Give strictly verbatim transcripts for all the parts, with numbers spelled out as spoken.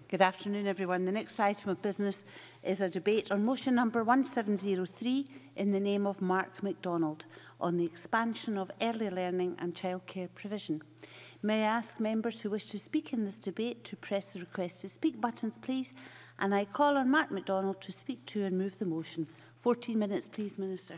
Good afternoon, everyone. The next item of business is a debate on motion number one seven zero three in the name of Mark MacDonald on the expansion of early learning and childcare provision. May I ask members who wish to speak in this debate to press the request to speak buttons, please? And I call on Mark MacDonald to speak to and move the motion. fourteen minutes, please, Minister.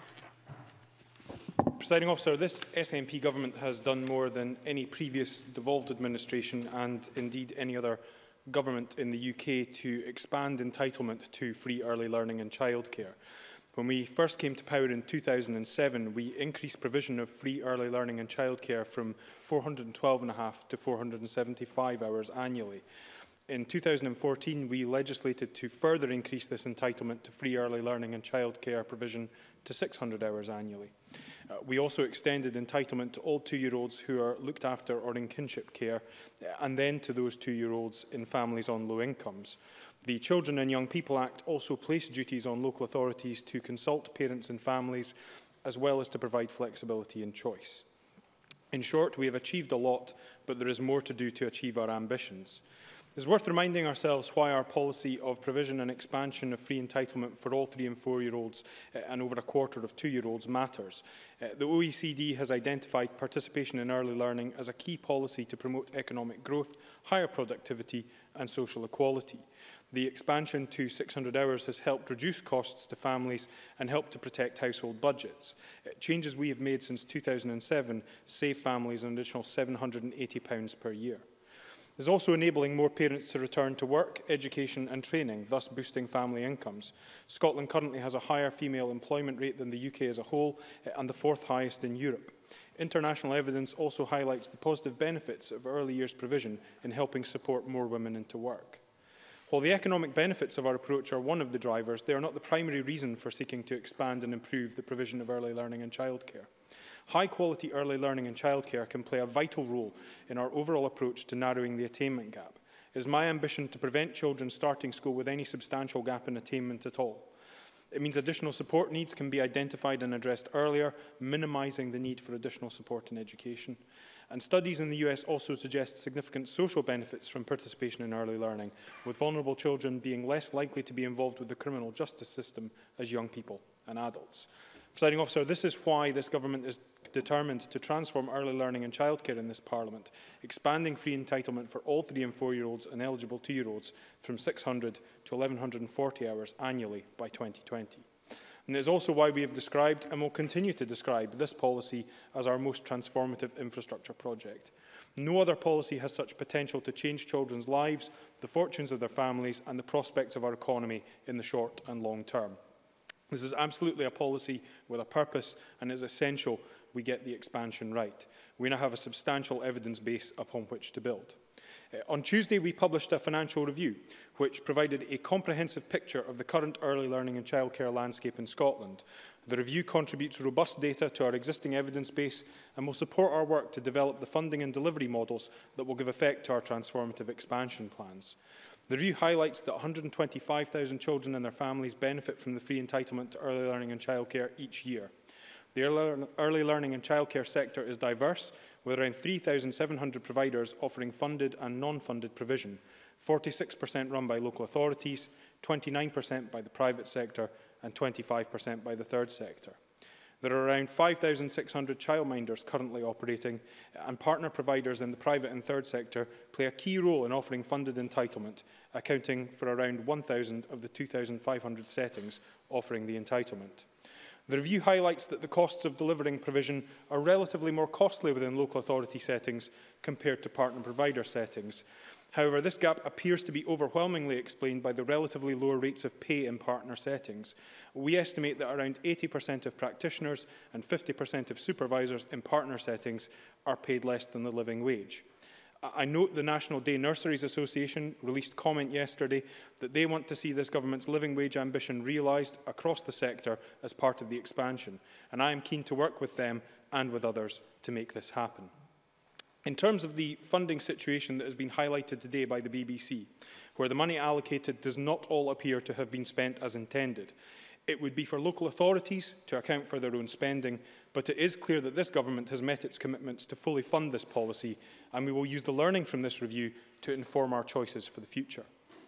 Presiding Officer, this S N P government has done more than any previous devolved administration and indeed any other government in the U K to expand entitlement to free early learning and childcare. When we first came to power in two thousand seven, we increased provision of free early learning and childcare from four hundred and twelve and a half to four hundred and seventy-five hours annually. In two thousand fourteen, we legislated to further increase this entitlement to free early learning and childcare provision to six hundred hours annually. Uh, we also extended entitlement to all two-year-olds who are looked after or in kinship care, and then to those two-year-olds in families on low incomes. The Children and Young People Act also placed duties on local authorities to consult parents and families, as well as to provide flexibility and choice. In short, we have achieved a lot, but there is more to do to achieve our ambitions. It is worth reminding ourselves why our policy of provision and expansion of free entitlement for all three and four-year-olds uh, and over a quarter of two-year-olds matters. Uh, the O E C D has identified participation in early learning as a key policy to promote economic growth, higher productivity and social equality. The expansion to six hundred hours has helped reduce costs to families and helped to protect household budgets. Uh, changes we have made since two thousand seven save families an additional seven hundred and eighty pounds per year. It is also enabling more parents to return to work, education and training, thus boosting family incomes. Scotland currently has a higher female employment rate than the U K as a whole and the fourth highest in Europe. International evidence also highlights the positive benefits of early years provision in helping support more women into work. While the economic benefits of our approach are one of the drivers, they are not the primary reason for seeking to expand and improve the provision of early learning and childcare. High-quality early learning and childcare can play a vital role in our overall approach to narrowing the attainment gap. It is my ambition to prevent children starting school with any substantial gap in attainment at all. It means additional support needs can be identified and addressed earlier, minimising the need for additional support in education. And studies in the U S also suggest significant social benefits from participation in early learning, with vulnerable children being less likely to be involved with the criminal justice system as young people and adults. Presiding Officer, this is why this government is determined to transform early learning and childcare in this Parliament, expanding free entitlement for all three and four-year-olds and eligible two-year-olds from six hundred to one thousand one hundred and forty hours annually by twenty twenty. And it is also why we have described and will continue to describe this policy as our most transformative infrastructure project. No other policy has such potential to change children's lives, the fortunes of their families and the prospects of our economy in the short and long term. This is absolutely a policy with a purpose, and it is essential we get the expansion right. We now have a substantial evidence base upon which to build. Uh, on Tuesday, we published a financial review which provided a comprehensive picture of the current early learning and childcare landscape in Scotland. The review contributes robust data to our existing evidence base and will support our work to develop the funding and delivery models that will give effect to our transformative expansion plans. The review highlights that one hundred and twenty-five thousand children and their families benefit from the free entitlement to early learning and childcare each year. The early learning and childcare sector is diverse, with around three thousand seven hundred providers offering funded and non-funded provision, forty-six percent run by local authorities, twenty-nine percent by the private sector and twenty-five percent by the third sector. There are around five thousand six hundred childminders currently operating, and partner providers in the private and third sector play a key role in offering funded entitlement, accounting for around one thousand of the two thousand five hundred settings offering the entitlement. The review highlights that the costs of delivering provision are relatively more costly within local authority settings compared to partner provider settings. However, this gap appears to be overwhelmingly explained by the relatively lower rates of pay in partner settings. We estimate that around eighty percent of practitioners and fifty percent of supervisors in partner settings are paid less than the living wage. I note the National Day Nurseries Association released comment yesterday that they want to see this government's living wage ambition realised across the sector as part of the expansion, and I am keen to work with them and with others to make this happen. In terms of the funding situation that has been highlighted today by the B B C, where the money allocated does not all appear to have been spent as intended, it would be for local authorities to account for their own spending, but it is clear that this government has met its commitments to fully fund this policy, and we will use the learning from this review to inform our choices for the future.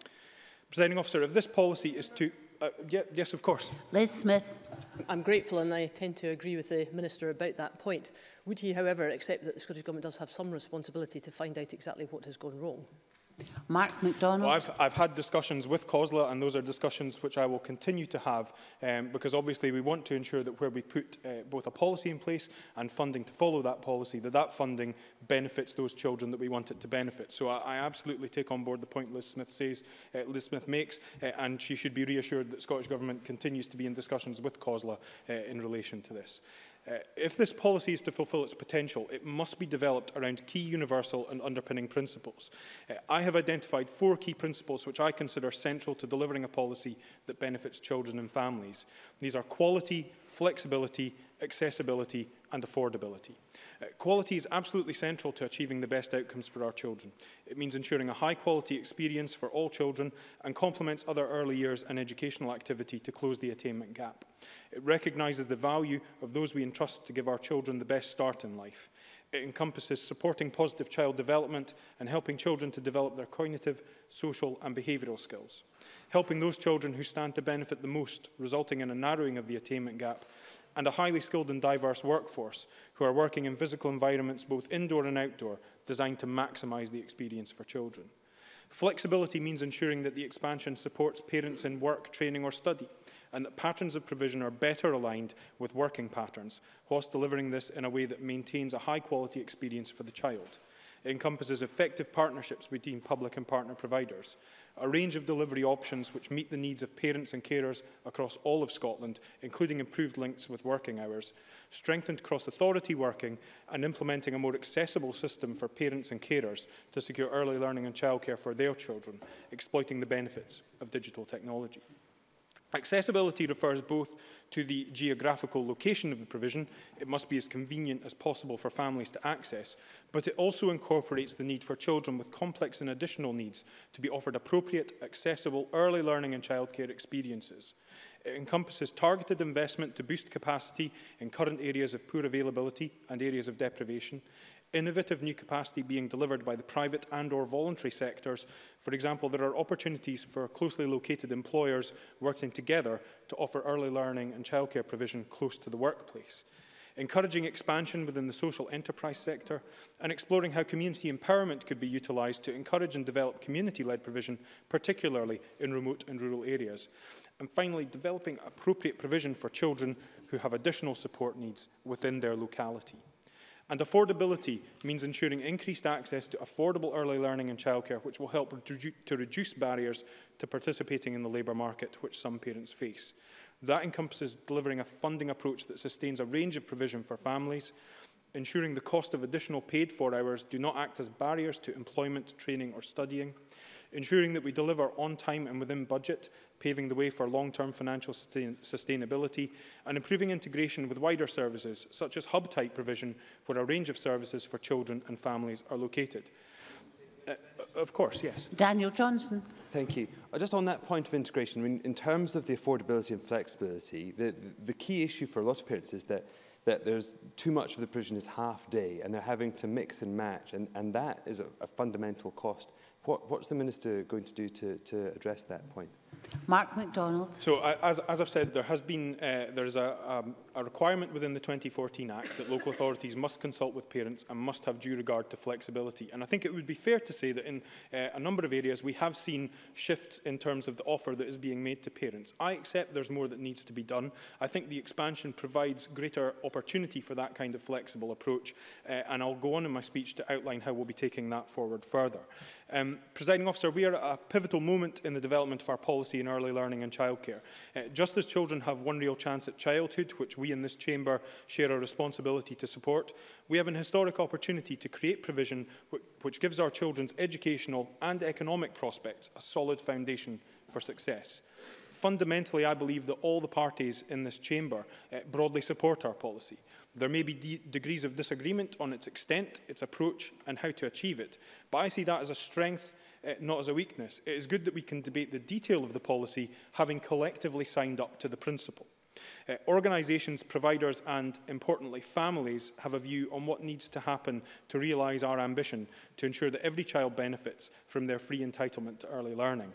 Presiding Officer, if this policy is to... Uh, yeah, yes, of course. Liz Smith. I'm grateful and I tend to agree with the Minister about that point. Would he, however, accept that the Scottish Government does have some responsibility to find out exactly what has gone wrong? Mark MacDonald. Well, I've, I've had discussions with COSLA, and those are discussions which I will continue to have, um, because obviously we want to ensure that where we put uh, both a policy in place and funding to follow that policy, that that funding benefits those children that we want it to benefit. So I, I absolutely take on board the point Liz Smith says, uh, Liz Smith makes, uh, and she should be reassured that Scottish Government continues to be in discussions with COSLA uh, in relation to this. Uh, if this policy is to fulfil its potential, it must be developed around key universal and underpinning principles. Uh, I have identified four key principles which I consider central to delivering a policy that benefits children and families. These are quality, flexibility, accessibility and affordability. Uh, quality is absolutely central to achieving the best outcomes for our children. It means ensuring a high-quality experience for all children and complements other early years and educational activity to close the attainment gap. It recognises the value of those we entrust to give our children the best start in life. It encompasses supporting positive child development and helping children to develop their cognitive, social and behavioural skills. Helping those children who stand to benefit the most, resulting in a narrowing of the attainment gap, and a highly skilled and diverse workforce who are working in physical environments both indoor and outdoor, designed to maximise the experience for children. Flexibility means ensuring that the expansion supports parents in work, training or study, and that patterns of provision are better aligned with working patterns, whilst delivering this in a way that maintains a high-quality experience for the child. It encompasses effective partnerships between public and partner providers, a range of delivery options which meet the needs of parents and carers across all of Scotland, including improved links with working hours, strengthened cross-authority working, and implementing a more accessible system for parents and carers to secure early learning and childcare for their children, exploiting the benefits of digital technology. Accessibility refers both to the geographical location of the provision. It must be as convenient as possible for families to access, but it also incorporates the need for children with complex and additional needs to be offered appropriate, accessible early learning and childcare experiences. It encompasses targeted investment to boost capacity in current areas of poor availability and areas of deprivation, innovative new capacity being delivered by the private and or voluntary sectors. For example, there are opportunities for closely located employers working together to offer early learning and childcare provision close to the workplace. Encouraging expansion within the social enterprise sector and exploring how community empowerment could be utilised to encourage and develop community-led provision, particularly in remote and rural areas. And finally, developing appropriate provision for children who have additional support needs within their locality. And affordability means ensuring increased access to affordable early learning and childcare, which will help redu to reduce barriers to participating in the labour market, which some parents face. That encompasses delivering a funding approach that sustains a range of provision for families, ensuring the cost of additional paid-for hours do not act as barriers to employment, training or studying, ensuring that we deliver on time and within budget, paving the way for long-term financial sustain sustainability, and improving integration with wider services, such as hub-type provision, where a range of services for children and families are located. Uh, of course, yes. Daniel Johnson. Thank you. Uh, just on that point of integration, I mean, in terms of the affordability and flexibility, the, the key issue for a lot of parents is that that there's too much of the provision is half day and they're having to mix and match, and, and that is a, a fundamental cost. What, what's the Minister going to do to, to address that point? Mark MacDonald. So, uh, as, as I've said, there has been uh, there is a, um, a requirement within the twenty fourteen Act that local authorities must consult with parents and must have due regard to flexibility. And I think it would be fair to say that in uh, a number of areas we have seen shifts in terms of the offer that is being made to parents. I accept there's more that needs to be done. I think the expansion provides greater opportunity for that kind of flexible approach, uh, and I'll go on in my speech to outline how we'll be taking that forward further. Um, Presiding Officer, we are at a pivotal moment in the development of our policy in early learning and childcare. Uh, just as children have one real chance at childhood, which we in this chamber share a responsibility to support, we have an historic opportunity to create provision which, which gives our children's educational and economic prospects a solid foundation for success. Fundamentally, I believe that all the parties in this chamber uh, broadly support our policy. There may be de degrees of disagreement on its extent, its approach and how to achieve it, but I see that as a strength, uh, not as a weakness. It is good that we can debate the detail of the policy, having collectively signed up to the principle. Uh, organisations, providers and, importantly, families have a view on what needs to happen to realise our ambition to ensure that every child benefits from their free entitlement to early learning.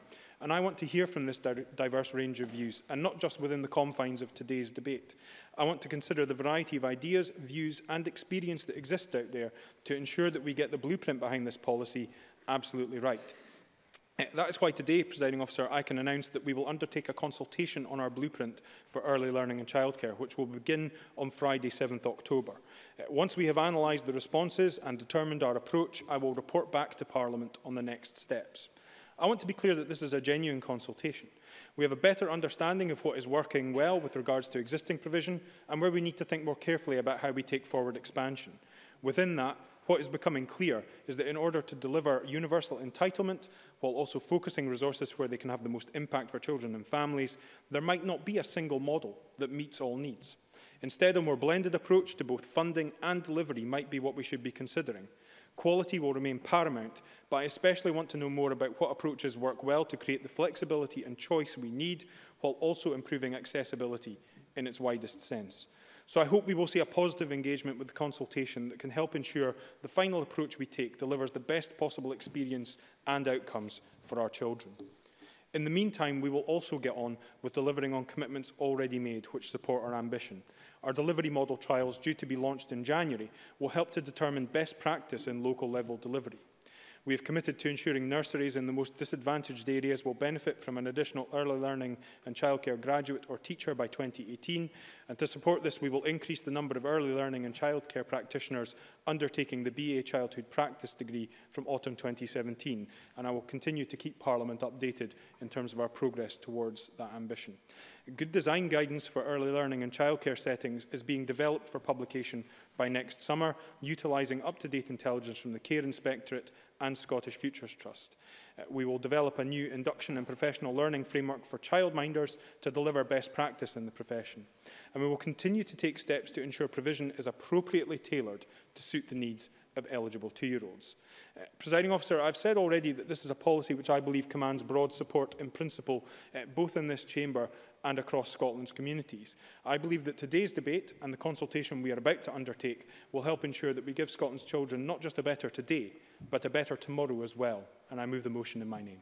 And I want to hear from this di diverse range of views, and not just within the confines of today's debate. I want to consider the variety of ideas, views and experience that exist out there to ensure that we get the blueprint behind this policy absolutely right. That is why today, Presiding Officer, I can announce that we will undertake a consultation on our blueprint for early learning and childcare, which will begin on Friday, seventh October. Once we have analysed the responses and determined our approach, I will report back to Parliament on the next steps. I want to be clear that this is a genuine consultation. We have a better understanding of what is working well with regards to existing provision and where we need to think more carefully about how we take forward expansion. Within that, what is becoming clear is that in order to deliver universal entitlement, while also focusing resources where they can have the most impact for children and families, there might not be a single model that meets all needs. Instead, a more blended approach to both funding and delivery might be what we should be considering. Quality will remain paramount, but I especially want to know more about what approaches work well to create the flexibility and choice we need, while also improving accessibility in its widest sense. So I hope we will see a positive engagement with the consultation that can help ensure the final approach we take delivers the best possible experience and outcomes for our children. In the meantime, we will also get on with delivering on commitments already made which support our ambition. Our delivery model trials, due to be launched in January, will help to determine best practice in local level delivery. We have committed to ensuring nurseries in the most disadvantaged areas will benefit from an additional early learning and childcare graduate or teacher by twenty eighteen. And to support this, we will increase the number of early learning and childcare practitioners undertaking the B A Childhood Practice degree from autumn twenty seventeen. And I will continue to keep Parliament updated in terms of our progress towards that ambition. Good design guidance for early learning and childcare settings is being developed for publication by next summer, utilising up-to-date intelligence from the Care Inspectorate and Scottish Futures Trust. Uh, we will develop a new induction and professional learning framework for childminders to deliver best practice in the profession. And we will continue to take steps to ensure provision is appropriately tailored to suit the needs of eligible two-year-olds. Uh, Presiding Officer, I've said already that this is a policy which I believe commands broad support in principle, uh, both in this chamber and across Scotland's communities. I believe that today's debate and the consultation we are about to undertake will help ensure that we give Scotland's children not just a better today, but a better tomorrow as well. And I move the motion in my name.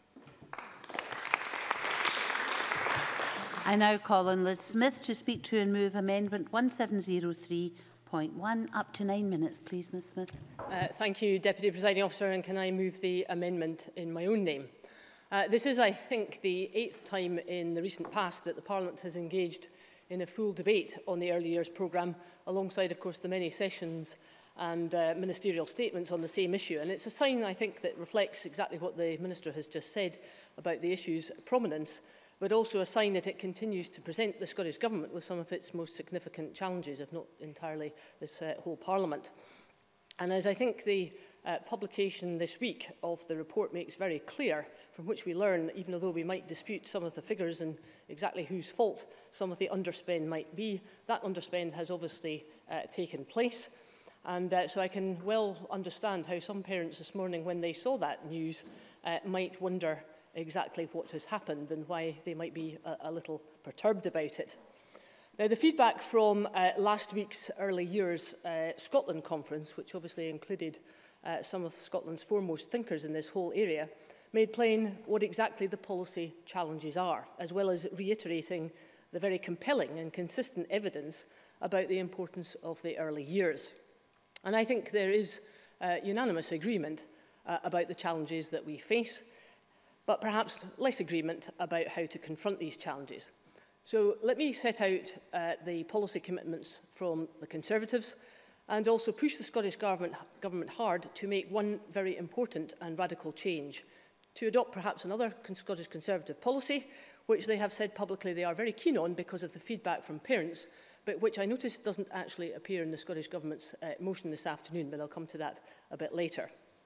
I now call on Liz Smith to speak to and move Amendment one seven zero three point one. Up to nine minutes, please, Miz Smith. Uh, thank you, Deputy Presiding Officer, and can I move the amendment in my own name? Uh, this is, I think, the eighth time in the recent past that the Parliament has engaged in a full debate on the early years programme, alongside, of course, the many sessions and uh, ministerial statements on the same issue. And it's a sign, I think, that reflects exactly what the Minister has just said about the issue's prominence, but also a sign that it continues to present the Scottish Government with some of its most significant challenges, if not entirely this uh, whole Parliament. And as I think the uh, publication this week of the report makes very clear, from which we learn, even though we might dispute some of the figures and exactly whose fault some of the underspend might be, that underspend has obviously uh, taken place. And uh, so I can well understand how some parents this morning, when they saw that news, uh, might wonder exactly what has happened and why they might be a, a little perturbed about it. Now, the feedback from uh, last week's Early Years uh, Scotland conference, which obviously included uh, some of Scotland's foremost thinkers in this whole area, made plain what exactly the policy challenges are, as well as reiterating the very compelling and consistent evidence about the importance of the early years. And I think there is uh, unanimous agreement uh, about the challenges that we face, but perhaps less agreement about how to confront these challenges. So let me set out uh, the policy commitments from the Conservatives and also push the Scottish Government, government hard to make one very important and radical change, to adopt perhaps another Scottish Conservative policy, which they have said publicly they are very keen on because of the feedback from parents, but which I notice doesn't actually appear in the Scottish Government's uh, motion this afternoon, but I'll come to that a bit later.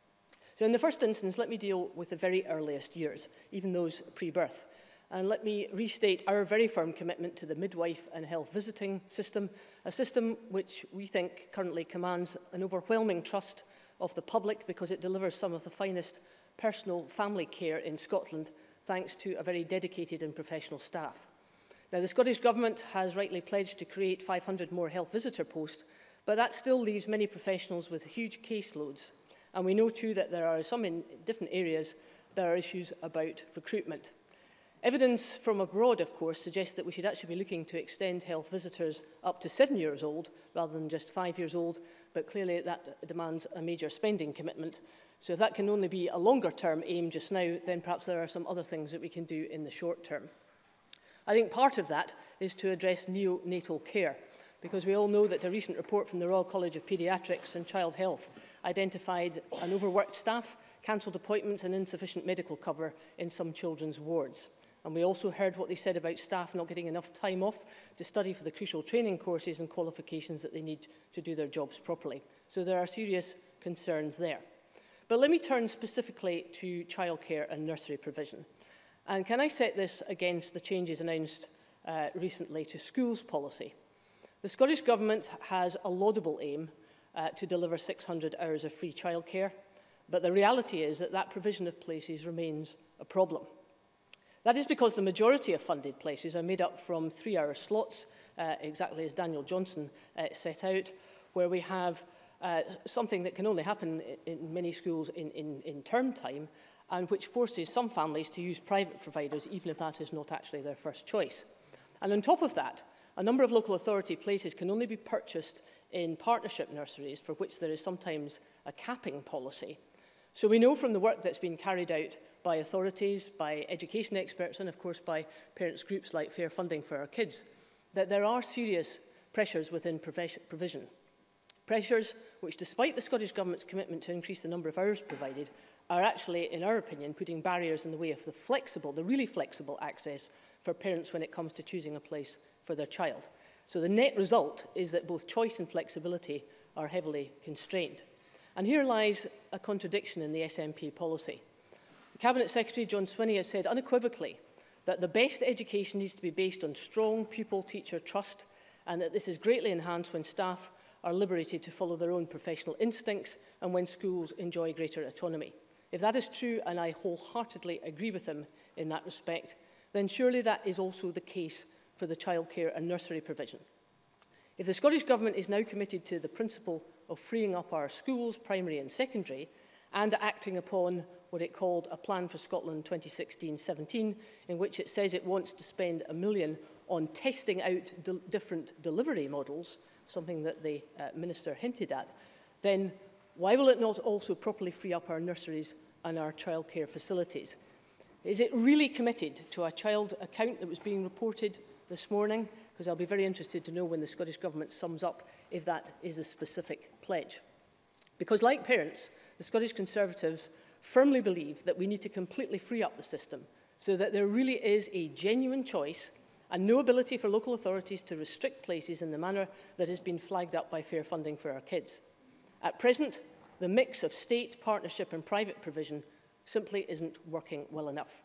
So in the first instance, let me deal with the very earliest years, even those pre-birth. And let me restate our very firm commitment to the midwife and health visiting system, a system which we think currently commands an overwhelming trust of the public because it delivers some of the finest personal family care in Scotland, thanks to a very dedicated and professional staff. Now, the Scottish Government has rightly pledged to create five hundred more health visitor posts, but that still leaves many professionals with huge caseloads. And we know too that there are some in different areas, there are issues about recruitment. Evidence from abroad, of course, suggests that we should actually be looking to extend health visitors up to seven years old rather than just five years old, but clearly that demands a major spending commitment. So if that can only be a longer-term aim just now, then perhaps there are some other things that we can do in the short term. I think part of that is to address neonatal care, because we all know that a recent report from the Royal College of Paediatrics and Child Health identified an overworked staff, cancelled appointments and insufficient medical cover in some children's wards. And we also heard what they said about staff not getting enough time off to study for the crucial training courses and qualifications that they need to do their jobs properly. So there are serious concerns there. But let me turn specifically to childcare and nursery provision. And can I set this against the changes announced uh, recently to schools policy? The Scottish Government has a laudable aim uh, to deliver six hundred hours of free childcare, but the reality is that that provision of places remains a problem. That is because the majority of funded places are made up from three-hour slots, uh, exactly as Daniel Johnson uh, set out, where we have uh, something that can only happen in many schools in, in, in term time, and which forces some families to use private providers, even if that is not actually their first choice. And on top of that, a number of local authority places can only be purchased in partnership nurseries, for which there is sometimes a capping policy. So we know from the work that's been carried out by authorities, by education experts, and of course by parents' groups like Fair Funding for Our Kids, that there are serious pressures within provision. Pressures which, despite the Scottish Government's commitment to increase the number of hours provided, are actually, in our opinion, putting barriers in the way of the flexible, the really flexible access for parents when it comes to choosing a place for their child. So the net result is that both choice and flexibility are heavily constrained. And here lies a contradiction in the S N P policy. Cabinet Secretary John Swinney has said unequivocally that the best education needs to be based on strong pupil-teacher trust, and that this is greatly enhanced when staff are liberated to follow their own professional instincts and when schools enjoy greater autonomy. If that is true, and I wholeheartedly agree with him in that respect, then surely that is also the case for the childcare and nursery provision. If the Scottish Government is now committed to the principle of freeing up our schools, primary and secondary, and acting upon what it called a Plan for Scotland twenty sixteen seventeen, in which it says it wants to spend a million on testing out de different delivery models, something that the uh, Minister hinted at, then why will it not also properly free up our nurseries and our childcare facilities? Is it really committed to a child account that was being reported this morning? Because I'll be very interested to know when the Scottish Government sums up if that is a specific pledge. Because like parents, the Scottish Conservatives firmly believe that we need to completely free up the system so that there really is a genuine choice and no ability for local authorities to restrict places in the manner that has been flagged up by Fair Funding for Our Kids. At present, the mix of state, partnership and private provision simply isn't working well enough.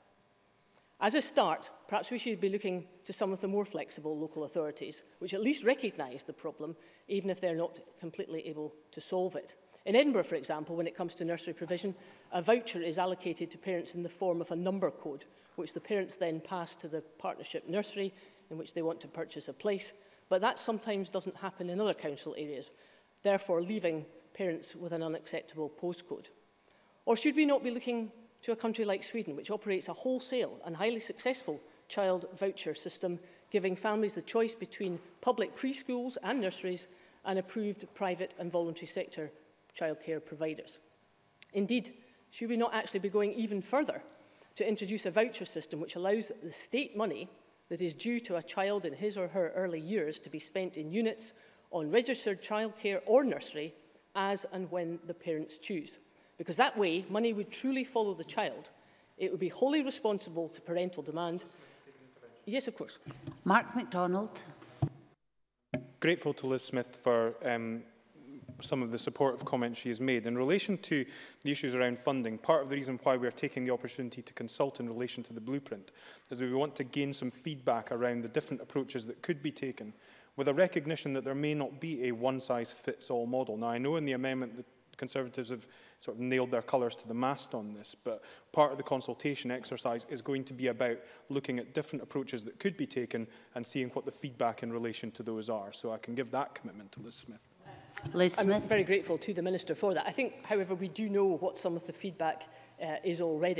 As a start, perhaps we should be looking to some of the more flexible local authorities, which at least recognise the problem, even if they're not completely able to solve it. In Edinburgh, for example, when it comes to nursery provision, a voucher is allocated to parents in the form of a number code, which the parents then pass to the partnership nursery in which they want to purchase a place. But that sometimes doesn't happen in other council areas, therefore leaving parents with an unacceptable postcode. Or should we not be looking to a country like Sweden, which operates a wholesale and highly successful child voucher system, giving families the choice between public preschools and nurseries and approved private and voluntary sector childcare providers? Indeed, should we not actually be going even further to introduce a voucher system which allows the state money that is due to a child in his or her early years to be spent in units on registered childcare or nursery as and when the parents choose? Because that way, money would truly follow the child. It would be wholly responsible to parental demand. Yes, of course. Mark MacDonald. Grateful to Liz Smith for um, some of the supportive comments she has made. In relation to the issues around funding, part of the reason why we are taking the opportunity to consult in relation to the blueprint is we want to gain some feedback around the different approaches that could be taken, with a recognition that there may not be a one-size-fits-all model. Now, I know in the amendment the Conservatives have sort of nailed their colours to the mast on this, but part of the consultation exercise is going to be about looking at different approaches that could be taken and seeing what the feedback in relation to those are. So I can give that commitment to Liz Smith. Liz Smith. I'm very grateful to the Minister for that. I think, however, we do know what some of the feedback uh, is already.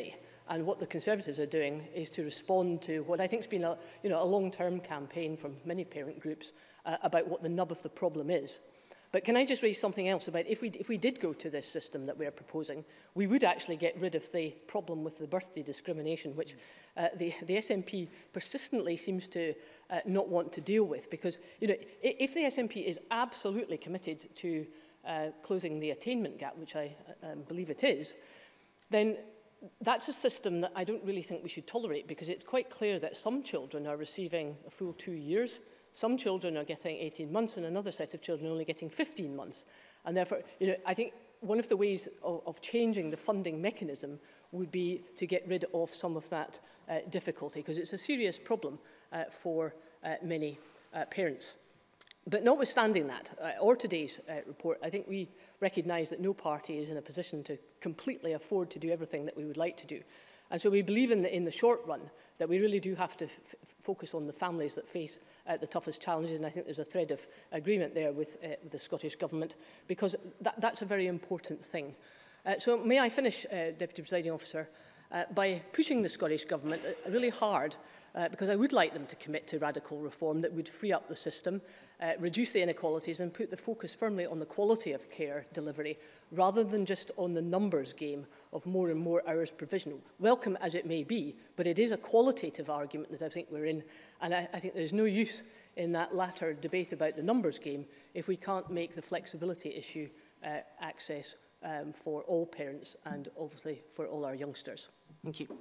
And what the Conservatives are doing is to respond to what I think has been a, you know, a long-term campaign from many parent groups uh, about what the nub of the problem is. But can I just raise something else about if we, if we did go to this system that we are proposing, we would actually get rid of the problem with the birthday discrimination, which uh, the, the S N P persistently seems to uh, not want to deal with. Because, you know, if the S N P is absolutely committed to uh, closing the attainment gap, which I um, believe it is, then that's a system that I don't really think we should tolerate, because it's quite clear that some children are receiving a full two years. Some children are getting eighteen months and another set of children only getting fifteen months. And therefore, you know, I think one of the ways of, of changing the funding mechanism would be to get rid of some of that uh, difficulty, because it's a serious problem uh, for uh, many uh, parents. But notwithstanding that, uh, or today's uh, report, I think we recognise that no party is in a position to completely afford to do everything that we would like to do. And so we believe in the, in the short run that we really do have to f focus on the families that face uh, the toughest challenges. And I think there's a thread of agreement there with, uh, with the Scottish Government, because that, that's a very important thing. Uh, so may I finish, uh, Deputy Presiding Officer, uh, by pushing the Scottish Government uh, really hard, uh, because I would like them to commit to radical reform that would free up the system, uh, reduce the inequalities and put the focus firmly on the quality of care delivery, rather than just on the numbers game of more and more hours provision. Welcome as it may be, but it is a qualitative argument that I think we're in, and I, I think there's no use in that latter debate about the numbers game if we can't make the flexibility issue uh, access um, for all parents and obviously for all our youngsters. Thank you.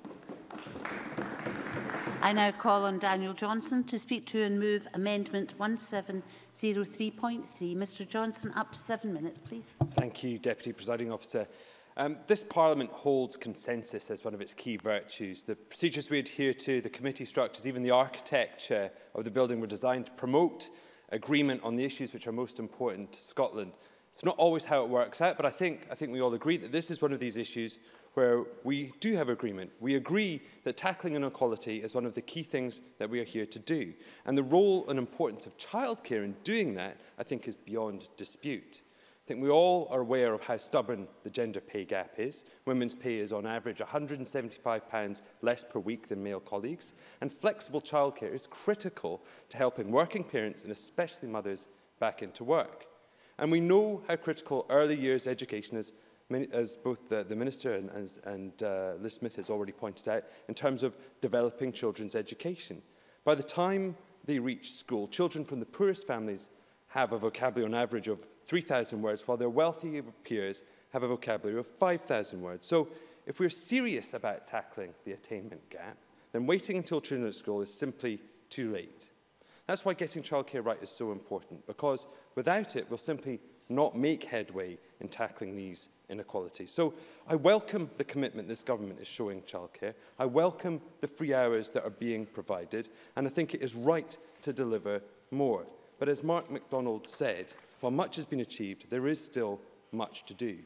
I now call on Daniel Johnson to speak to and move Amendment one seven zero three point three. Mr Johnson, up to seven minutes, please. Thank you, Deputy Presiding Officer. Um, this Parliament holds consensus as one of its key virtues. The procedures we adhere to, the committee structures, even the architecture of the building were designed to promote agreement on the issues which are most important to Scotland. It's not always how it works out, but I think, I think we all agree that this is one of these issues where we do have agreement. We agree that tackling inequality is one of the key things that we are here to do. And the role and importance of childcare in doing that, I think, is beyond dispute. I think we all are aware of how stubborn the gender pay gap is. Women's pay is on average one hundred and seventy-five pounds less per week than male colleagues. And flexible childcare is critical to helping working parents and especially mothers back into work. And we know how critical early years education is, as both the, the Minister and, and, and uh, Liz Smith has already pointed out, in terms of developing children's education. By the time they reach school, children from the poorest families have a vocabulary on average of three thousand words, while their wealthier peers have a vocabulary of five thousand words. So if we're serious about tackling the attainment gap, then waiting until children are at school is simply too late. That's why getting childcare right is so important, because without it, we'll simply not make headway in tackling these inequalities. So I welcome the commitment this government is showing childcare. I welcome the free hours that are being provided, and I think it is right to deliver more. But as Mark MacDonald said, while much has been achieved, there is still much to do.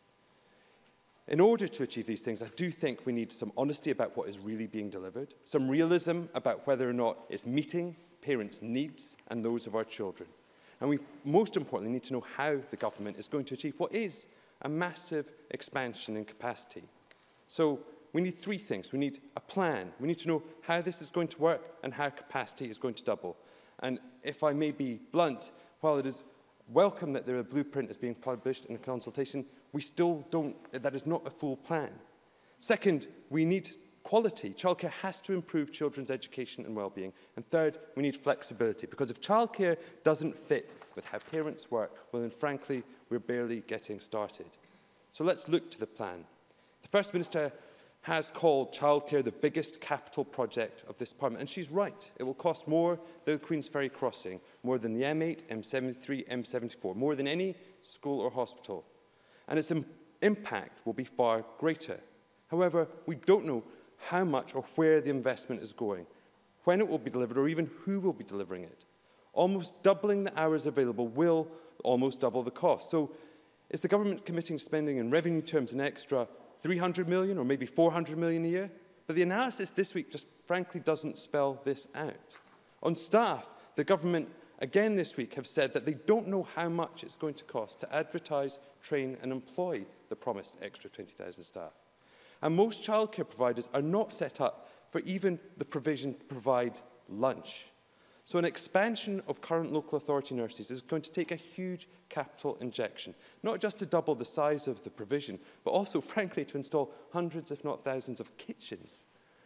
In order to achieve these things, I do think we need some honesty about what is really being delivered, some realism about whether or not it's meeting parents' needs and those of our children. And we, most importantly, need to know how the government is going to achieve what is a massive expansion in capacity. So we need three things. We need a plan. We need to know how this is going to work and how capacity is going to double. And if I may be blunt, while it is welcome that there a blueprint is being published in a consultation, we still don't, that is not a full plan. Second, we need quality. Childcare has to improve children's education and well-being. And third, we need flexibility, because if childcare doesn't fit with how parents work, well then frankly, we're barely getting started. So let's look to the plan. The First Minister has called childcare the biggest capital project of this Parliament, and she's right. It will cost more than the Queen's Ferry crossing, more than the M eight, M seventy-three, M seventy-four, more than any school or hospital. And its im- impact will be far greater. However, we don't know how much or where the investment is going, when it will be delivered, or even who will be delivering it. Almost doubling the hours available will almost double the cost. So is the government committing spending in revenue terms an extra three hundred million or maybe four hundred million a year? But the analysis this week just frankly doesn't spell this out. On staff, the government again this week have said that they don't know how much it's going to cost to advertise, train and employ the promised extra twenty thousand staff. And most childcare providers are not set up for even the provision to provide lunch. So an expansion of current local authority nurseries is going to take a huge capital injection, not just to double the size of the provision, but also, frankly, to install hundreds, if not thousands, of kitchens.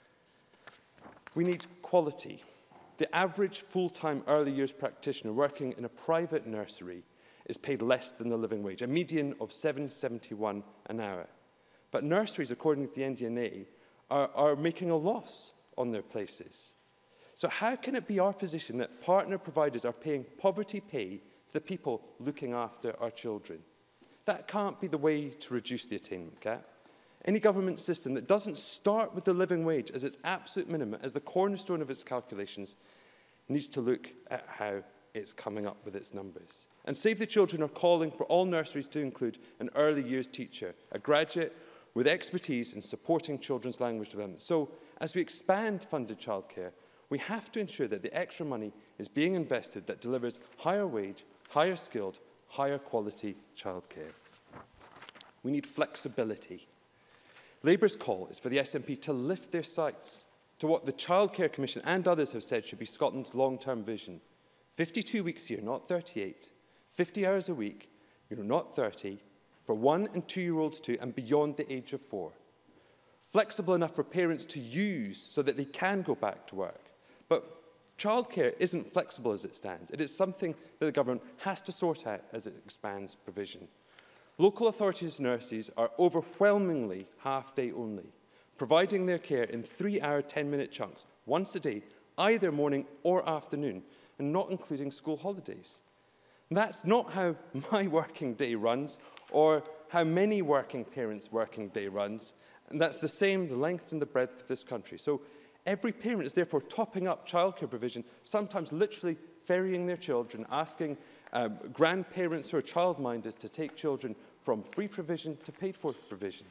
We need quality. The average full-time early years practitioner working in a private nursery is paid less than the living wage, a median of seven pounds seventy-one an hour. But nurseries, according to the N D N A, are, are making a loss on their places. So how can it be our position that partner providers are paying poverty pay to the people looking after our children? That can't be the way to reduce the attainment gap. Any government system that doesn't start with the living wage as its absolute minimum, as the cornerstone of its calculations, needs to look at how it's coming up with its numbers. And Save the Children are calling for all nurseries to include an early years teacher, a graduate with expertise in supporting children's language development. So, as we expand funded childcare, we have to ensure that the extra money is being invested that delivers higher wage, higher skilled, higher quality childcare. We need flexibility. Labour's call is for the S N P to lift their sights to what the Childcare Commission and others have said should be Scotland's long-term vision. fifty-two weeks a year, not thirty-eight. fifty hours a week, you know, not thirty, for one and two-year-olds too, and beyond the age of four. Flexible enough for parents to use so that they can go back to work. But childcare isn't flexible as it stands. It is something that the government has to sort out as it expands provision. Local authorities' nurses are overwhelmingly half-day only, providing their care in three-hour, ten-minute chunks, once a day, either morning or afternoon, and not including school holidays. And that's not how my working day runs, or how many working parents' working day runs, and that's the same the length and the breadth of this country. So every parent is therefore topping up childcare provision, sometimes literally ferrying their children, asking um, grandparents or childminders to take children from free provision to paid-for provision.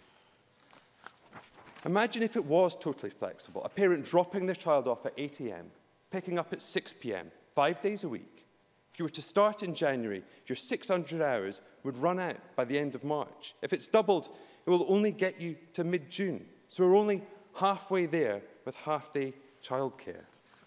Imagine if it was totally flexible, a parent dropping their child off at eight a m, picking up at six p m, five days a week. If you were to start in January, your six hundred hours would run out by the end of March. If it's doubled, it will only get you to mid-June. So we're only halfway there with half-day childcare.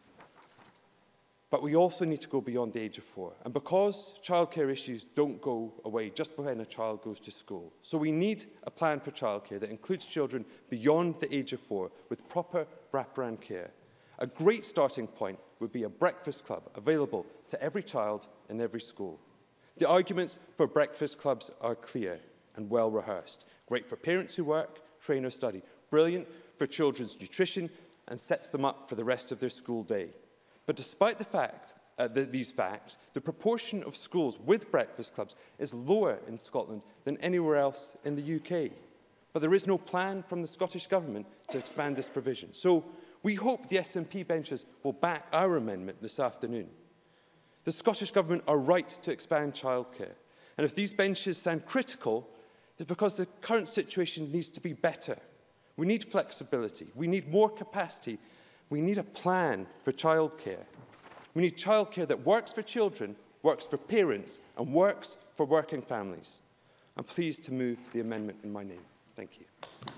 But we also need to go beyond the age of four. And because childcare issues don't go away just when a child goes to school, so we need a plan for childcare that includes children beyond the age of four with proper wraparound care. A great starting point would be a breakfast club available to every child in every school. The arguments for breakfast clubs are clear and well rehearsed. Great for parents who work, train or study. Brilliant for children's nutrition and sets them up for the rest of their school day. But despite the fact, uh, the, these facts, the proportion of schools with breakfast clubs is lower in Scotland than anywhere else in the U K. But there is no plan from the Scottish Government to expand this provision. So we hope the S N P benches will back our amendment this afternoon. The Scottish Government are right to expand childcare. And if these benches sound critical, it's because the current situation needs to be better. We need flexibility. We need more capacity. We need a plan for childcare. We need childcare that works for children, works for parents, and works for working families. I'm pleased to move the amendment in my name. Thank you.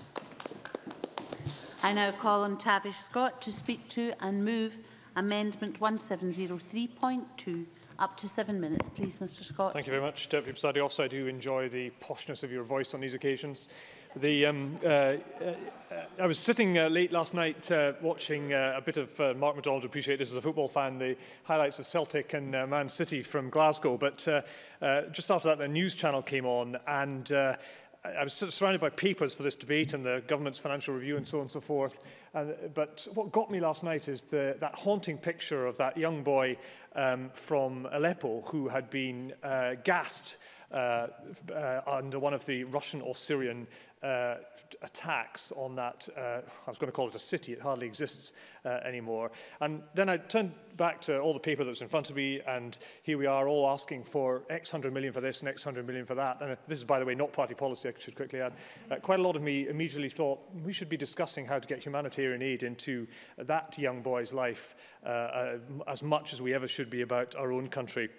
I now call on Tavish Scott to speak to and move Amendment one seven zero three point two. Up to seven minutes, please, Mr Scott. Thank you very much, Deputy Presiding Officer. I do enjoy the poshness of your voice on these occasions. The, um, uh, uh, I was sitting uh, late last night uh, watching uh, a bit of uh, Mark MacDonald. Appreciate this as a football fan, the highlights of Celtic and uh, Man City from Glasgow. But uh, uh, just after that, the news channel came on, and uh, I was sort of surrounded by papers for this debate and the government's financial review and so on and so forth. Uh, but what got me last night is the, that haunting picture of that young boy um, from Aleppo who had been uh, gassed uh, uh, under one of the Russian or Syrian uh, attacks on that, uh, I was going to call it a city, it hardly exists uh, anymore. And then I turned back to all the paper that was in front of me, and here we are all asking for X hundred million for this and X hundred million for that. And this is, by the way, not party policy, I should quickly add. Uh, quite a lot of me immediately thought we should be discussing how to get humanitarian aid into that young boy's life uh, uh, as much as we ever should be about our own country.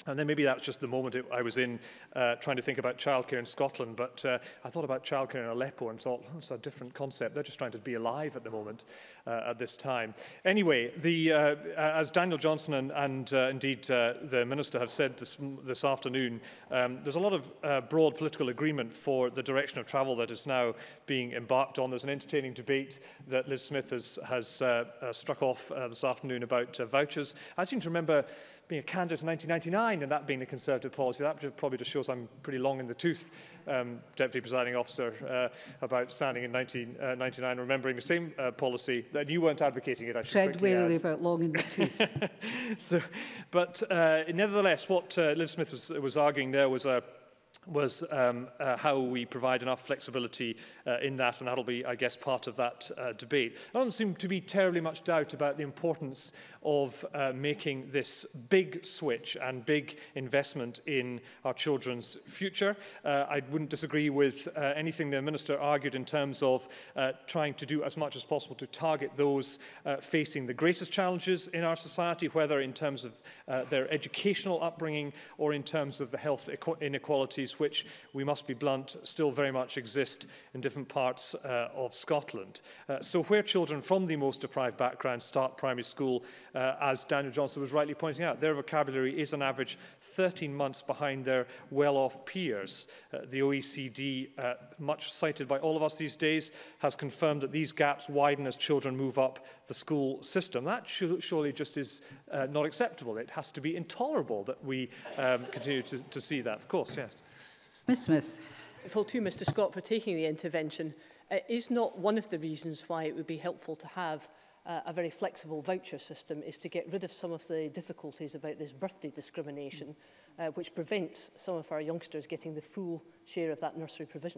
And then maybe that's just the moment it, I was in uh, trying to think about childcare in Scotland, but uh, I thought about childcare in Aleppo and thought, oh, it's a different concept. They're just trying to be alive at the moment, uh, at this time. Anyway, the, uh, as Daniel Johnson and, and uh, indeed uh, the Minister have said this, this afternoon, um, there's a lot of uh, broad political agreement for the direction of travel that is now being embarked on. There's an entertaining debate that Liz Smith has, has uh, uh, struck off uh, this afternoon about uh, vouchers. I seem to remember being a candidate in nineteen ninety-nine and that being a Conservative policy. That probably just shows I'm pretty long in the tooth, um, Deputy Presiding Officer, uh, about standing in nineteen ninety-nine, remembering the same uh, policy. And you weren't advocating it, I should Tread warily about long in the tooth. so, but uh, nevertheless, what uh, Liz Smith was, was arguing there was a was um, uh, how we provide enough flexibility uh, in that, and that'll be, I guess, part of that uh, debate. There doesn't seem to be terribly much doubt about the importance of uh, making this big switch and big investment in our children's future. Uh, I wouldn't disagree with uh, anything the Minister argued in terms of uh, trying to do as much as possible to target those uh, facing the greatest challenges in our society, whether in terms of uh, their educational upbringing or in terms of the health inequalities, which, we must be blunt, still very much exist in different parts uh, of Scotland. Uh, so where children from the most deprived backgrounds start primary school, uh, as Daniel Johnson was rightly pointing out, their vocabulary is on average thirteen months behind their well-off peers. Uh, the O E C D, uh, much cited by all of us these days, has confirmed that these gaps widen as children move up the school system. That surely just is uh, not acceptable. It has to be intolerable that we um, continue to, to see that. Of course, yes. Miz Smith. Full to Mr Scott for taking the intervention. It is not one of the reasons why it would be helpful to have uh, a very flexible voucher system is to get rid of some of the difficulties about this birthday discrimination, uh, which prevents some of our youngsters getting the full share of that nursery provision.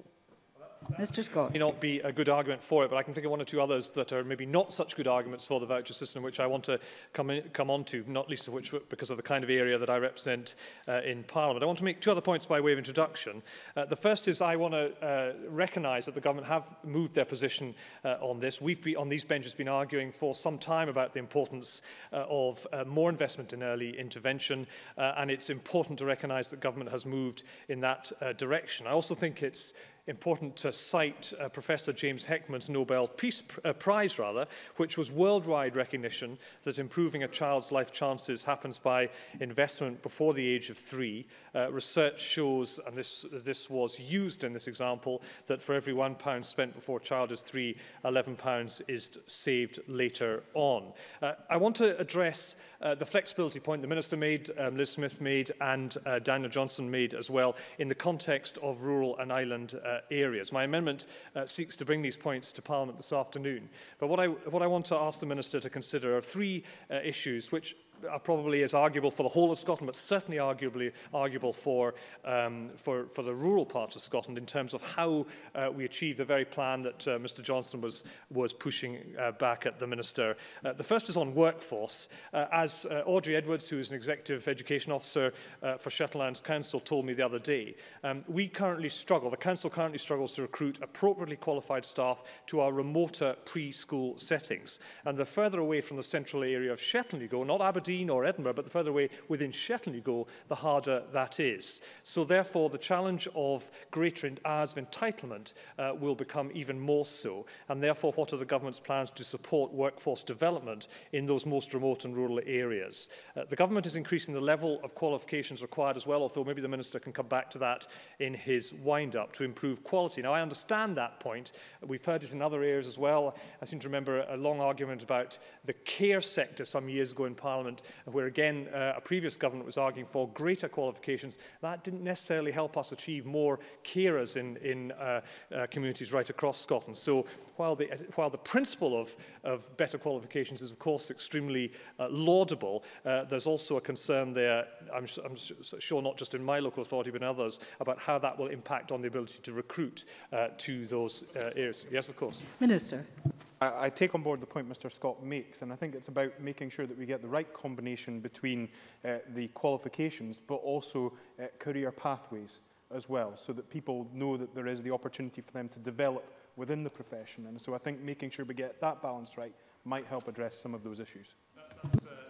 Mr Scott. May not be a good argument for it, but I can think of one or two others that are maybe not such good arguments for the voucher system, which I want to come, in, come on to, not least of which because of the kind of area that I represent uh, in Parliament. I want to make two other points by way of introduction. Uh, the first is I want to uh, recognise that the government have moved their position uh, on this. We've been, on these benches been arguing for some time about the importance uh, of uh, more investment in early intervention, uh, and it's important to recognise that government has moved in that uh, direction. I also think it's important to cite uh, Professor James Heckman's Nobel Peace uh, Prize, rather, which was worldwide recognition that improving a child's life chances happens by investment before the age of three. Uh, research shows, and this, this was used in this example, that for every one pound spent before a child is three, eleven pounds is saved later on. Uh, I want to address uh, the flexibility point the Minister made, um, Liz Smith made, and uh, Daniel Johnson made as well, in the context of rural and island uh, areas. My amendment uh, seeks to bring these points to Parliament this afternoon. But what I, what I want to ask the Minister to consider are three uh, issues which are probably as arguable for the whole of Scotland, but certainly arguably arguable for, um, for, for the rural parts of Scotland in terms of how uh, we achieve the very plan that uh, Mr Johnson was, was pushing uh, back at the Minister. Uh, the first is on workforce. Uh, as uh, Audrey Edwards, who is an Executive Education Officer uh, for Shetland's Council, told me the other day, um, we currently struggle, the Council currently struggles to recruit appropriately qualified staff to our remoter preschool settings. And the further away from the central area of Shetland you go, not Aberdeen or Edinburgh, but the further away within Shetland you go, the harder that is. So therefore, the challenge of greater hours of entitlement uh, will become even more so. And therefore, what are the government's plans to support workforce development in those most remote and rural areas? Uh, the government is increasing the level of qualifications required as well, although maybe the Minister can come back to that in his wind-up, to improve quality. Now, I understand that point. We've heard it in other areas as well. I seem to remember a long argument about the care sector some years ago in Parliament, where again uh, a previous government was arguing for greater qualifications. That didn't necessarily help us achieve more carers in, in uh, uh, communities right across Scotland. So while the, while the principle of, of better qualifications is of course extremely uh, laudable, uh, there's also a concern there, I'm, I'm sure not just in my local authority but in others, about how that will impact on the ability to recruit uh, to those uh, areas. Yes, of course. Minister. I, I take on board the point Mr Scott makes, and I think it's about making sure that we get the right combination between uh, the qualifications but also uh, career pathways as well, so that people know that there is the opportunity for them to develop within the profession. And so I think making sure we get that balance right might help address some of those issues. That's, uh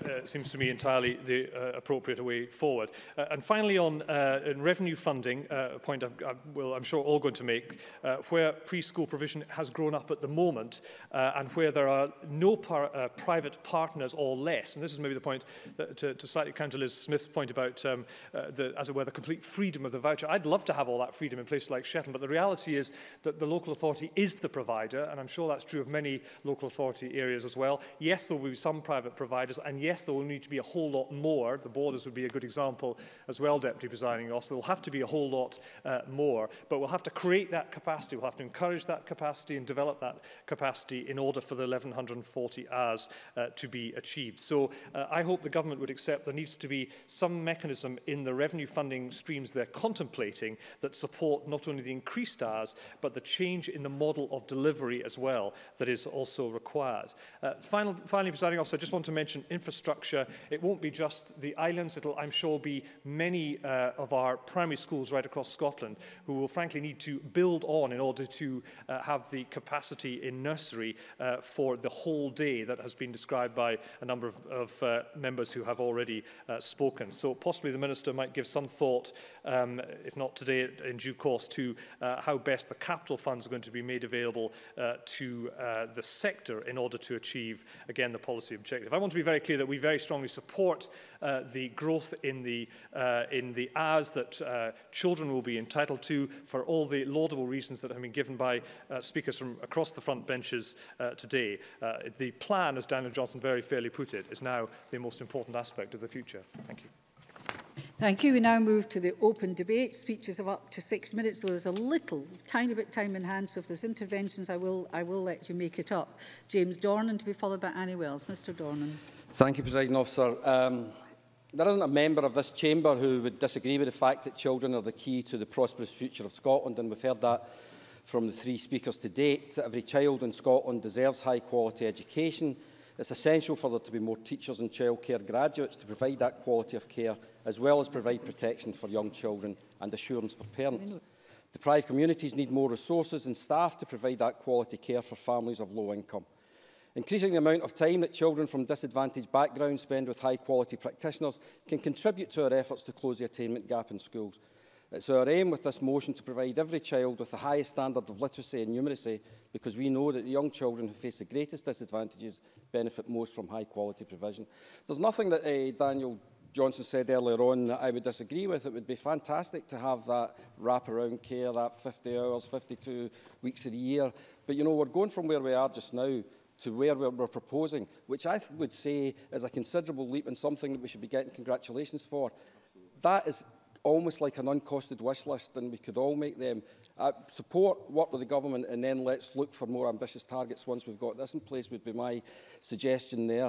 uh, seems to me entirely the uh, appropriate way forward. Uh, and finally, on uh, in revenue funding, uh, a point I've, I will, I'm sure, all going to make, uh, where preschool provision has grown up at the moment uh, and where there are no par uh, private partners or less. And this is maybe the point that, to, to slightly counter Liz Smith's point about, um, uh, the, as it were, the complete freedom of the voucher. I'd love to have all that freedom in places like Shetland, but the reality is that the local authority is the provider, and I'm sure that's true of many local authority areas as well. Yes, there will be some private providers, and yes, there will need to be a whole lot more. The borders would be a good example as well, Deputy Presiding Officer. There will have to be a whole lot uh, more, but we'll have to create that capacity. We'll have to encourage that capacity and develop that capacity in order for the eleven forty hours uh, to be achieved. So uh, I hope the government would accept there needs to be some mechanism in the revenue funding streams they're contemplating that support not only the increased hours, but the change in the model of delivery as well that is also required. Uh, final, finally, Presiding Officer, I just want to mention infrastructure. It won't be just the islands. It'll, I'm sure, be many uh, of our primary schools right across Scotland who will frankly need to build on in order to uh, have the capacity in nursery uh, for the whole day that has been described by a number of, of uh, members who have already uh, spoken. So possibly the Minister might give some thought, um, if not today, in due course, to uh, how best the capital funds are going to be made available uh, to uh, the sector in order to achieve, again, the policy objective. I want to be very clear that we very strongly support uh, the growth in the, uh, in the hours that uh, children will be entitled to for all the laudable reasons that have been given by uh, speakers from across the front benches uh, today. Uh, the plan, as Daniel Johnson very fairly put it, is now the most important aspect of the future. Thank you. Thank you. We now move to the open debate. Speeches of up to six minutes. So there's a little, tiny bit time in hand. So if there's interventions, I will, I will let you make it up. James Dornan to be followed by Annie Wells. Mister Dornan. Thank you, Presiding Officer. Um, there isn't a member of this chamber who would disagree with the fact that children are the key to the prosperous future of Scotland, and we've heard that from the three speakers to date. Every child in Scotland deserves high-quality education. It's essential for there to be more teachers and childcare graduates to provide that quality of care, as well as provide protection for young children and assurance for parents. Deprived communities need more resources and staff to provide that quality care for families of low income. Increasing the amount of time that children from disadvantaged backgrounds spend with high-quality practitioners can contribute to our efforts to close the attainment gap in schools. It's our aim with this motion to provide every child with the highest standard of literacy and numeracy, because we know that the young children who face the greatest disadvantages benefit most from high-quality provision. There's nothing that uh, Daniel Johnson said earlier on that I would disagree with. It would be fantastic to have that wraparound care, that fifty hours, fifty-two weeks of the year. But, you know, we're going from where we are just now to where we're, we're proposing, which I th would say is a considerable leap and something that we should be getting congratulations for. That is almost like an uncosted wish list, and we could all make them. Uh, support, work with the government, and then let's look for more ambitious targets once we've got this in place, would be my suggestion there.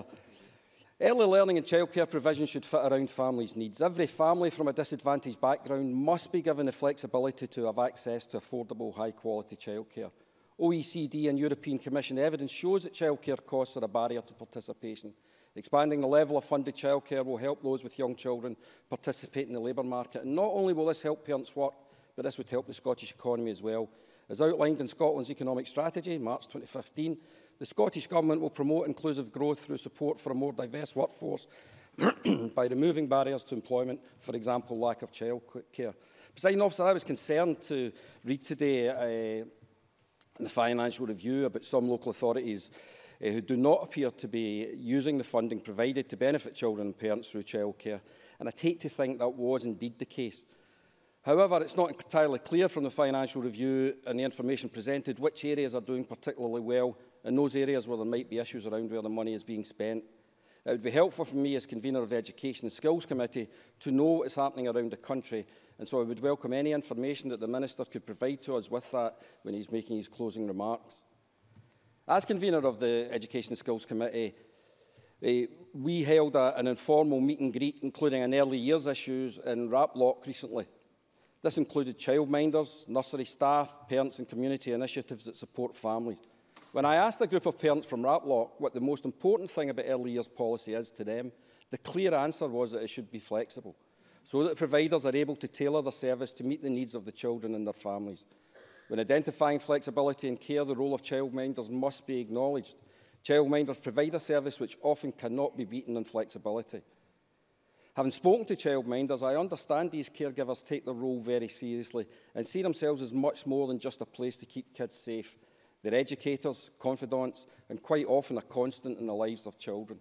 Early learning and childcare provision should fit around families' needs. Every family from a disadvantaged background must be given the flexibility to have access to affordable, high-quality childcare. O E C D and European Commission evidence shows that childcare costs are a barrier to participation. Expanding the level of funded childcare will help those with young children participate in the labour market. And not only will this help parents work, but this would help the Scottish economy as well. As outlined in Scotland's economic strategy, March twenty fifteen, the Scottish Government will promote inclusive growth through support for a more diverse workforce by removing barriers to employment, for example, lack of childcare. Presiding Officer, I was concerned to read today uh, in the Financial Review about some local authorities uh, who do not appear to be using the funding provided to benefit children and parents through childcare, and I'd hate to think that was indeed the case. However, it's not entirely clear from the Financial Review and the information presented which areas are doing particularly well and those areas where there might be issues around where the money is being spent. It would be helpful for me as convener of the Education and Skills Committee to know what is happening around the country, and so I would welcome any information that the Minister could provide to us with that when he's making his closing remarks. As convener of the Education and Skills Committee, uh, we held a, an informal meet and greet, including an early years issues in Raploch recently. This included childminders, nursery staff, parents and community initiatives that support families. When I asked a group of parents from Raploch what the most important thing about early years policy is to them, the clear answer was that it should be flexible, so that providers are able to tailor their service to meet the needs of the children and their families. When identifying flexibility in care, the role of childminders must be acknowledged. Childminders provide a service which often cannot be beaten in flexibility. Having spoken to childminders, I understand these caregivers take their role very seriously and see themselves as much more than just a place to keep kids safe. They're educators, confidants, and quite often a constant in the lives of children.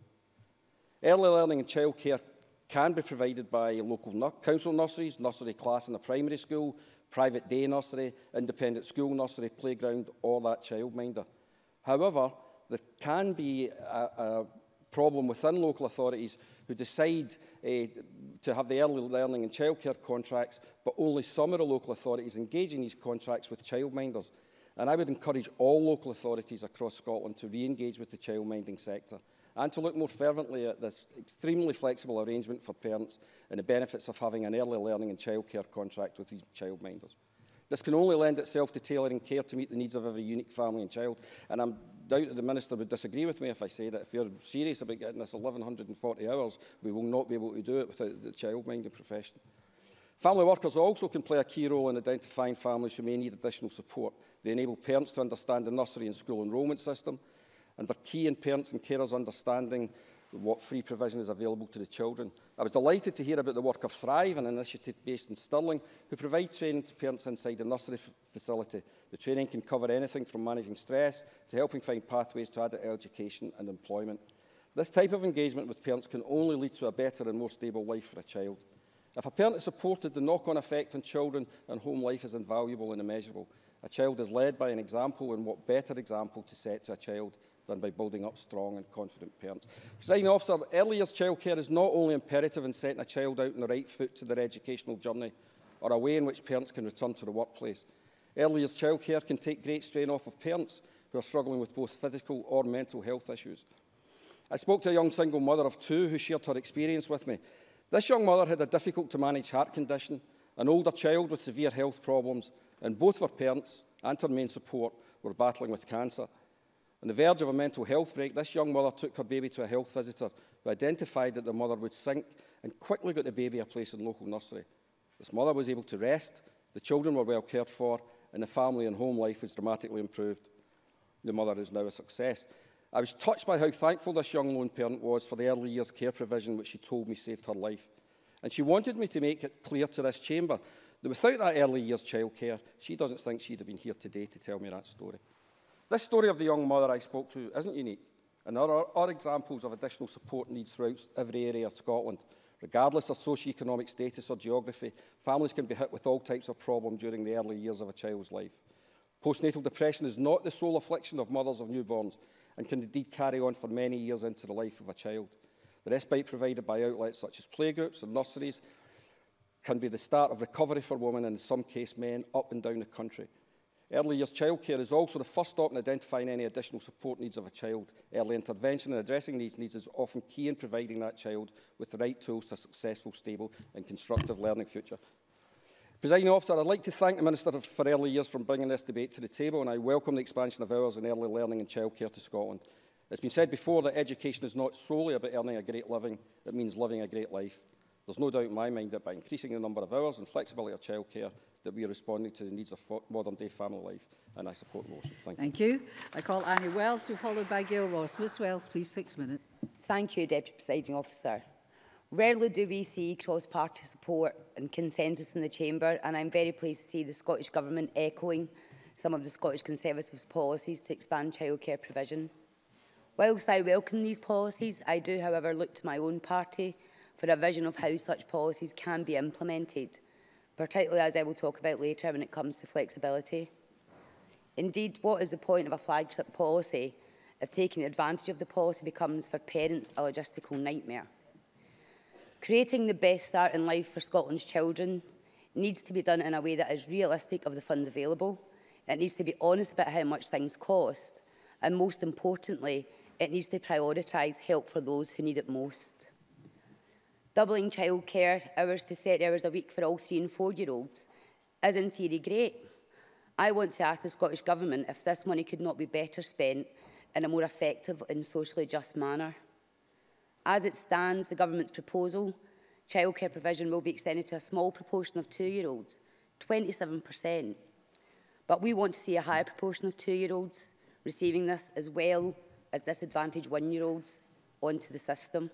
Early learning and childcare can be provided by local nu- council nurseries, nursery class in a primary school, private day nursery, independent school nursery, playground, or that childminder. However, there can be a, a problem within local authorities who decide uh, to have the early learning and childcare contracts, but only some of the local authorities engage in these contracts with childminders. And I would encourage all local authorities across Scotland to re-engage with the childminding sector and to look more fervently at this extremely flexible arrangement for parents and the benefits of having an early learning and childcare contract with these childminders. This can only lend itself to tailoring care to meet the needs of every unique family and child. And I doubt that the Minister would disagree with me if I say that if you're serious about getting this eleven forty hours, we will not be able to do it without the childminding profession. Family workers also can play a key role in identifying families who may need additional support. They enable parents to understand the nursery and school enrolment system, and they're key in parents and carers understanding what free provision is available to the children. I was delighted to hear about the work of Thrive, an initiative based in Stirling, who provide training to parents inside the nursery facility. The training can cover anything from managing stress to helping find pathways to adult education and employment. This type of engagement with parents can only lead to a better and more stable life for a child. If a parent is supported, the knock-on effect on children and home life is invaluable and immeasurable. A child is led by an example, and what better example to set to a child than by building up strong and confident parents. Presiding Officer, early years childcare is not only imperative in setting a child out on the right foot to their educational journey or a way in which parents can return to the workplace. Early years childcare can take great strain off of parents who are struggling with both physical or mental health issues. I spoke to a young single mother of two who shared her experience with me. This young mother had a difficult-to-manage heart condition, an older child with severe health problems, and both her parents and her main support were battling with cancer. On the verge of a mental health break, this young mother took her baby to a health visitor who identified that the mother would sink and quickly got the baby a place in local nursery. This mother was able to rest, the children were well cared for, and the family and home life was dramatically improved. The mother is now a success. I was touched by how thankful this young lone parent was for the early years care provision which she told me saved her life. And she wanted me to make it clear to this chamber that without that early years childcare, she doesn't think she'd have been here today to tell me that story. This story of the young mother I spoke to isn't unique, and there are, are examples of additional support needs throughout every area of Scotland. Regardless of socio-economic status or geography, families can be hit with all types of problems during the early years of a child's life. Postnatal depression is not the sole affliction of mothers of newborns and can indeed carry on for many years into the life of a child. The respite provided by outlets such as playgroups and nurseries can be the start of recovery for women and in some cases men up and down the country. Early years childcare is also the first stop in identifying any additional support needs of a child. Early intervention and addressing these needs is often key in providing that child with the right tools to a successful, stable and constructive learning future. Presiding Officer, I'd like to thank the Minister for Early Years for bringing this debate to the table, and I welcome the expansion of hours in early learning and childcare to Scotland. It's been said before that education is not solely about earning a great living, it means living a great life. There's no doubt in my mind that by increasing the number of hours and flexibility of childcare, that we are responding to the needs of modern-day family life, and I support the motion. Thank you. Thank you. I call Annie Wells, to be followed by Gail Ross. Miss Wells, please, six minutes. Thank you, Deputy Presiding Officer. Rarely do we see cross-party support and consensus in the Chamber, and I'm very pleased to see the Scottish Government echoing some of the Scottish Conservatives' policies to expand childcare provision. Whilst I welcome these policies, I do, however, look to my own party for a vision of how such policies can be implemented, particularly as I will talk about later when it comes to flexibility. Indeed, what is the point of a flagship policy if taking advantage of the policy becomes for parents a logistical nightmare? Creating the best start in life for Scotland's children needs to be done in a way that is realistic of the funds available. It needs to be honest about how much things cost, and most importantly, it needs to prioritise help for those who need it most. Doubling childcare hours to thirty hours a week for all three and four-year-olds is in theory great. I want to ask the Scottish Government if this money could not be better spent in a more effective and socially just manner. As it stands, the Government's proposal, childcare provision will be extended to a small proportion of two-year-olds, twenty-seven percent. But we want to see a higher proportion of two-year-olds receiving this, as well as disadvantaged one-year-olds onto the system.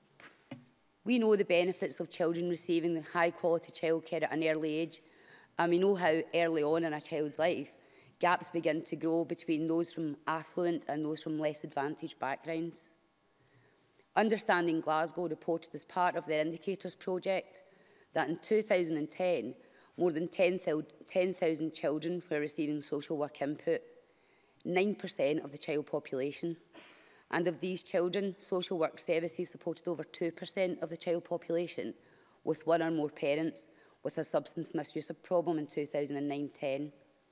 We know the benefits of children receiving high-quality childcare at an early age, and we know how early on in a child's life gaps begin to grow between those from affluent and those from less advantaged backgrounds. Understanding Glasgow reported as part of their Indicators project that in two thousand ten, more than ten thousand children were receiving social work input, nine percent of the child population. And of these children, social work services supported over two percent of the child population, with one or more parents with a substance misuse problem in two thousand nine ten.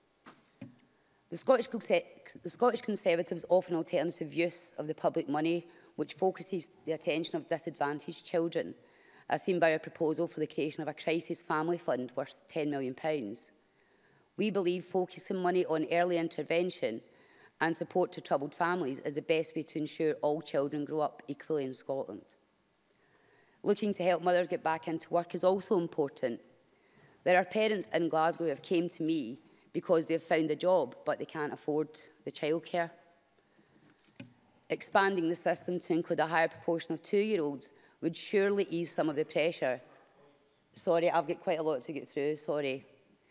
The Scottish, the Scottish Conservatives offer an alternative use of the public money which focuses the attention of disadvantaged children, as seen by our proposal for the creation of a crisis family fund worth ten million pounds. We believe focusing money on early intervention and support to troubled families is the best way to ensure all children grow up equally in Scotland. Looking to help mothers get back into work is also important. There are parents in Glasgow who have came to me because they have found a job but they can't afford the childcare. Expanding the system to include a higher proportion of two-year-olds would surely ease some of the pressure. Sorry, I've got quite a lot to get through, sorry.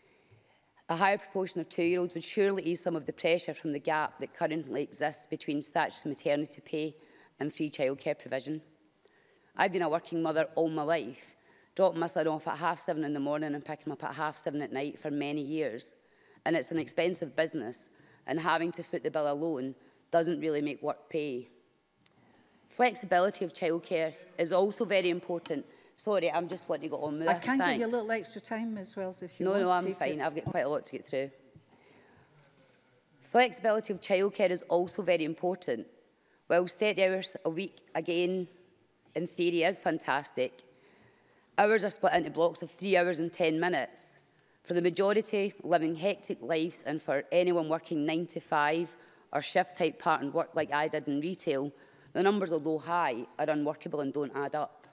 A higher proportion of two-year-olds would surely ease some of the pressure from the gap that currently exists between statutory maternity pay and free childcare provision. I've been a working mother all my life, dropping my son off at half seven in the morning and picking him up at half seven at night for many years. And it's an expensive business, and having to foot the bill alone doesn't really make work pay. Flexibility of childcare is also very important. Sorry, I'm just wanting to go on with I this. can Thanks. give you a little extra time as well, if you no, want No, to I'm take fine. It. I've got quite a lot to get through. Flexibility of childcare is also very important. Whilst thirty hours a week, again, in theory, is fantastic, hours are split into blocks of three hours and ten minutes. For the majority living hectic lives, and for anyone working nine to five or shift-type pattern work like I did in retail, the numbers, although high, are unworkable and don't add up.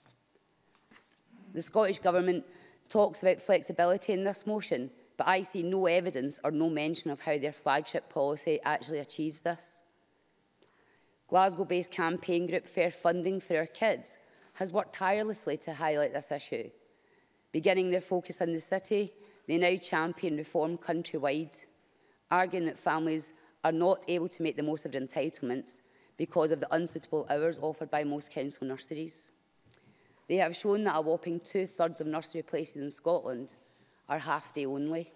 The Scottish Government talks about flexibility in this motion, but I see no evidence or no mention of how their flagship policy actually achieves this. Glasgow-based campaign group Fair Funding for Our Kids has worked tirelessly to highlight this issue. Beginning their focus in the city, they now champion reform countrywide, arguing that families are not able to make the most of their entitlements because of the unsuitable hours offered by most council nurseries. They have shown that a whopping two-thirds of nursery places in Scotland are half-day only.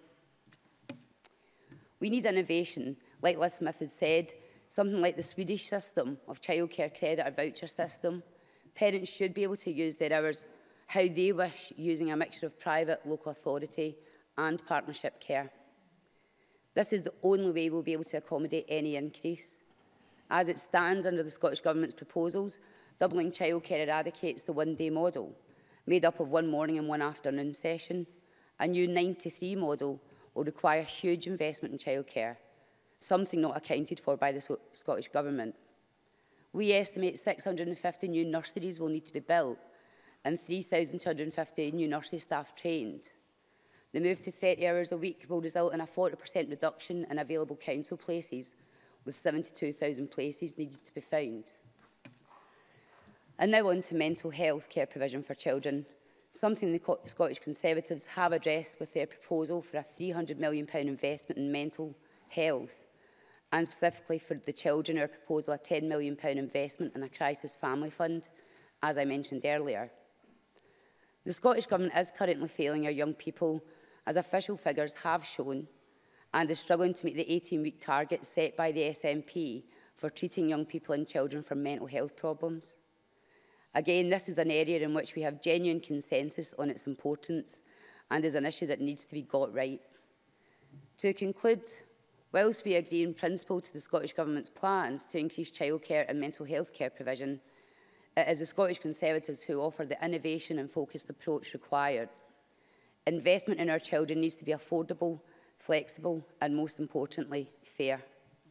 We need innovation, like Liz Smith has said, something like the Swedish system of childcare credit or voucher system. Parents should be able to use their hours how they wish, using a mixture of private, local authority and partnership care. This is the only way we'll be able to accommodate any increase. As it stands under the Scottish Government's proposals, doubling childcare eradicates the one-day model, made up of one morning and one afternoon session. A new nine to three model will require huge investment in childcare, something not accounted for by the Scottish Government. We estimate six hundred and fifty new nurseries will need to be built and three thousand two hundred and fifty new nursery staff trained. The move to thirty hours a week will result in a forty percent reduction in available council places, with seventy-two thousand places needed to be found. And now on to mental health care provision for children, something the Scottish Conservatives have addressed with their proposal for a three hundred million pounds investment in mental health, and specifically for the children, our proposal a ten million pounds investment in a crisis family fund, as I mentioned earlier. The Scottish Government is currently failing our young people, as official figures have shown, and is struggling to meet the eighteen-week target set by the S N P for treating young people and children for mental health problems. Again, this is an area in which we have genuine consensus on its importance and is an issue that needs to be got right. To conclude, whilst we agree in principle to the Scottish Government's plans to increase childcare and mental health care provision, it is the Scottish Conservatives who offer the innovation and focused approach required. Investment in our children needs to be affordable, flexible and, most importantly, fair.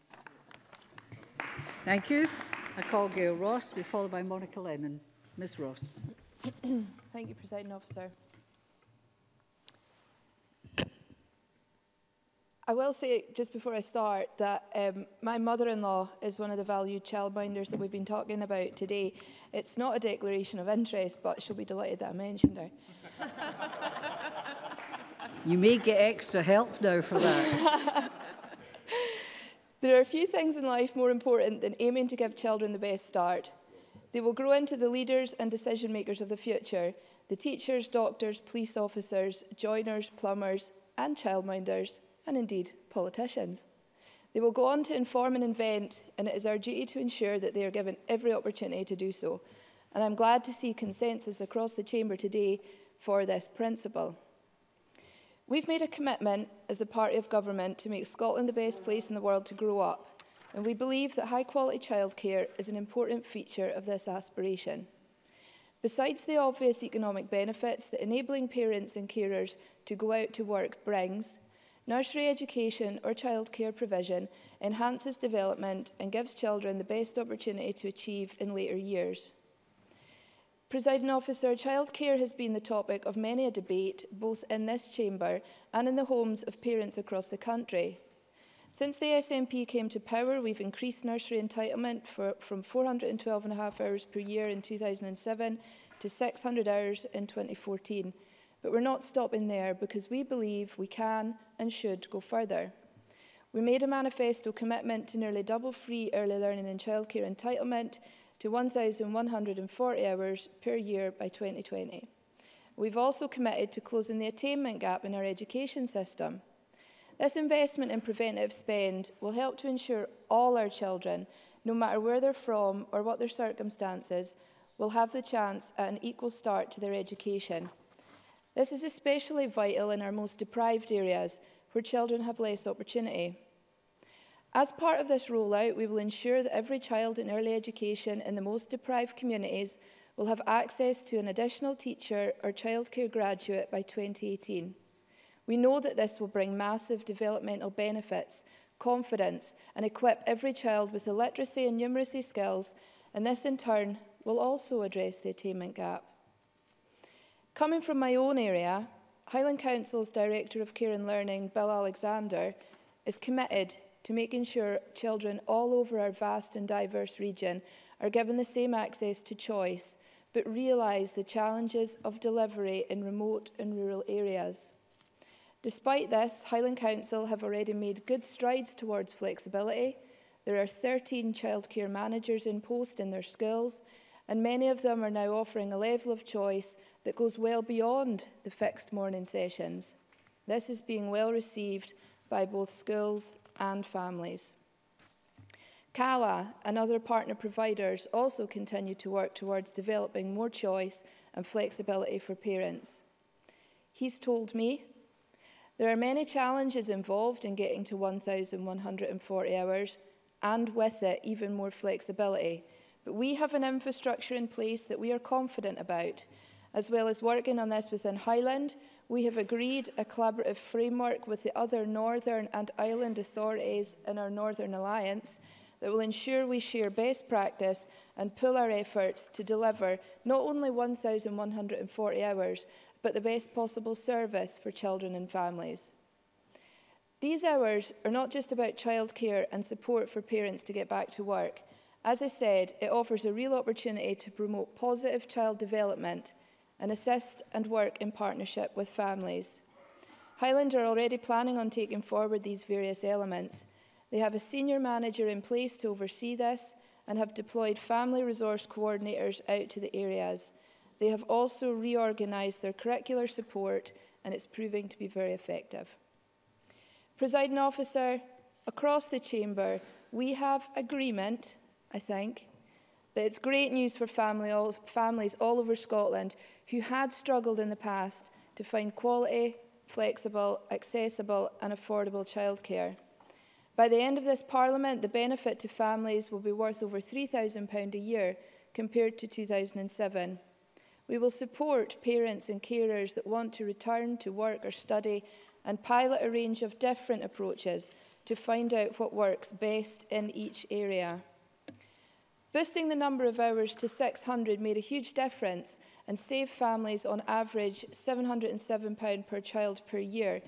Thank you. I call Gail Ross to be followed by Monica Lennon. Miz Ross. Thank you, Presiding Officer. I will say, just before I start, that um, my mother-in-law is one of the valued childminders that we've been talking about today. It's not a declaration of interest, but she'll be delighted that I mentioned her. You may get extra help now for that. There are a few things in life more important than aiming to give children the best start. They will grow into the leaders and decision makers of the future, the teachers, doctors, police officers, joiners, plumbers and childminders, and indeed politicians. They will go on to inform and invent, and it is our duty to ensure that they are given every opportunity to do so. And I'm glad to see consensus across the Chamber today for this principle. We've made a commitment as the party of government to make Scotland the best place in the world to grow up, and we believe that high-quality childcare is an important feature of this aspiration. Besides the obvious economic benefits that enabling parents and carers to go out to work brings, nursery education or childcare provision enhances development and gives children the best opportunity to achieve in later years. Presiding Officer, childcare has been the topic of many a debate, both in this chamber and in the homes of parents across the country. Since the S N P came to power, we've increased nursery entitlement for, from four hundred and twelve and a half hours per year in two thousand seven to six hundred hours in twenty fourteen. But we're not stopping there because we believe we can and should go further. We made a manifesto commitment to nearly double free early learning and childcare entitlement to one thousand one hundred and forty hours per year by twenty twenty. We've also committed to closing the attainment gap in our education system. This investment in preventative spend will help to ensure all our children, no matter where they're from or what their circumstances, will have the chance at an equal start to their education. This is especially vital in our most deprived areas, where children have less opportunity. As part of this rollout, we will ensure that every child in early education in the most deprived communities will have access to an additional teacher or childcare graduate by twenty eighteen. We know that this will bring massive developmental benefits, confidence, and equip every child with the literacy and numeracy skills, and this in turn will also address the attainment gap. Coming from my own area, Highland Council's Director of Care and Learning, Bill Alexander, is committed to making sure children all over our vast and diverse region are given the same access to choice, but realise the challenges of delivery in remote and rural areas. Despite this, Highland Council have already made good strides towards flexibility. There are thirteen childcare managers in post in their schools, and many of them are now offering a level of choice that goes well beyond the fixed morning sessions. This is being well received by both schools and families. CALA and other partner providers also continue to work towards developing more choice and flexibility for parents. He's told me, there are many challenges involved in getting to one thousand one hundred and forty hours, and with it even more flexibility. But we have an infrastructure in place that we are confident about. As well as working on this within Highland, we have agreed a collaborative framework with the other Northern and Island authorities in our Northern Alliance that will ensure we share best practice and pool our efforts to deliver not only one thousand one hundred and forty hours, but the best possible service for children and families. These hours are not just about childcare and support for parents to get back to work. As I said, it offers a real opportunity to promote positive child development and assist and work in partnership with families. Highland are already planning on taking forward these various elements. They have a senior manager in place to oversee this and have deployed family resource coordinators out to the areas. They have also reorganised their curricular support, and it's proving to be very effective. Presiding Officer, across the Chamber, we have agreement, I think, that it's great news for family all, families all over Scotland who had struggled in the past to find quality, flexible, accessible and affordable childcare. By the end of this Parliament, the benefit to families will be worth over three thousand pounds a year compared to two thousand seven. We will support parents and carers that want to return to work or study and pilot a range of different approaches to find out what works best in each area. Boosting the number of hours to six hundred made a huge difference and saved families on average seven hundred and seven pounds per child per year,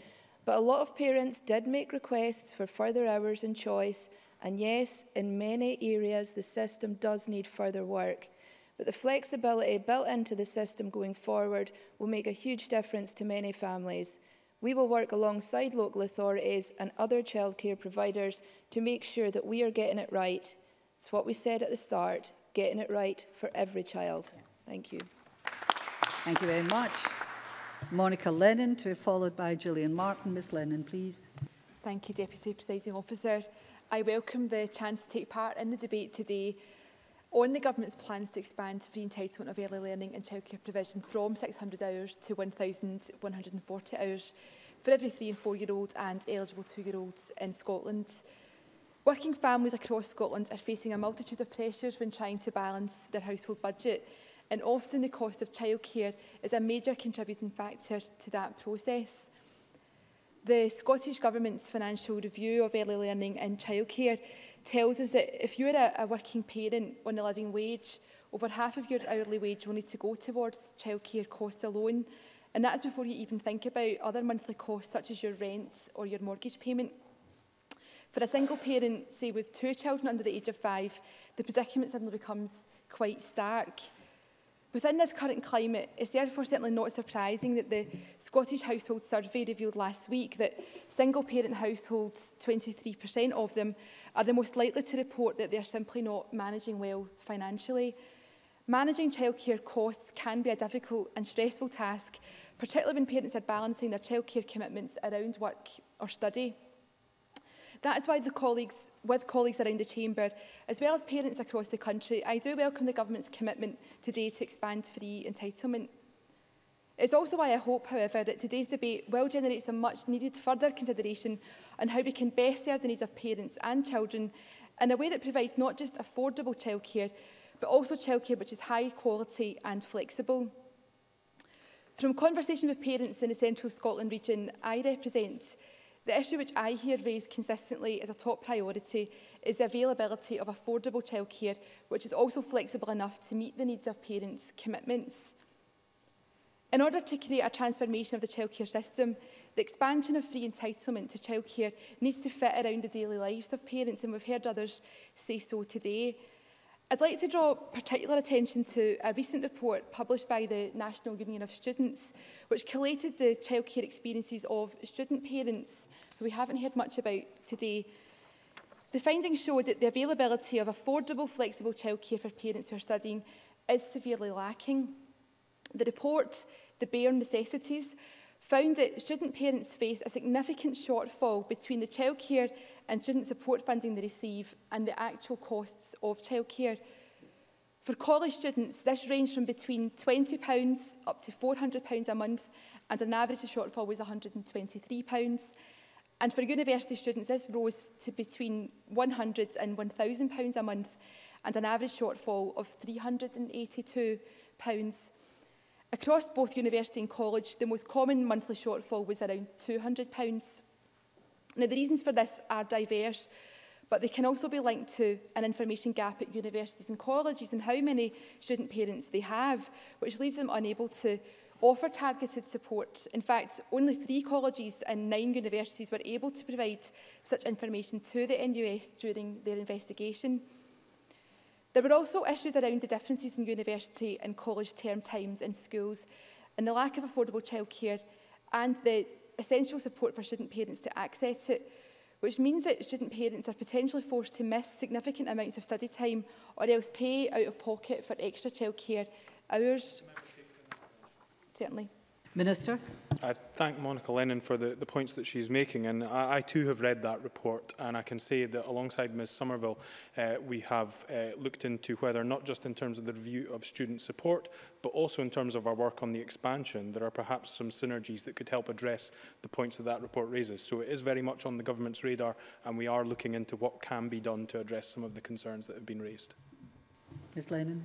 But a lot of parents did make requests for further hours and choice, and yes, in many areas the system does need further work. But the flexibility built into the system going forward will make a huge difference to many families. We will work alongside local authorities and other childcare providers to make sure that we are getting it right. It's what we said at the start, getting it right for every child. Thank you. Thank you very much. Monica Lennon, to be followed by Gillian Martin. Miss Lennon, please. Thank you, Deputy Presiding Officer. I welcome the chance to take part in the debate today on the Government's plans to expand free entitlement of early learning and childcare provision from six hundred hours to one thousand one hundred and forty hours for every three and four-year-olds and eligible two-year-olds in Scotland. Working families across Scotland are facing a multitude of pressures when trying to balance their household budget, and often the cost of childcare is a major contributing factor to that process. The Scottish Government's financial review of early learning and childcare tells us that if you're a, a working parent on a living wage, over half of your hourly wage will need to go towards childcare costs alone, and that's before you even think about other monthly costs such as your rent or your mortgage payment. For a single parent, say with two children under the age of five, the predicament suddenly becomes quite stark. Within this current climate, it's therefore certainly not surprising that the Scottish Household Survey revealed last week that single-parent households, twenty-three percent of them, are the most likely to report that they are simply not managing well financially. Managing childcare costs can be a difficult and stressful task, particularly when parents are balancing their childcare commitments around work or study. That is why the colleagues, with colleagues around the Chamber, as well as parents across the country, I do welcome the Government's commitment today to expand free entitlement. It's also why I hope, however, that today's debate will generate some much needed further consideration on how we can best serve the needs of parents and children in a way that provides not just affordable childcare, but also childcare which is high quality and flexible. From conversation with parents in the Central Scotland region I represent, the issue which I hear raised consistently as a top priority is the availability of affordable childcare, which is also flexible enough to meet the needs of parents' commitments. In order to create a transformation of the childcare system, the expansion of free entitlement to childcare needs to fit around the daily lives of parents, and we've heard others say so today. I'd like to draw particular attention to a recent report published by the National Union of Students, which collated the childcare experiences of student parents, who we haven't heard much about today. The findings showed that the availability of affordable, flexible childcare for parents who are studying is severely lacking. The report, The Bare Necessities, found that student parents face a significant shortfall between the childcare and student support funding they receive and the actual costs of childcare. For college students, this ranged from between twenty pounds up to four hundred pounds a month, and on average the shortfall was one hundred and twenty-three pounds. And for university students, this rose to between one hundred and one thousand pounds a month, and an average shortfall of three hundred and eighty-two pounds. Across both university and college, the most common monthly shortfall was around two hundred pounds. Now, the reasons for this are diverse, but they can also be linked to an information gap at universities and colleges and how many student parents they have, which leaves them unable to offer targeted support. In fact, only three colleges and nine universities were able to provide such information to the N U S during their investigation. There were also issues around the differences in university and college term times in schools, and the lack of affordable childcare and the essential support for student parents to access it, which means that student parents are potentially forced to miss significant amounts of study time or else pay out of pocket for extra childcare hours. Certainly. Minister. I thank Monica Lennon for the, the points that she's making, and I, I too have read that report, and I can say that alongside Miz Somerville uh, we have uh, looked into whether, not just in terms of the review of student support, but also in terms of our work on the expansion, there are perhaps some synergies that could help address the points that that report raises. So it is very much on the government's radar, and we are looking into what can be done to address some of the concerns that have been raised. Miz Lennon.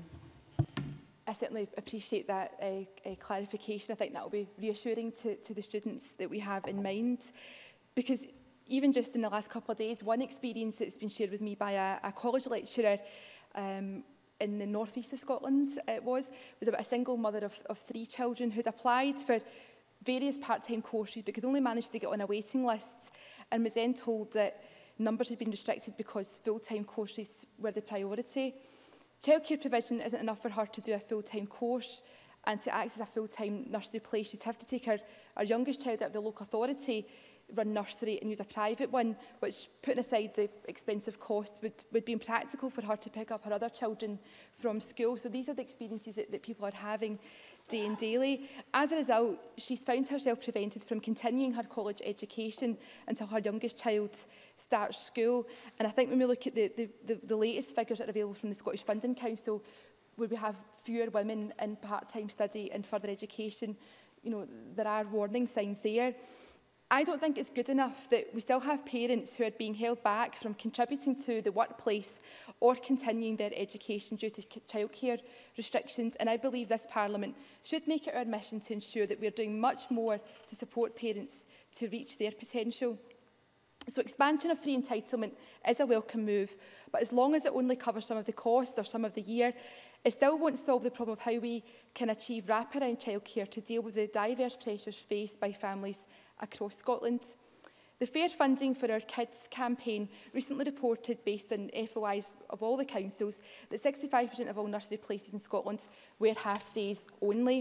I certainly appreciate that uh, uh, clarification. I think that will be reassuring to, to the students that we have in mind, because even just in the last couple of days, one experience that's been shared with me by a, a college lecturer um, in the northeast of Scotland, it was, was about a single mother of, of three children who'd applied for various part-time courses but could only manage to get on a waiting list, and was then told that numbers had been restricted because full-time courses were the priority. Childcare provision isn't enough for her to do a full-time course, and to access a full-time nursery place, she'd have to take her, her youngest child out of the local authority run nursery and use a private one, which, putting aside the expensive costs, would, would be impractical for her to pick up her other children from school. So these are the experiences that, that people are having day and daily. As a result, she's found herself prevented from continuing her college education until her youngest child starts school. And I think when we look at the, the, the, the latest figures that are available from the Scottish Funding Council, where we have fewer women in part-time study and further education, you know, there are warning signs there. I don't think it's good enough that we still have parents who are being held back from contributing to the workplace or continuing their education due to childcare restrictions, and I believe this Parliament should make it our mission to ensure that we are doing much more to support parents to reach their potential. So expansion of free entitlement is a welcome move, but as long as it only covers some of the costs or some of the year, it still won't solve the problem of how we can achieve wraparound childcare to deal with the diverse pressures faced by families across Scotland. The Fair Funding for Our Kids campaign recently reported, based on F O Is of all the councils, that sixty-five percent of all nursery places in Scotland were half days only.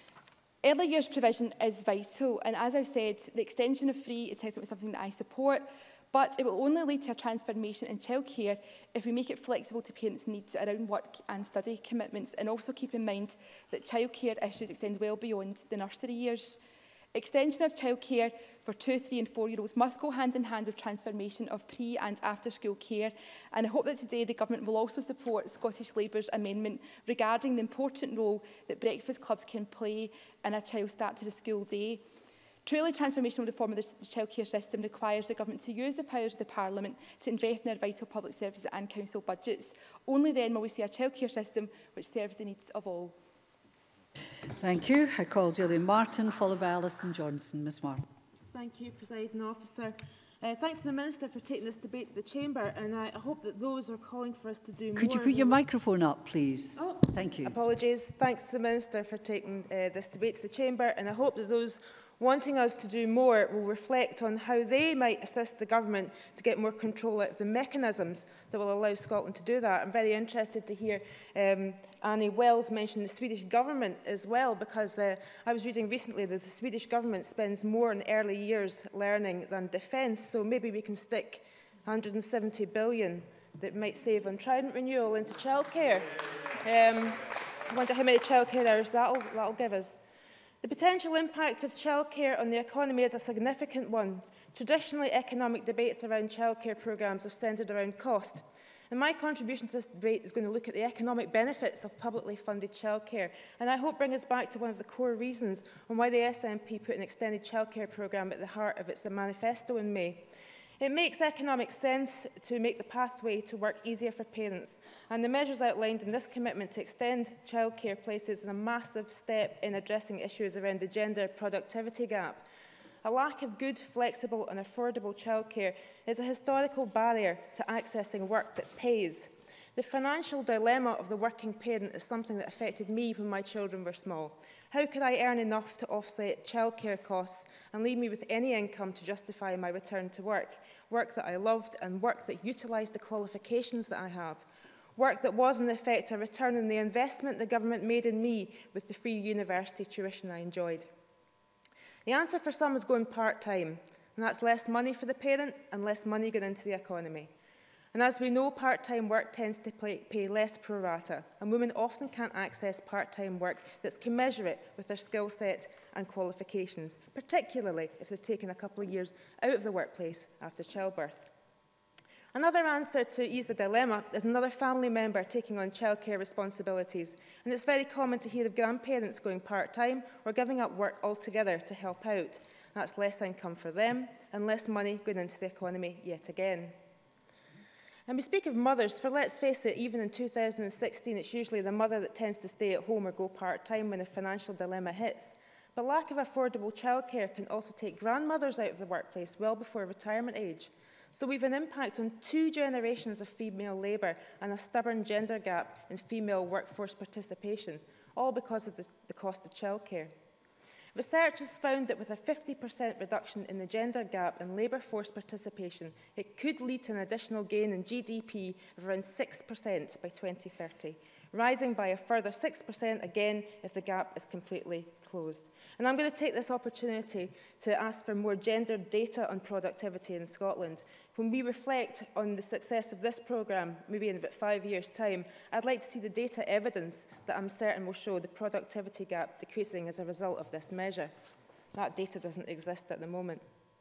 Early years provision is vital, and as I've said, the extension of free entitlement is something that I support, but it will only lead to a transformation in childcare if we make it flexible to parents' needs around work and study commitments, and also keep in mind that childcare issues extend well beyond the nursery years. Extension of childcare for two, three and four-year-olds must go hand in hand with transformation of pre- and after-school care, and I hope that today the Government will also support Scottish Labour's amendment regarding the important role that breakfast clubs can play in a child's start to the school day. Truly transformational reform of the, the childcare system requires the Government to use the powers of the Parliament to invest in our vital public services and council budgets. Only then will we see a childcare system which serves the needs of all. Thank you. I call Gillian Martin, followed by Alison Johnson. Miz Martin. Thank you, Presiding Officer. Uh, thanks to the Minister for taking this debate to the Chamber, and I hope that those who are calling for us to do more... Could you put your microphone up, please? Oh, thank you. Apologies. Thanks to the Minister for taking uh, this debate to the Chamber, and I hope that those wanting us to do more will reflect on how they might assist the Government to get more control out of the mechanisms that will allow Scotland to do that. I'm very interested to hear um, Annie Wells mention the Swedish Government as well, because uh, I was reading recently that the Swedish Government spends more on early years learning than defence, so maybe we can stick one hundred and seventy billion that might save on Trident renewal into childcare. Um, I wonder how many childcare hours that'll, that'll give us. The potential impact of childcare on the economy is a significant one. Traditionally, economic debates around childcare programmes have centred around cost. And my contribution to this debate is going to look at the economic benefits of publicly funded childcare, and I hope bring us back to one of the core reasons on why the S N P put an extended childcare programme at the heart of its manifesto in May. It makes economic sense to make the pathway to work easier for parents, and the measures outlined in this commitment to extend childcare places is a massive step in addressing issues around the gender productivity gap. A lack of good, flexible and affordable childcare is a historical barrier to accessing work that pays. The financial dilemma of the working parent is something that affected me when my children were small. How could I earn enough to offset childcare costs and leave me with any income to justify my return to work? Work that I loved and work that utilised the qualifications that I have. Work that was in effect a return on the investment the government made in me with the free university tuition I enjoyed. The answer for some is going part-time, and that's less money for the parent and less money going into the economy. And as we know, part-time work tends to pay, pay less pro rata, and women often can't access part-time work that's commensurate with their skill set and qualifications, particularly if they've taken a couple of years out of the workplace after childbirth. Another answer to ease the dilemma is another family member taking on childcare responsibilities, and it's very common to hear of grandparents going part-time or giving up work altogether to help out. That's less income for them and less money going into the economy yet again. And we speak of mothers, for let's face it, even in two thousand sixteen, it's usually the mother that tends to stay at home or go part-time when a financial dilemma hits. But lack of affordable childcare can also take grandmothers out of the workplace well before retirement age. So we have an impact on two generations of female labour and a stubborn gender gap in female workforce participation, all because of the, the cost of childcare. Research has found that with a fifty percent reduction in the gender gap in labour force participation, it could lead to an additional gain in G D P of around six percent by twenty thirty, rising by a further six percent again if the gap is completely closed. And I'm going to take this opportunity to ask for more gendered data on productivity in Scotland. When we reflect on the success of this programme, maybe in about five years' time, I'd like to see the data evidence that I'm certain will show the productivity gap decreasing as a result of this measure. That data doesn't exist at the moment.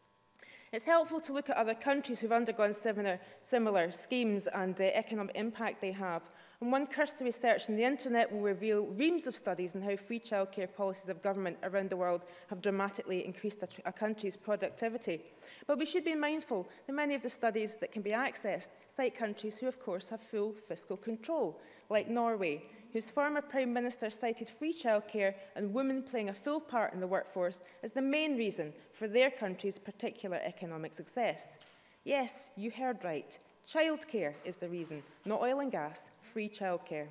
It's helpful to look at other countries who've undergone similar, similar schemes and the economic impact they have. And one cursory search on the internet will reveal reams of studies on how free childcare policies of government around the world have dramatically increased a, a country's productivity. But we should be mindful that many of the studies that can be accessed cite countries who, of course, have full fiscal control, like Norway, whose former Prime Minister cited free childcare and women playing a full part in the workforce as the main reason for their country's particular economic success. Yes, you heard right. Childcare is the reason, not oil and gas, free childcare.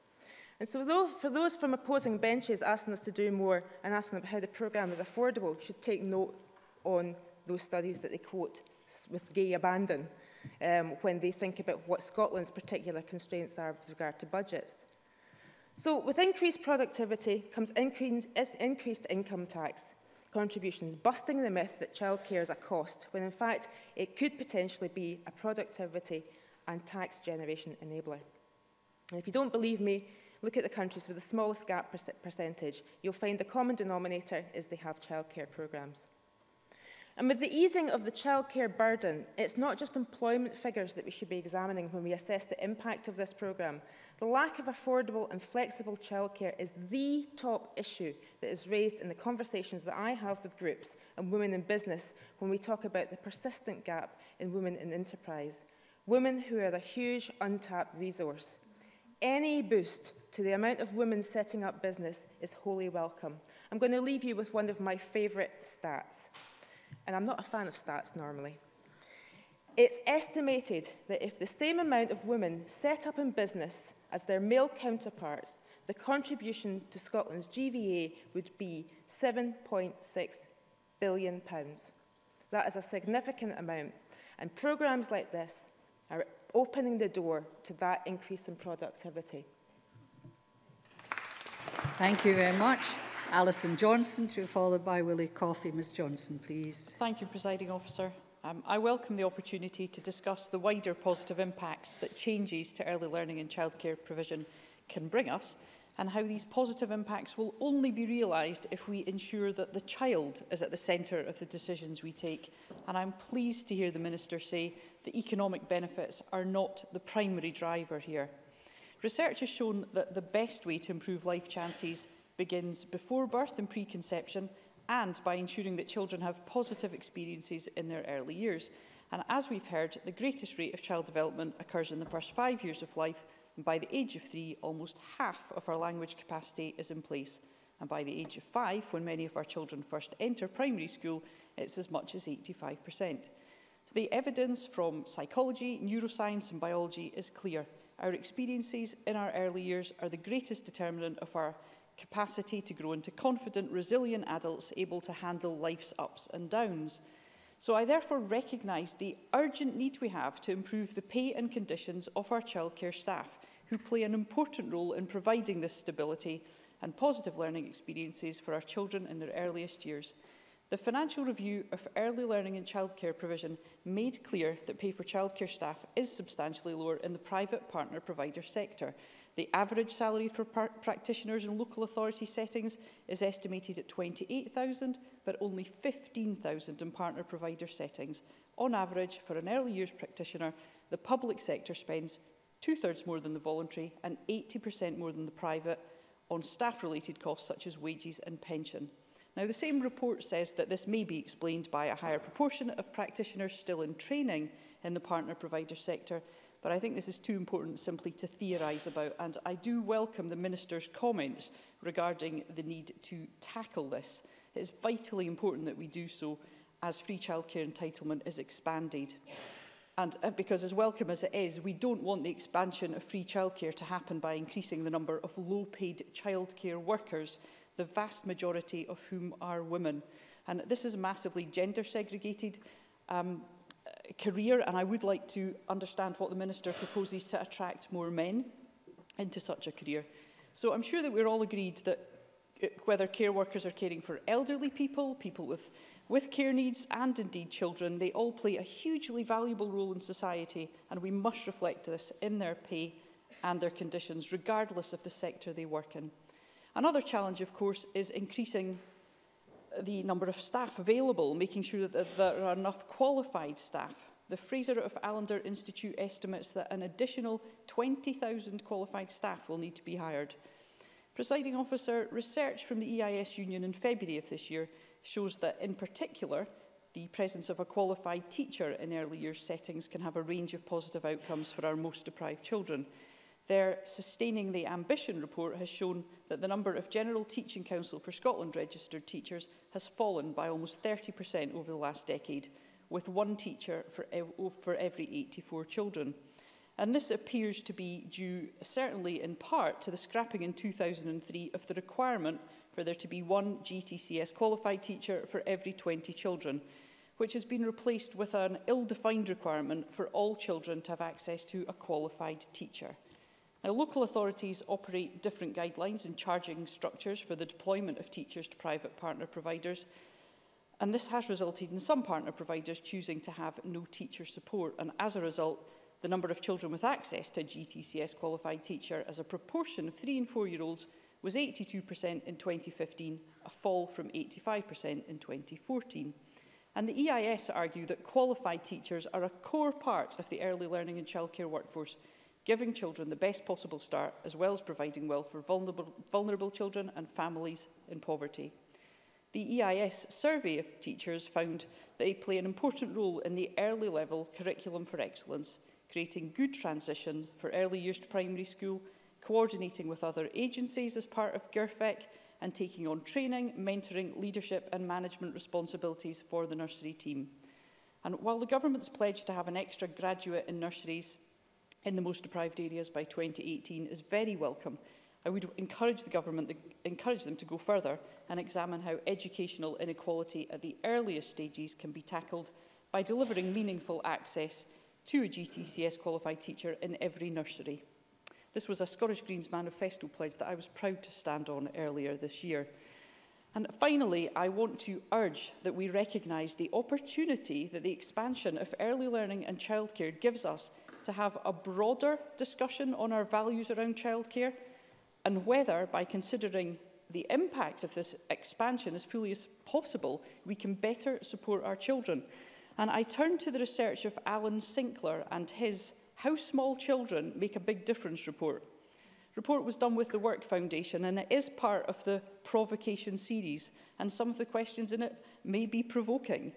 And so though, for those from opposing benches asking us to do more and asking about how the programme is affordable, should take note on those studies that they quote with gay abandon um, when they think about what Scotland's particular constraints are with regard to budgets. So with increased productivity comes increased, increased income tax contributions, busting the myth that childcare is a cost, when in fact it could potentially be a productivity and tax generation enabler. And if you don't believe me, look at the countries with the smallest gap percentage. You'll find the common denominator is they have childcare programmes. And with the easing of the childcare burden, it's not just employment figures that we should be examining when we assess the impact of this programme. The lack of affordable and flexible childcare is the top issue that is raised in the conversations that I have with groups and women in business when we talk about the persistent gap in women in enterprise. Women who are a huge untapped resource. Any boost to the amount of women setting up business is wholly welcome. I'm going to leave you with one of my favourite stats. And I'm not a fan of stats normally. It's estimated that if the same amount of women set up in business as their male counterparts, the contribution to Scotland's G V A would be seven point six billion pounds. That is a significant amount, and programmes like this are opening the door to that increase in productivity. Thank you very much. Alison Johnson, to be followed by Willie Coffey. Miz Johnson, please. Thank you, Presiding Officer. Um, I welcome the opportunity to discuss the wider positive impacts that changes to early learning and childcare provision can bring us, and how these positive impacts will only be realised if we ensure that the child is at the centre of the decisions we take. And I'm pleased to hear the Minister say that economic benefits are not the primary driver here. Research has shown that the best way to improve life chances begins before birth and preconception, and by ensuring that children have positive experiences in their early years. And as we've heard, the greatest rate of child development occurs in the first five years of life, and by the age of three, almost half of our language capacity is in place. And by the age of five, when many of our children first enter primary school, it's as much as eighty-five percent. So the evidence from psychology, neuroscience and biology is clear. Our experiences in our early years are the greatest determinant of our capacity to grow into confident, resilient adults able to handle life's ups and downs. So I therefore recognise the urgent need we have to improve the pay and conditions of our childcare staff, who play an important role in providing this stability and positive learning experiences for our children in their earliest years. The financial review of early learning and childcare provision made clear that pay for childcare staff is substantially lower in the private partner provider sector. The average salary for practitioners in local authority settings is estimated at twenty-eight thousand pounds, but only fifteen thousand pounds in partner provider settings. On average, for an early years practitioner, the public sector spends two-thirds more than the voluntary and eighty percent more than the private on staff-related costs such as wages and pension. Now, the same report says that this may be explained by a higher proportion of practitioners still in training in the partner provider sector, but I think this is too important simply to theorise about, and I do welcome the Minister's comments regarding the need to tackle this. It is vitally important that we do so as free childcare entitlement is expanded. And uh, because as welcome as it is, we don't want the expansion of free childcare to happen by increasing the number of low-paid childcare workers the vast majority of whom are women. And this is a massively gender segregated um, career, and I would like to understand what the Minister proposes to attract more men into such a career. So I'm sure that we're all agreed that whether care workers are caring for elderly people, people with, with care needs and indeed children, they all play a hugely valuable role in society, and we must reflect this in their pay and their conditions, regardless of the sector they work in. Another challenge, of course, is increasing the number of staff available, making sure that there are enough qualified staff. The Fraser of Allender Institute estimates that an additional twenty thousand qualified staff will need to be hired. Presiding Officer, research from the E I S Union in February of this year shows that, in particular, the presence of a qualified teacher in early years settings can have a range of positive outcomes for our most deprived children. Their Sustaining the Ambition report has shown that the number of General Teaching Council for Scotland registered teachers has fallen by almost thirty percent over the last decade, with one teacher for, ev for every eighty-four children. And this appears to be due, certainly in part, to the scrapping in two thousand three of the requirement for there to be one G T C S qualified teacher for every twenty children, which has been replaced with an ill-defined requirement for all children to have access to a qualified teacher. Now, local authorities operate different guidelines and charging structures for the deployment of teachers to private partner providers, and this has resulted in some partner providers choosing to have no teacher support, and as a result, the number of children with access to a G T C S qualified teacher as a proportion of three and four-year-olds was eighty-two percent in twenty fifteen, a fall from eighty-five percent in twenty fourteen. And the E I S argue that qualified teachers are a core part of the early learning and childcare workforce, giving children the best possible start, as well as providing well for vulnerable, vulnerable children and families in poverty. The E I S survey of teachers found that they play an important role in the early level curriculum for excellence, creating good transitions for early years to primary school, coordinating with other agencies as part of G I R F E C, and taking on training, mentoring, leadership and management responsibilities for the nursery team. And while the government's pledge to have an extra graduate in nurseries in the most deprived areas by twenty eighteen is very welcome, I would encourage the government to encourage them to go further and examine how educational inequality at the earliest stages can be tackled by delivering meaningful access to a G T C S qualified teacher in every nursery. This was a Scottish Greens manifesto pledge that I was proud to stand on earlier this year. And finally, I want to urge that we recognise the opportunity that the expansion of early learning and childcare gives us to have a broader discussion on our values around childcare, and whether, by considering the impact of this expansion as fully as possible, we can better support our children. And I turn to the research of Alan Sinclair and his How Small Children Make a Big Difference report. The report was done with the Work Foundation, and it is part of the Provocation series, and some of the questions in it may be provoking.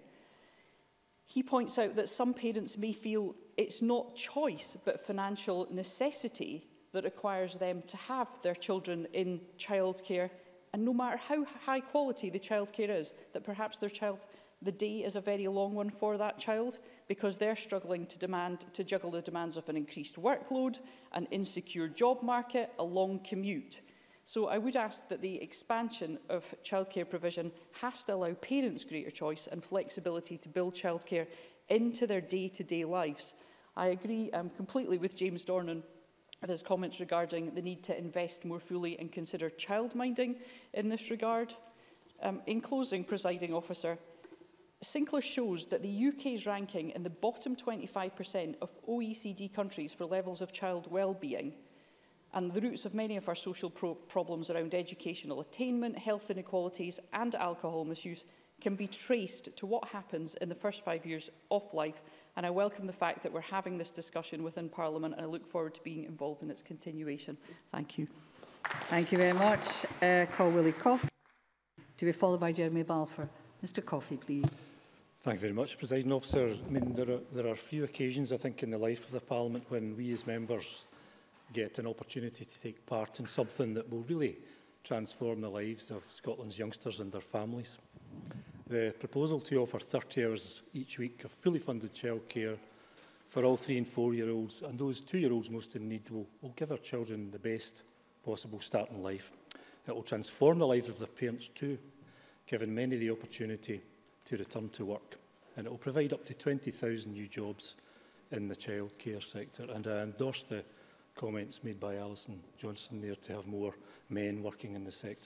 He points out that some parents may feel it's not choice but financial necessity that requires them to have their children in childcare, and no matter how high quality the childcare is, that perhaps their child, the day is a very long one for that child because they're struggling to demand to juggle the demands of an increased workload, an insecure job market, a long commute. So I would ask that the expansion of childcare provision has to allow parents greater choice and flexibility to build childcare into their day-to-day lives. I agree um, completely with James Dornan with his comments regarding the need to invest more fully and consider childminding in this regard. Um, in closing, Presiding Officer, Sinclair shows that the U K's ranking in the bottom twenty-five percent of O E C D countries for levels of child well-being, and the roots of many of our social pro problems around educational attainment, health inequalities and alcohol misuse can be traced to what happens in the first five years of life. And I welcome the fact that we're having this discussion within Parliament, and I look forward to being involved in its continuation. Thank you. Thank you very much. Uh, call Willie Coffey, to be followed by Jeremy Balfour. Mister Coffey, please. Thank you very much, Presiding Officer. I mean, there are, there are few occasions, I think, in the life of the Parliament when we as members get an opportunity to take part in something that will really transform the lives of Scotland's youngsters and their families. The proposal to offer thirty hours each week of fully funded childcare for all three and four-year-olds and those two-year-olds most in need will, will give our children the best possible start in life. It will transform the lives of their parents too, giving many the opportunity to return to work. And it will provide up to twenty thousand new jobs in the childcare sector. And I endorse the comments made by Alison Johnson there to have more men working in the sector.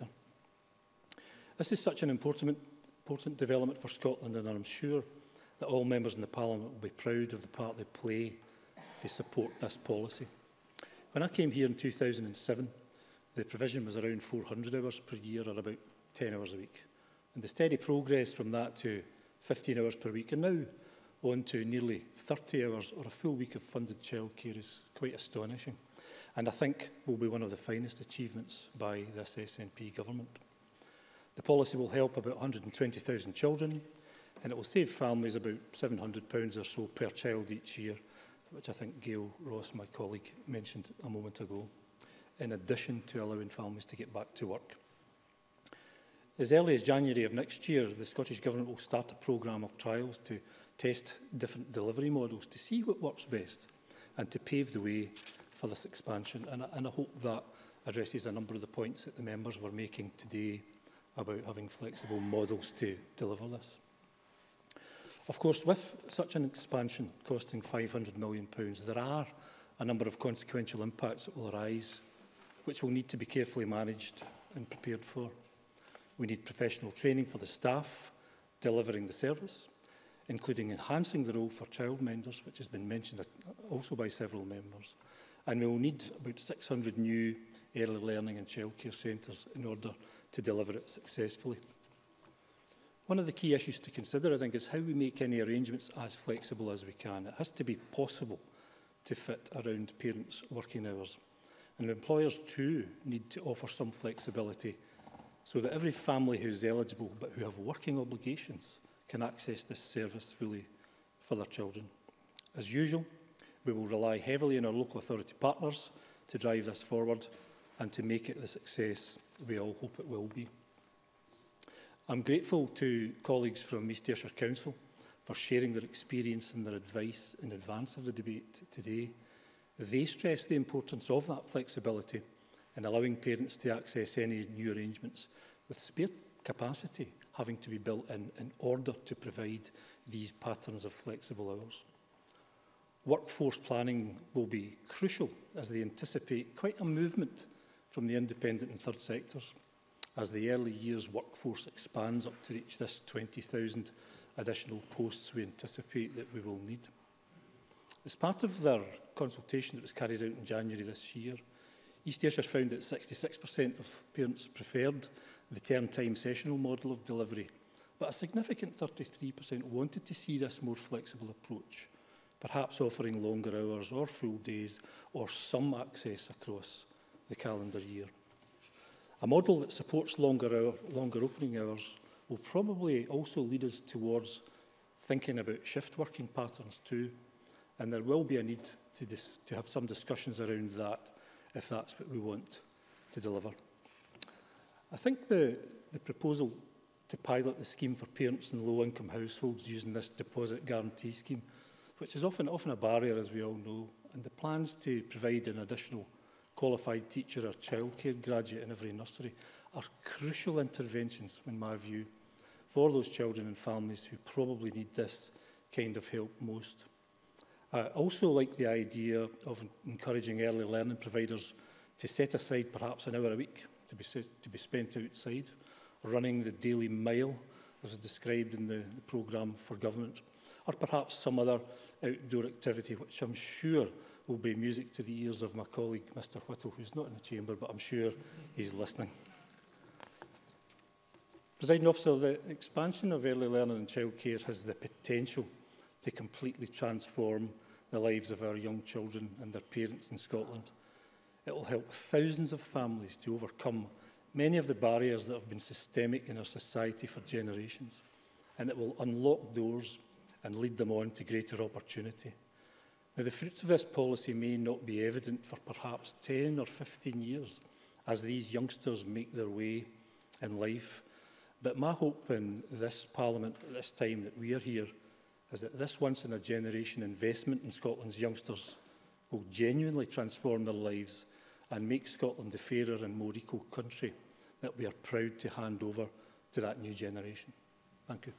This is such an important, important development for Scotland, and I'm sure that all members in the Parliament will be proud of the part they play to support this policy. When I came here in two thousand seven, the provision was around four hundred hours per year, or about ten hours a week. And the steady progress from that to fifteen hours per week, and now on to nearly thirty hours or a full week of funded childcare, is quite astonishing. And I think will be one of the finest achievements by this S N P government. The policy will help about one hundred and twenty thousand children, and it will save families about seven hundred pounds or so per child each year, which I think Gail Ross, my colleague, mentioned a moment ago, in addition to allowing families to get back to work. As early as January of next year, the Scottish Government will start a programme of trials to test different delivery models to see what works best and to pave the way for this expansion. And, and I hope that addresses a number of the points that the members were making today about having flexible models to deliver this. Of course, with such an expansion costing five hundred million pounds, there are a number of consequential impacts that will arise, which will need to be carefully managed and prepared for. We need professional training for the staff delivering the service, including enhancing the role for child menders, which has been mentioned also by several members. And we will need about six hundred new early learning and childcare centres in order to deliver it successfully. One of the key issues to consider, I think, is how we make any arrangements as flexible as we can. It has to be possible to fit around parents' working hours. And employers too need to offer some flexibility so that every family who is eligible but who have working obligations can access this service fully for their children. As usual, we will rely heavily on our local authority partners to drive this forward and to make it the success we all hope it will be. I'm grateful to colleagues from East Ayrshire Council for sharing their experience and their advice in advance of the debate today. They stress the importance of that flexibility in allowing parents to access any new arrangements, with spare capacity having to be built in in order to provide these patterns of flexible hours. Workforce planning will be crucial as they anticipate quite a movement from the independent and third sectors as the early years workforce expands up to reach this twenty thousand additional posts we anticipate that we will need. As part of their consultation that was carried out in January this year, East Ayrshire found that sixty-six percent of parents preferred the term-time sessional model of delivery, but a significant thirty-three percent wanted to see this more flexible approach, perhaps offering longer hours or full days or some access across the calendar year. A model that supports longer, hour, longer opening hours will probably also lead us towards thinking about shift working patterns too, and there will be a need to, dis to have some discussions around that if that's what we want to deliver. I think the, the proposal to pilot the scheme for parents in low-income households using this deposit guarantee scheme, which is often, often a barrier, as we all know, and the plans to provide an additional qualified teacher or childcare graduate in every nursery are crucial interventions, in my view, for those children and families who probably need this kind of help most. I also like the idea of encouraging early learning providers to set aside perhaps an hour a week to be, to be spent outside, running the daily mile, as described in the, the programme for government, or perhaps some other outdoor activity, which I'm sure will be music to the ears of my colleague, Mr Whittle, who's not in the chamber, but I'm sure he's listening. Presiding Officer, the expansion of early learning and childcare has the potential to completely transform the lives of our young children and their parents in Scotland. It will help thousands of families to overcome many of the barriers that have been systemic in our society for generations, and it will unlock doors and lead them on to greater opportunity. Now, the fruits of this policy may not be evident for perhaps ten or fifteen years as these youngsters make their way in life, but my hope in this Parliament at this time that we are here is that this once-in-a-generation investment in Scotland's youngsters will genuinely transform their lives and make Scotland a fairer and more equal country that we are proud to hand over to that new generation. Thank you.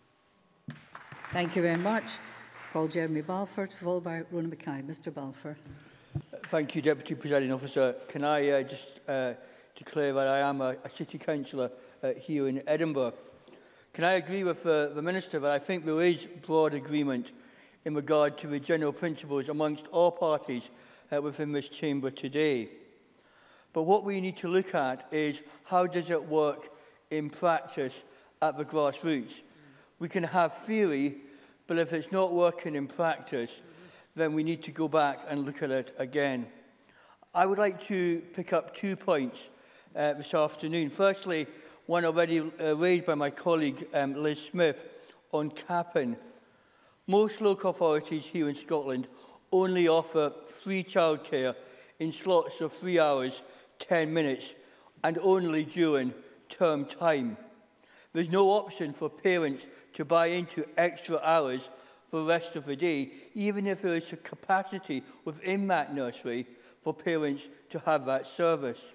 Thank you very much. Call Jeremy Balfour, followed by Rona Mackay. Mr Balfour. Thank you, Deputy Presiding Officer. Can I uh, just uh, declare that I am a, a City Councillor uh, here in Edinburgh? Can I agree with uh, the Minister that I think there is broad agreement in regard to the general principles amongst all parties uh, within this chamber today? But what we need to look at is how does it work in practice at the grassroots? We can have theory, but if it's not working in practice, then we need to go back and look at it again. I would like to pick up two points uh, this afternoon. Firstly, one already uh, raised by my colleague um, Liz Smith on capping. Most local authorities here in Scotland only offer free childcare in slots of three hours, ten minutes, and only during term time. There's no option for parents to buy into extra hours for the rest of the day, even if there is a capacity within that nursery for parents to have that service.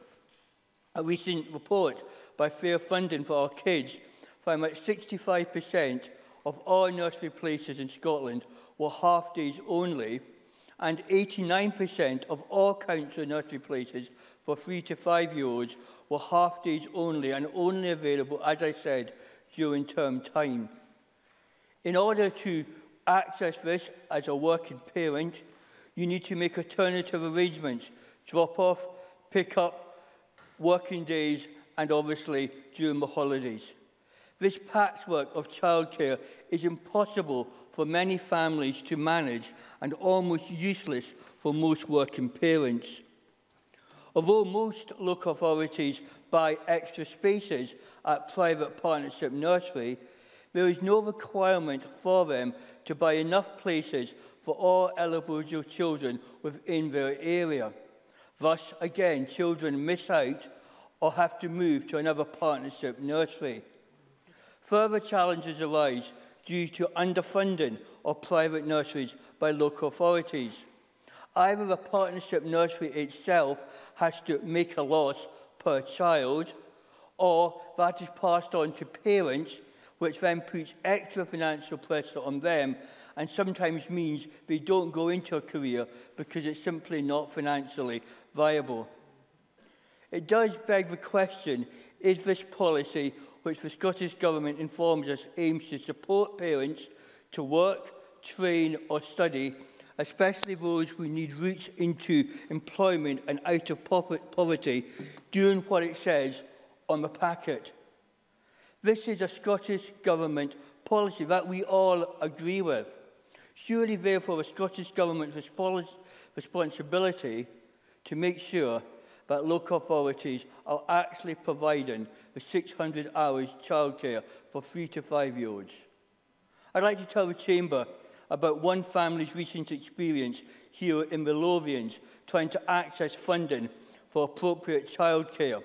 A recent report by Fair Funding for Our Kids found that sixty-five percent of all nursery places in Scotland were half days only, and eighty-nine percent of all council nursery places for three to five-year-olds were half days only and only available, as I said, during term time. In order to access this as a working parent, you need to make alternative arrangements, drop off, pick up, working days, and obviously during the holidays. This patchwork of childcare is impossible for many families to manage and almost useless for most working parents. Although most local authorities buy extra spaces at private partnership nursery, there is no requirement for them to buy enough places for all eligible children within their area. Thus, again, children miss out or have to move to another partnership nursery. Further challenges arise due to underfunding of private nurseries by local authorities. Either the partnership nursery itself has to make a loss per child, or that is passed on to parents, which then puts extra financial pressure on them and sometimes means they don't go into a career because it's simply not financially viable. It does beg the question, is this policy, which the Scottish Government informs us aims to support parents to work, train or study, especially those who need routes into employment and out of poverty, doing what it says on the packet? This is a Scottish Government policy that we all agree with. Surely, therefore, the Scottish Government's respons responsibility to make sure that local authorities are actually providing the six hundred hours childcare for three to five-year-olds. I'd like to tell the Chamber about one family's recent experience here in the Lothians trying to access funding for appropriate childcare.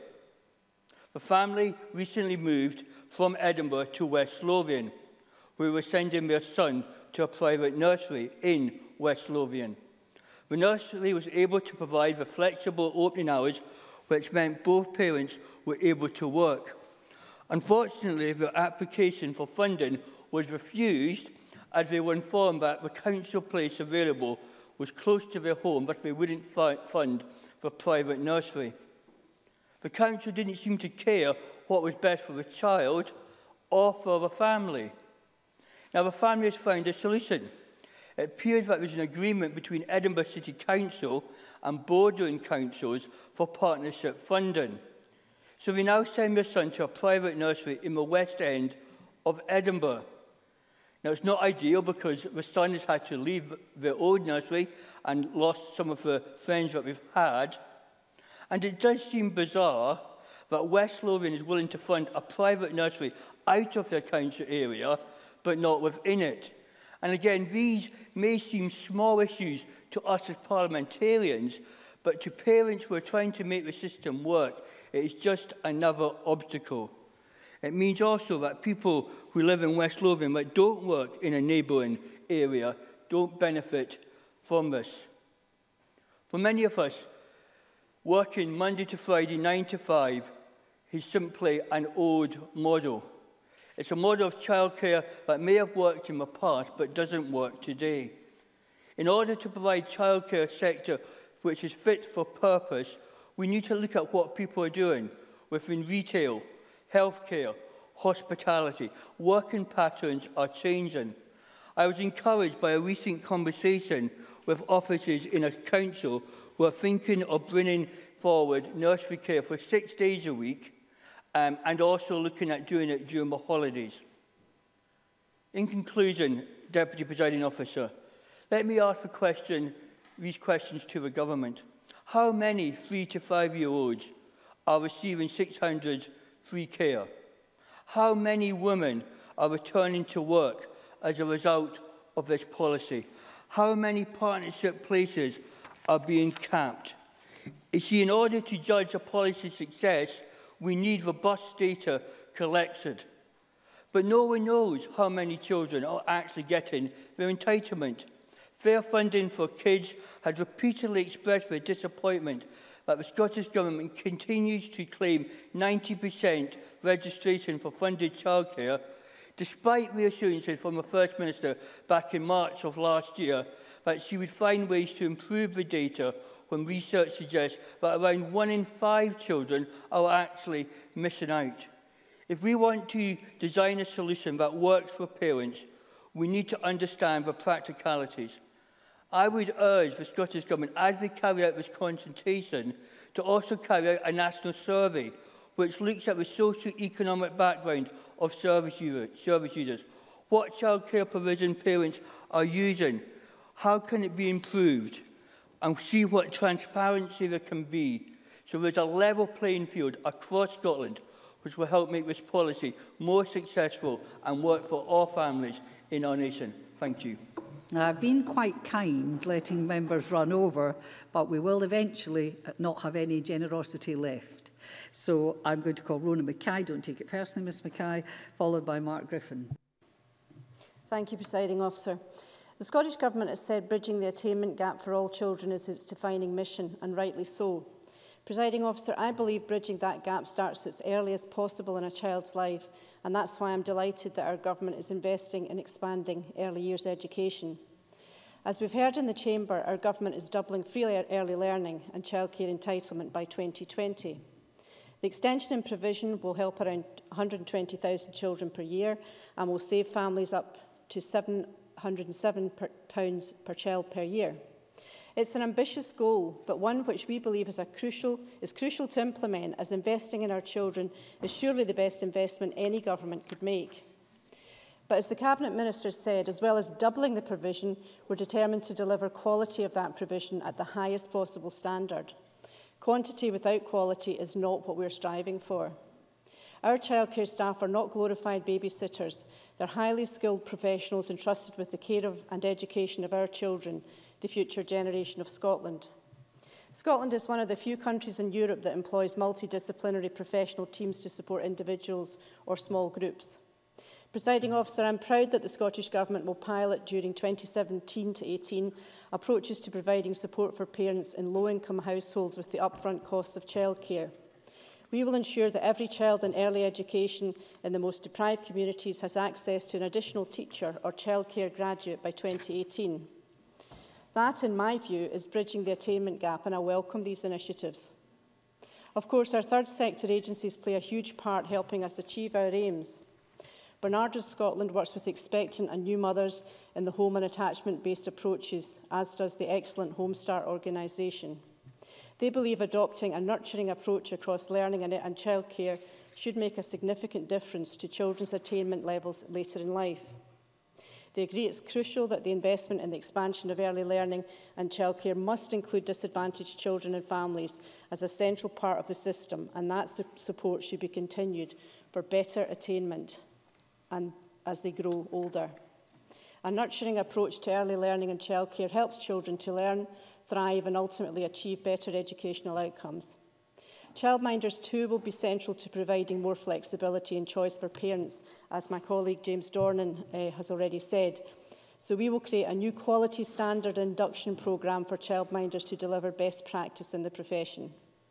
The family recently moved from Edinburgh to West Lothian, where they were sending their son to a private nursery in West Lothian. The nursery was able to provide the flexible opening hours, which meant both parents were able to work. Unfortunately, their application for funding was refused as they were informed that the council place available was close to their home, but they wouldn't fund the private nursery. The council didn't seem to care what was best for the child or for the family. Now, the family has found a solution. It appears that there is an agreement between Edinburgh City Council and bordering councils for partnership funding. So they now send their son to a private nursery in the West End of Edinburgh. Now, it's not ideal because the son has had to leave the old nursery and lost some of the friends that we've had. And it does seem bizarre that West Lothian is willing to fund a private nursery out of their council area, but not within it. And again, these may seem small issues to us as parliamentarians, but to parents who are trying to make the system work, it is just another obstacle. It means also that people who live in West Lothian but don't work in a neighbouring area don't benefit from this. For many of us, working Monday to Friday, nine to five, is simply an old model. It's a model of childcare that may have worked in the past but doesn't work today. In order to provide childcare sector which is fit for purpose, we need to look at what people are doing within retail, healthcare, hospitality. Working patterns are changing. I was encouraged by a recent conversation with officers in a council who are thinking of bringing forward nursery care for six days a week um, and also looking at doing it during the holidays. In conclusion, Deputy Presiding Officer, let me ask the question, these questions to the government. How many three to five-year-olds are receiving six hundred free care? How many women are returning to work as a result of this policy? How many partnership places are being capped? You see, in order to judge a policy's success, we need robust data collected. But no one knows how many children are actually getting their entitlement. Fair Funding for Kids has repeatedly expressed their disappointment that the Scottish Government continues to claim ninety percent registration for funded childcare, despite reassurances from the First Minister back in March of last year that she would find ways to improve the data when research suggests that around one in five children are actually missing out. If we want to design a solution that works for parents, we need to understand the practicalities. I would urge the Scottish Government, as they carry out this consultation, to also carry out a national survey which looks at the socio-economic background of service users, service users. What childcare provision parents are using, how can it be improved, and see what transparency there can be, so there's a level playing field across Scotland which will help make this policy more successful and work for all families in our nation. Thank you. I've been quite kind, letting members run over, but we will eventually not have any generosity left. So I'm going to call Rona Mackay. Don't take it personally, Miz Mackay, followed by Mark Griffin. Thank you, Presiding Officer. The Scottish Government has said bridging the attainment gap for all children is its defining mission, and rightly so. Presiding Officer, I believe bridging that gap starts as early as possible in a child's life, and that's why I'm delighted that our Government is investing in expanding early years education. As we've heard in the Chamber, our Government is doubling free early learning and childcare entitlement by twenty twenty. The extension and provision will help around one hundred and twenty thousand children per year and will save families up to seven hundred and seven pounds per child per year. It's an ambitious goal, but one which we believe is, a crucial, is crucial to implement, as investing in our children is surely the best investment any government could make. But as the Cabinet Minister said, as well as doubling the provision, we're determined to deliver quality of that provision at the highest possible standard. Quantity without quality is not what we're striving for. Our childcare staff are not glorified babysitters. They're highly skilled professionals entrusted with the care of and education of our children, the future generation of Scotland. Scotland is one of the few countries in Europe that employs multidisciplinary professional teams to support individuals or small groups. Presiding Officer, I'm proud that the Scottish Government will pilot during twenty seventeen to eighteen approaches to providing support for parents in low-income households with the upfront costs of childcare. We will ensure that every child in early education in the most deprived communities has access to an additional teacher or childcare graduate by twenty eighteen. That, in my view, is bridging the attainment gap, and I welcome these initiatives. Of course, our third sector agencies play a huge part helping us achieve our aims. Bernardo Scotland works with expectant and new mothers in the home and attachment-based approaches, as does the excellent Home Start organisation. They believe adopting a nurturing approach across learning and, and childcare should make a significant difference to children's attainment levels later in life. They agree it's crucial that the investment in the expansion of early learning and childcare must include disadvantaged children and families as a central part of the system, and that su support should be continued for better attainment and as they grow older. A nurturing approach to early learning and childcare helps children to learn, thrive and ultimately achieve better educational outcomes. Childminders too will be central to providing more flexibility and choice for parents, as my colleague James Dornan uh, has already said. So we will create a new quality standard induction programme for childminders to deliver best practice in the profession.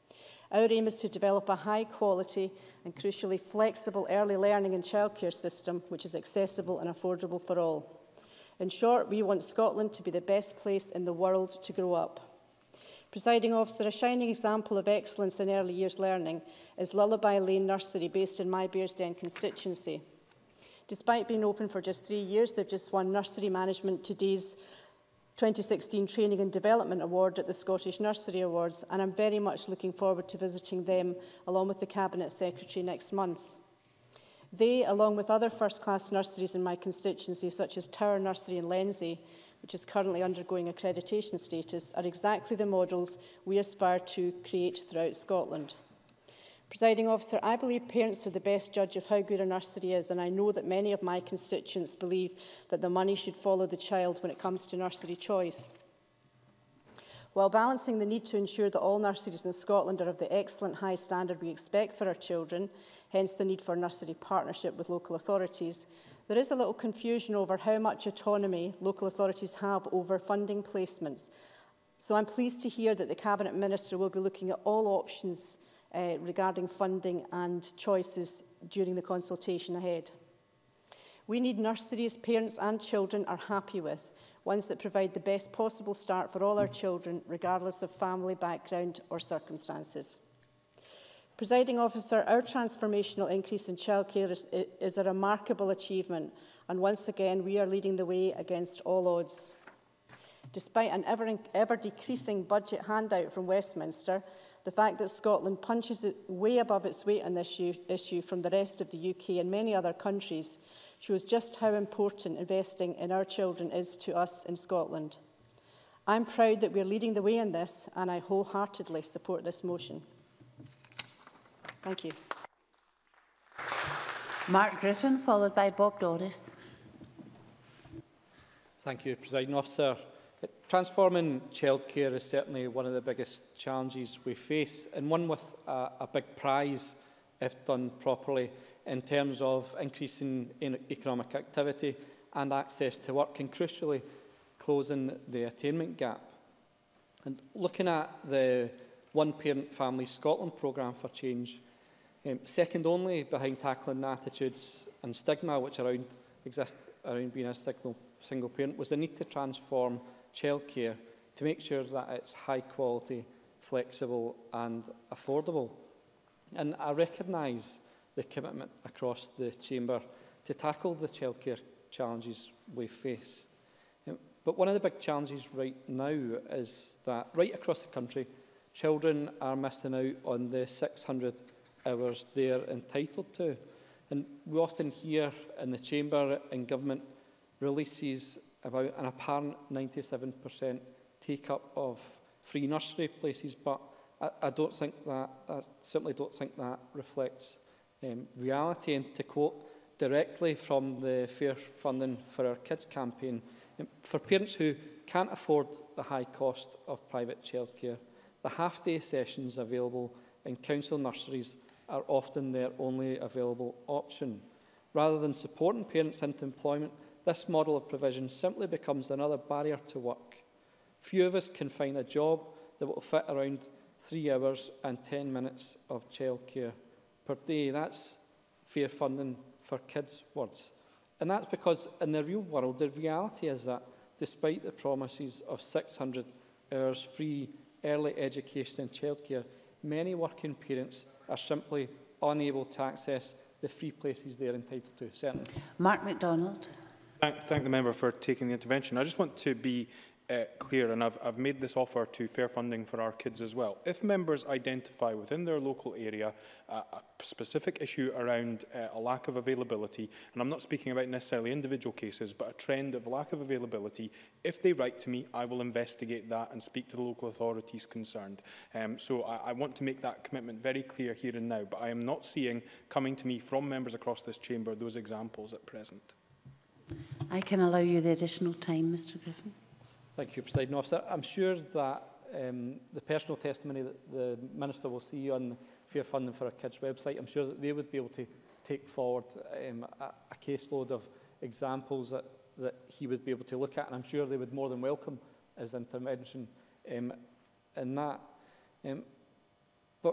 Our aim is to develop a high-quality and crucially flexible early learning and childcare system which is accessible and affordable for all. In short, we want Scotland to be the best place in the world to grow up. Presiding Officer, a shining example of excellence in early years learning is Lullaby Lane Nursery, based in my Bearsden constituency. Despite being open for just three years, they've just won Nursery Management Today's twenty sixteen Training and Development Award at the Scottish Nursery Awards, and I'm very much looking forward to visiting them along with the Cabinet Secretary next month. They, along with other first-class nurseries in my constituency, such as Tower Nursery in Lenzie, which is currently undergoing accreditation status, are exactly the models we aspire to create throughout Scotland. Presiding Officer, I believe parents are the best judge of how good a nursery is, and I know that many of my constituents believe that the money should follow the child when it comes to nursery choice. While balancing the need to ensure that all nurseries in Scotland are of the excellent high standard we expect for our children, hence the need for nursery partnership with local authorities, there is a little confusion over how much autonomy local authorities have over funding placements. So I'm pleased to hear that the Cabinet Minister will be looking at all options uh, regarding funding and choices during the consultation ahead. We need nurseries parents and children are happy with, ones that provide the best possible start for all our children, regardless of family background or circumstances. Presiding Officer, our transformational increase in childcare is, is a remarkable achievement, and once again we are leading the way against all odds. Despite an ever, ever decreasing budget handout from Westminster, the fact that Scotland punches it way above its weight on this issue, issue from the rest of the U K and many other countries shows just how important investing in our children is to us in Scotland. I'm proud that we're leading the way in this, and I wholeheartedly support this motion. Thank you. Mark Griffin, followed by Bob Doris. Thank you, Presiding Officer. Transforming childcare is certainly one of the biggest challenges we face, and one with a, a big prize if done properly in terms of increasing economic activity and access to work, and crucially closing the attainment gap. And looking at the One Parent Family Scotland programme for change, um, second only behind tackling the attitudes and stigma which around, exist around being a single, single parent, was the need to transform childcare to make sure that it's high quality, flexible and affordable. And I recognise the commitment across the Chamber to tackle the childcare challenges we face. Um, but one of the big challenges right now is that right across the country, children are missing out on the six hundred hours they're entitled to. And we often hear in the Chamber and Government releases about an apparent ninety-seven percent take-up of free nursery places, but I, I don't think that, I simply don't think that reflects um, reality. And to quote directly from the Fair Funding for Our Kids campaign, um, for parents who can't afford the high cost of private childcare, the half-day sessions available in council nurseries are often their only available option. Rather than supporting parents into employment, this model of provision simply becomes another barrier to work. Few of us can find a job that will fit around three hours and ten minutes of childcare per day. That's fair funding for kids' words. And that's because in the real world, the reality is that despite the promises of six hundred hours free early education and childcare, many working parents are simply unable to access the free places they are entitled to. Certainly. Mark MacDonald. Thank, thank the member for taking the intervention. I just want to be uh, clear, and I've, I've made this offer to Fair Funding for Our Kids as well. If members identify within their local area uh, a specific issue around uh, a lack of availability, and I'm not speaking about necessarily individual cases, but a trend of lack of availability, if they write to me, I will investigate that and speak to the local authorities concerned. Um, so I, I want to make that commitment very clear here and now, but I am not seeing coming to me from members across this chamber those examples at present. I can allow you the additional time, Mr Griffin. Thank you, Presiding Officer. I'm sure that um, the personal testimony that the Minister will see on the Fair Funding for Our Kids website, I'm sure that they would be able to take forward um, a, a caseload of examples that, that he would be able to look at, and I'm sure they would more than welcome his intervention um, in that. Um, but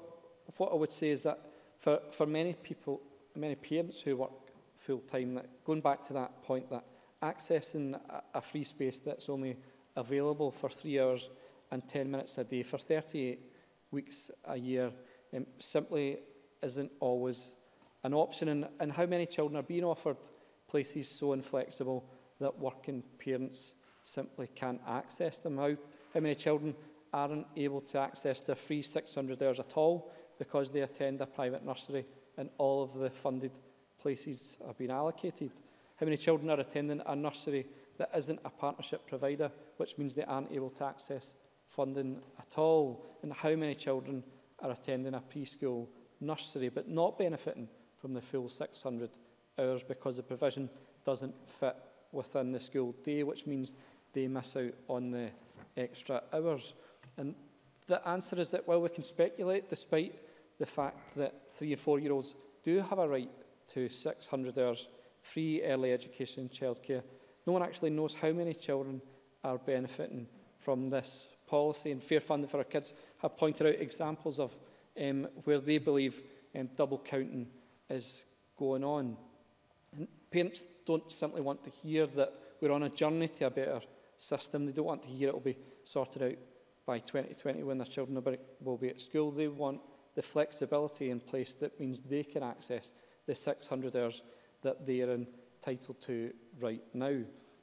what I would say is that for, for many people, many parents who work full-time, that going back to that point, that accessing a, a free space that's only available for three hours and ten minutes a day for thirty-eight weeks a year um, simply isn't always an option. And, and how many children are being offered places so inflexible that working parents simply can't access them? How, how many children aren't able to access their free six hundred hours at all because they attend a private nursery and all of the funded places have been allocated? How many children are attending a nursery that isn't a partnership provider, which means they aren't able to access funding at all? And how many children are attending a preschool nursery but not benefiting from the full six hundred hours because the provision doesn't fit within the school day, which means they miss out on the extra hours? And the answer is that while we can speculate, despite the fact that three and four-year-olds do have a right to six hundred hours free early education and childcare, no one actually knows how many children are benefiting from this policy. And Fair Funding for Our Kids have pointed out examples of um, where they believe um, double counting is going on. And parents don't simply want to hear that we're on a journey to a better system. They don't want to hear it will be sorted out by twenty twenty when their children will be at school. They want the flexibility in place that means they can access the six hundred hours that they are entitled to right now.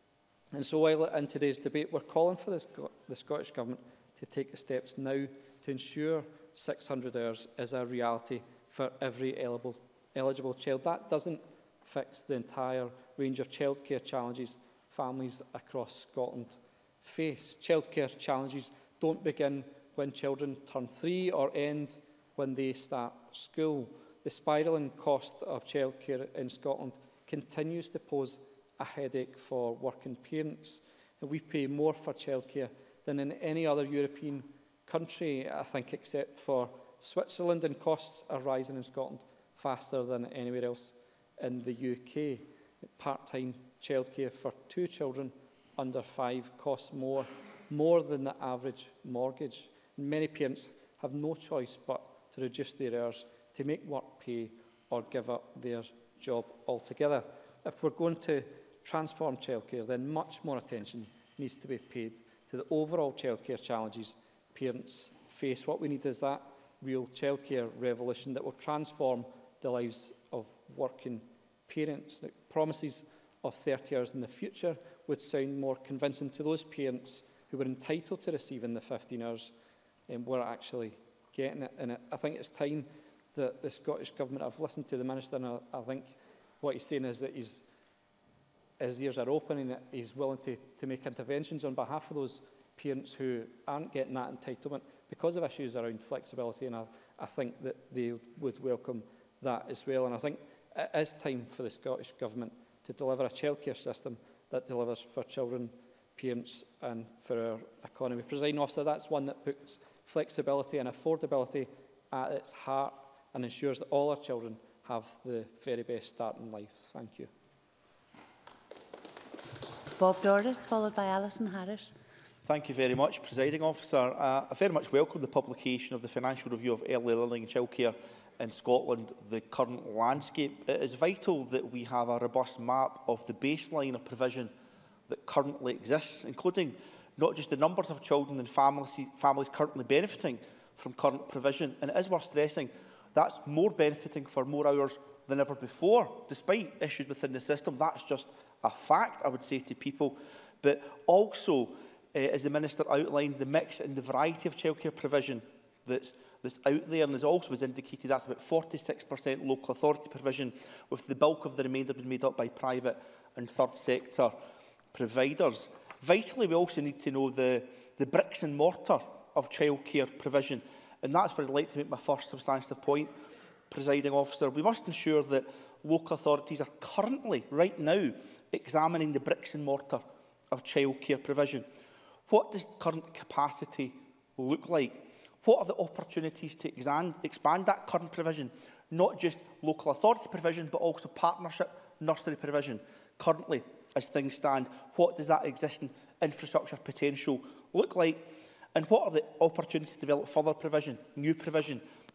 And so while in today's debate we're calling for this, the Scottish Government to take the steps now to ensure six hundred hours is a reality for every eligible, eligible child, that doesn't fix the entire range of childcare challenges families across Scotland face. Childcare challenges don't begin when children turn three or end when they start school. The spiralling cost of childcare in Scotland continues to pose a headache for working parents. And we pay more for childcare than in any other European country, I think, except for Switzerland, and costs are rising in Scotland faster than anywhere else in the U K. Part-time childcare for two children under five costs more, more than the average mortgage. And many parents have no choice but to reduce their hours to make work pay or give up their job altogether. If we're going to transform childcare, then much more attention needs to be paid to the overall childcare challenges parents face. What we need is that real childcare revolution that will transform the lives of working parents. The promises of thirty hours in the future would sound more convincing to those parents who were entitled to receiving the fifteen hours and were actually getting it. And I think it's time that the Scottish Government, I've listened to the Minister, and I, I think what he's saying is that he's, his ears are open and he's willing to, to make interventions on behalf of those parents who aren't getting that entitlement because of issues around flexibility, and I, I think that they would welcome that as well. And I think it is time for the Scottish Government to deliver a childcare system that delivers for children, parents and for our economy. Presiding Officer, that's one that puts flexibility and affordability at its heart and ensures that all our children have the very best start in life. Thank you. Bob Doris, followed by Alison Harris. Thank you very much, Presiding Officer. Uh, I very much welcome the publication of the Financial Review of Early Learning and Childcare in Scotland, the current landscape. It is vital that we have a robust map of the baseline of provision that currently exists, including not just the numbers of children and families, families currently benefiting from current provision. And it is worth stressing that's more benefiting for more hours than ever before, despite issues within the system. That's just a fact, I would say to people. But also, uh, as the Minister outlined, the mix and the variety of childcare provision that's, that's out there, and as also was indicated, that's about forty-six percent local authority provision, with the bulk of the remainder being made up by private and third sector providers. Vitally, we also need to know the, the bricks and mortar of childcare provision, and that's where I'd like to make my first substantive point, Presiding Officer. We must ensure that local authorities are currently, right now, examining the bricks and mortar of childcare provision. What does current capacity look like? What are the opportunities to expand, expand that current provision? Not just local authority provision, but also partnership nursery provision. Currently, as things stand, what does that existing infrastructure potential look like? And what are the opportunities to develop further provision, new provision,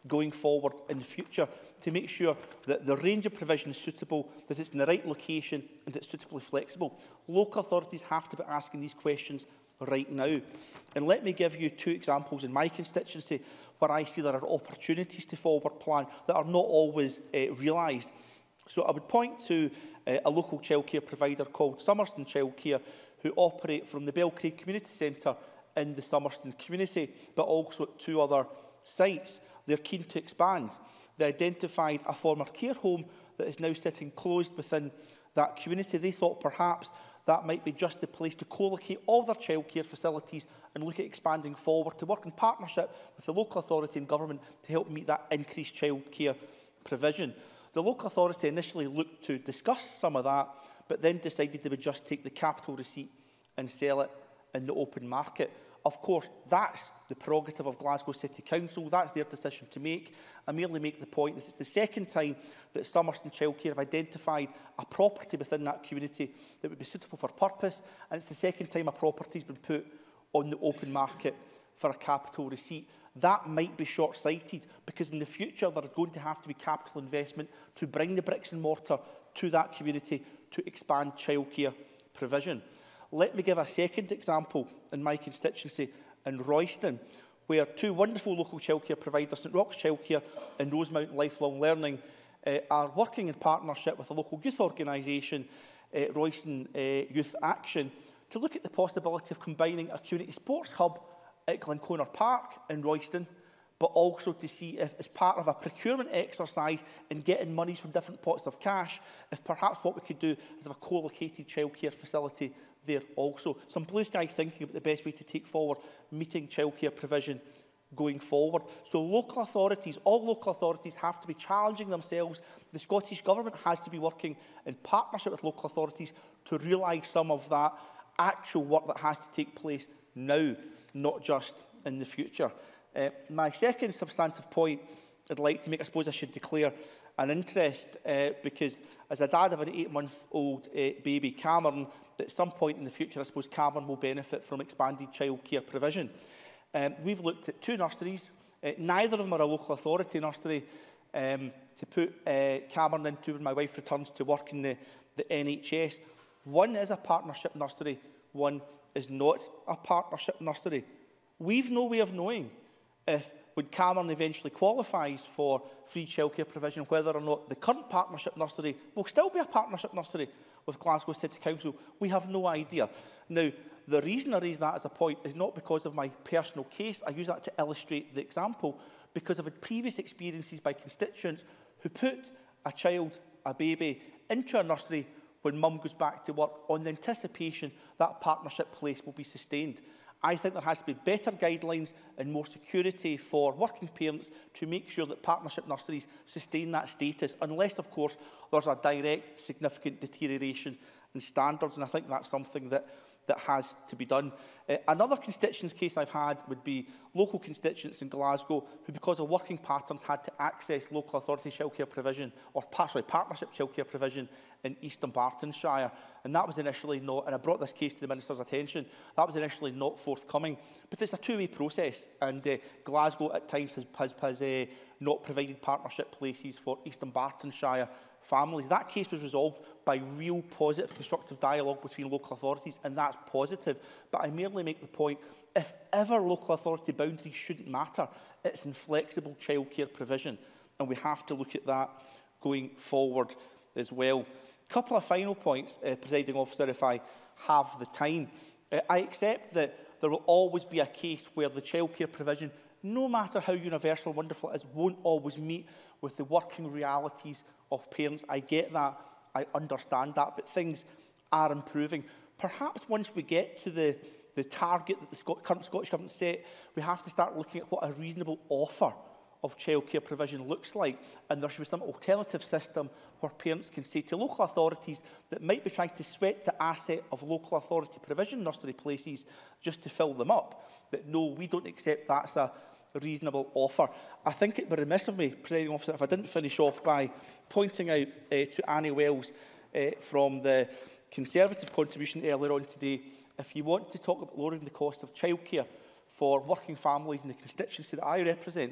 going forward in the future to make sure that the range of provision is suitable, that it's in the right location and that it's suitably flexible. Local authorities have to be asking these questions right now. And let me give you two examples in my constituency where I see there are opportunities to forward plan that are not always uh, realised. So I would point to uh, a local childcare provider called Summerston Childcare, who operate from the Belcraig Community Centre in the Summerston community, but also at two other sites. They're keen to expand. They identified a former care home that is now sitting closed within that community. They thought perhaps that might be just the place to co-locate all their childcare facilities and look at expanding forward to work in partnership with the local authority and government to help meet that increased childcare provision. The local authority initially looked to discuss some of that, but then decided they would just take the capital receipt and sell it in the open market. Of course, that's the prerogative of Glasgow City Council. That's their decision to make. I merely make the point that it's the second time that Summerston Childcare have identified a property within that community that would be suitable for purpose, and it's the second time a property has been put on the open market for a capital receipt. That might be short-sighted, because in the future there are going to have to be capital investment to bring the bricks and mortar to that community to expand childcare provision. Let me give a second example in my constituency in Royston, where two wonderful local childcare providers, St Rock's Childcare and Rosemount Lifelong Learning, uh, are working in partnership with a local youth organisation, uh, Royston uh, Youth Action, to look at the possibility of combining a community sports hub at Glenconner Park in Royston, but also to see if, as part of a procurement exercise in getting monies from different pots of cash, if perhaps what we could do is have a co-located childcare facility there also. Some blue sky thinking about the best way to take forward meeting childcare provision going forward. So local authorities, all local authorities have to be challenging themselves. The Scottish Government has to be working in partnership with local authorities to realise some of that actual work that has to take place now, not just in the future. Uh, my second substantive point I'd like to make, I suppose I should declare an interest, uh, because as a dad of an eight-month-old uh, baby, Cameron, at some point in the future, I suppose Cameron will benefit from expanded childcare provision. Um, we've looked at two nurseries. Uh, neither of them are a local authority nursery um, to put uh, Cameron into when my wife returns to work in the, the N H S. One is a partnership nursery, one is not a partnership nursery. We've no way of knowing if, when Cameron eventually qualifies for free childcare provision, whether or not the current partnership nursery will still be a partnership nursery with Glasgow City Council. We have no idea. Now, the reason I raise that as a point is not because of my personal case. I use that to illustrate the example, because I've had previous experiences by constituents who put a child, a baby, into a nursery when mum goes back to work on the anticipation that partnership place will be sustained. I think there has to be better guidelines and more security for working parents to make sure that partnership nurseries sustain that status, unless, of course, there's a direct, significant deterioration in standards. And I think that's something that, that has to be done. Uh, another constituents case I've had would be local constituents in Glasgow who, because of working patterns, had to access local authority childcare provision, or sorry, partnership childcare provision in East Dunbartonshire. And that was initially not, and I brought this case to the Minister's attention, that was initially not forthcoming. But it's a two-way process, and uh, Glasgow at times has, has, has uh, not provided partnership places for East Dunbartonshire families. That case was resolved by real positive constructive dialogue between local authorities, and that's positive. But I merely make the point, if ever local authority boundaries shouldn't matter, it's inflexible childcare provision, and we have to look at that going forward as well. A couple of final points, uh, Presiding Officer, if I have the time. Uh, I accept that there will always be a case where the childcare provision, no matter how universal and wonderful it is, won't always meet with the working realities of parents. I get that, I understand that, but things are improving. Perhaps once we get to the, the target that the Scot current Scottish Government set, we have to start looking at what a reasonable offer of childcare provision looks like, and there should be some alternative system where parents can say to local authorities that might be trying to sweat the asset of local authority provision nursery places just to fill them up, that no, we don't accept that's a reasonable offer. I think it would be remiss of me, Presiding Officer, if I didn't finish off by pointing out uh, to Annie Wells uh, from the Conservative contribution earlier on today, if you want to talk about lowering the cost of childcare for working families in the constituency that I represent,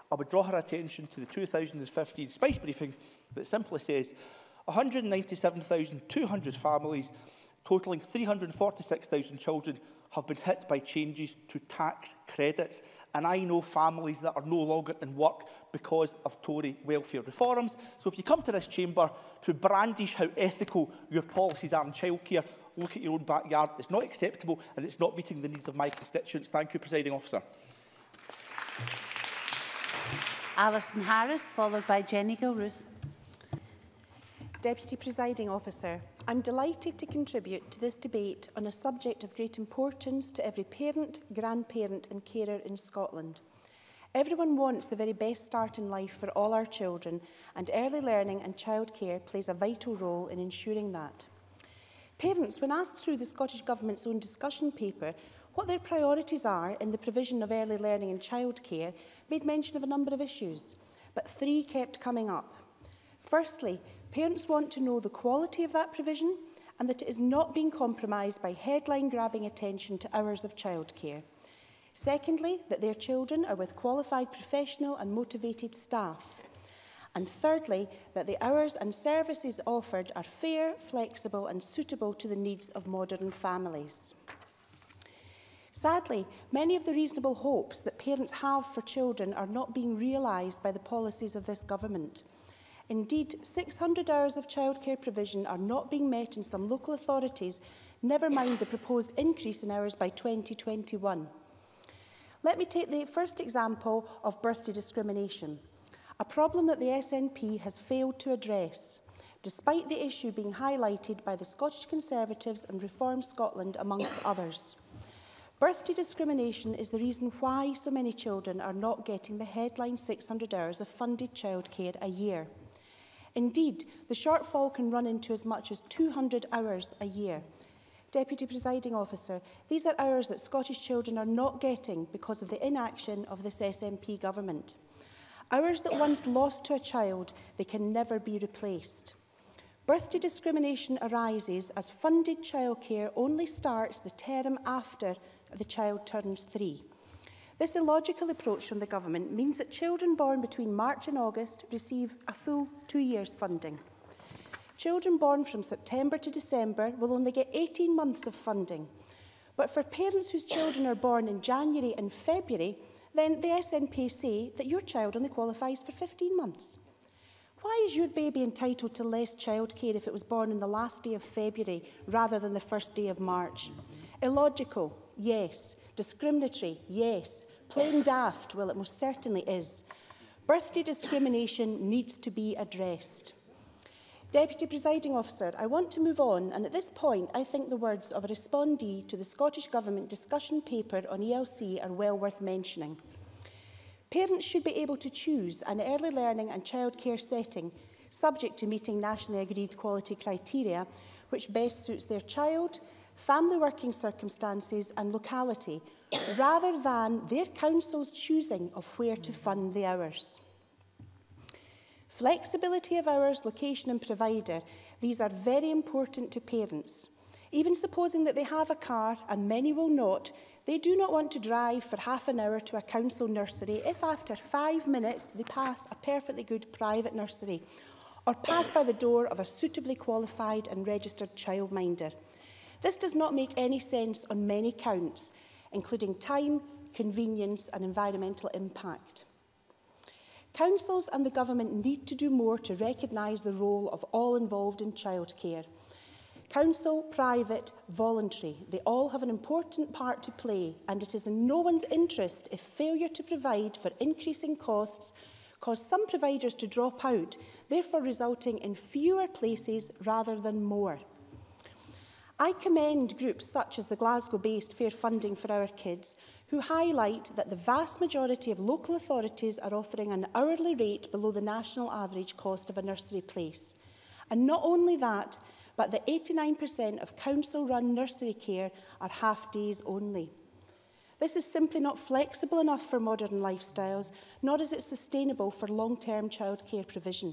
I would draw her attention to the two thousand fifteen Spice briefing that simply says one hundred ninety-seven thousand two hundred families, totalling three hundred forty-six thousand children, have been hit by changes to tax credits. And I know families that are no longer in work because of Tory welfare reforms. So if you come to this chamber to brandish how ethical your policies are in childcare, look at your own backyard. It's not acceptable and it's not meeting the needs of my constituents. Thank you, Presiding Officer. Alison Harris, followed by Jenny Gilruth. Deputy Presiding Officer, I'm delighted to contribute to this debate on a subject of great importance to every parent, grandparent and carer in Scotland. Everyone wants the very best start in life for all our children, and early learning and childcare plays a vital role in ensuring that. Parents, when asked through the Scottish Government's own discussion paper what their priorities are in the provision of early learning and childcare, made mention of a number of issues, but three kept coming up. Firstly, parents want to know the quality of that provision and that it is not being compromised by headline-grabbing attention to hours of childcare. Secondly, that their children are with qualified professional and motivated staff. And thirdly, that the hours and services offered are fair, flexible and suitable to the needs of modern families. Sadly, many of the reasonable hopes that parents have for children are not being realised by the policies of this government. Indeed, six hundred hours of childcare provision are not being met in some local authorities, never mind the proposed increase in hours by twenty twenty-one. Let me take the first example of birthday discrimination, a problem that the S N P has failed to address, despite the issue being highlighted by the Scottish Conservatives and Reform Scotland, amongst others. Birthday discrimination is the reason why so many children are not getting the headline six hundred hours of funded childcare a year. Indeed, the shortfall can run into as much as two hundred hours a year. Deputy Presiding Officer, these are hours that Scottish children are not getting because of the inaction of this S N P government. Hours that once lost to a child, they can never be replaced. Birthday discrimination arises as funded childcare only starts the term after the child turns three. This illogical approach from the government means that children born between March and August receive a full two years funding. Children born from September to December will only get eighteen months of funding. But for parents whose children are born in January and February, then the S N P say that your child only qualifies for fifteen months. Why is your baby entitled to less childcare if it was born on the last day of February rather than the first day of March? Illogical, yes. Discriminatory, yes. Plain daft, well, it most certainly is. Birthday discrimination needs to be addressed. Deputy Presiding Officer, I want to move on, and at this point I think the words of a respondee to the Scottish Government discussion paper on E L C are well worth mentioning. Parents should be able to choose an early learning and childcare setting, subject to meeting nationally agreed quality criteria, which best suits their child, family working circumstances and locality, rather than their council's choosing of where to fund the hours. Flexibility of hours, location and provider, these are very important to parents. Even supposing that they have a car, and many will not, they do not want to drive for half an hour to a council nursery if after five minutes they pass a perfectly good private nursery or pass by the door of a suitably qualified and registered childminder. This does not make any sense on many counts, including time, convenience and environmental impact. Councils and the government need to do more to recognise the role of all involved in childcare. Council, private, voluntary, they all have an important part to play, and it is in no one's interest if failure to provide for increasing costs cause some providers to drop out, therefore resulting in fewer places rather than more. I commend groups such as the Glasgow-based Fair Funding for Our Kids, who highlight that the vast majority of local authorities are offering an hourly rate below the national average cost of a nursery place. And not only that, but that eighty-nine percent of council-run nursery care are half days only. This is simply not flexible enough for modern lifestyles, nor is it sustainable for long-term childcare provision.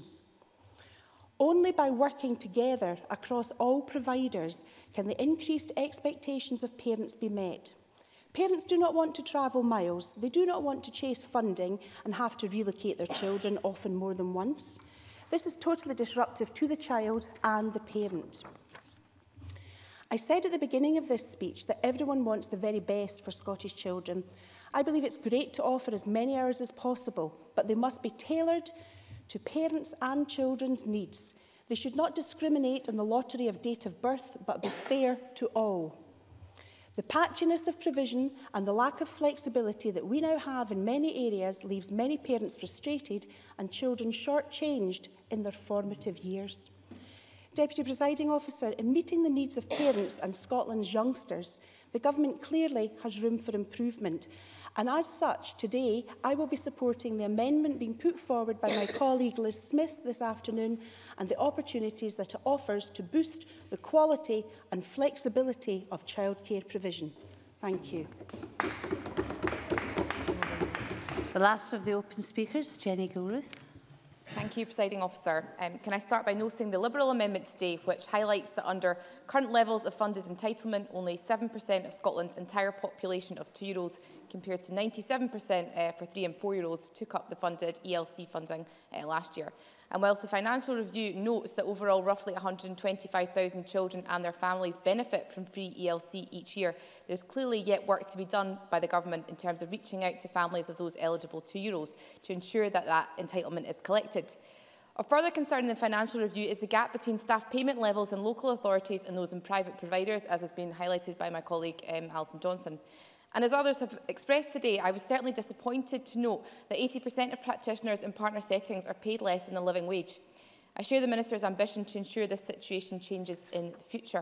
Only by working together across all providers can the increased expectations of parents be met. Parents do not want to travel miles. They do not want to chase funding and have to relocate their children, often more than once. This is totally disruptive to the child and the parent. I said at the beginning of this speech that everyone wants the very best for Scottish children. I believe it's great to offer as many hours as possible, but they must be tailored to parents' and children's needs. They should not discriminate on the lottery of date of birth, but be fair to all. The patchiness of provision and the lack of flexibility that we now have in many areas leaves many parents frustrated and children shortchanged in their formative years. Deputy Presiding Officer, in meeting the needs of parents and Scotland's youngsters, the Government clearly has room for improvement. And as such, today, I will be supporting the amendment being put forward by my colleague Liz Smith this afternoon and the opportunities that it offers to boost the quality and flexibility of childcare provision. Thank you. The last of the open speakers, Jenny Gilruth. Thank you, Presiding Officer. Um, can I start by noting the Liberal amendment today, which highlights that under current levels of funded entitlement, only seven percent of Scotland's entire population of two-year-olds, compared to ninety-seven percent uh, for three and four-year-olds, took up the funded E L C funding uh, last year. And whilst the Financial Review notes that overall roughly one hundred and twenty-five thousand children and their families benefit from free E L C each year, there is clearly yet work to be done by the Government in terms of reaching out to families of those eligible two-year-olds to ensure that that entitlement is collected. Of further concern in the Financial Review is the gap between staff payment levels in local authorities and those in private providers, as has been highlighted by my colleague um, Alison Johnson. And as others have expressed today, I was certainly disappointed to note that eighty percent of practitioners in partner settings are paid less than the living wage. I share the Minister's ambition to ensure this situation changes in the future.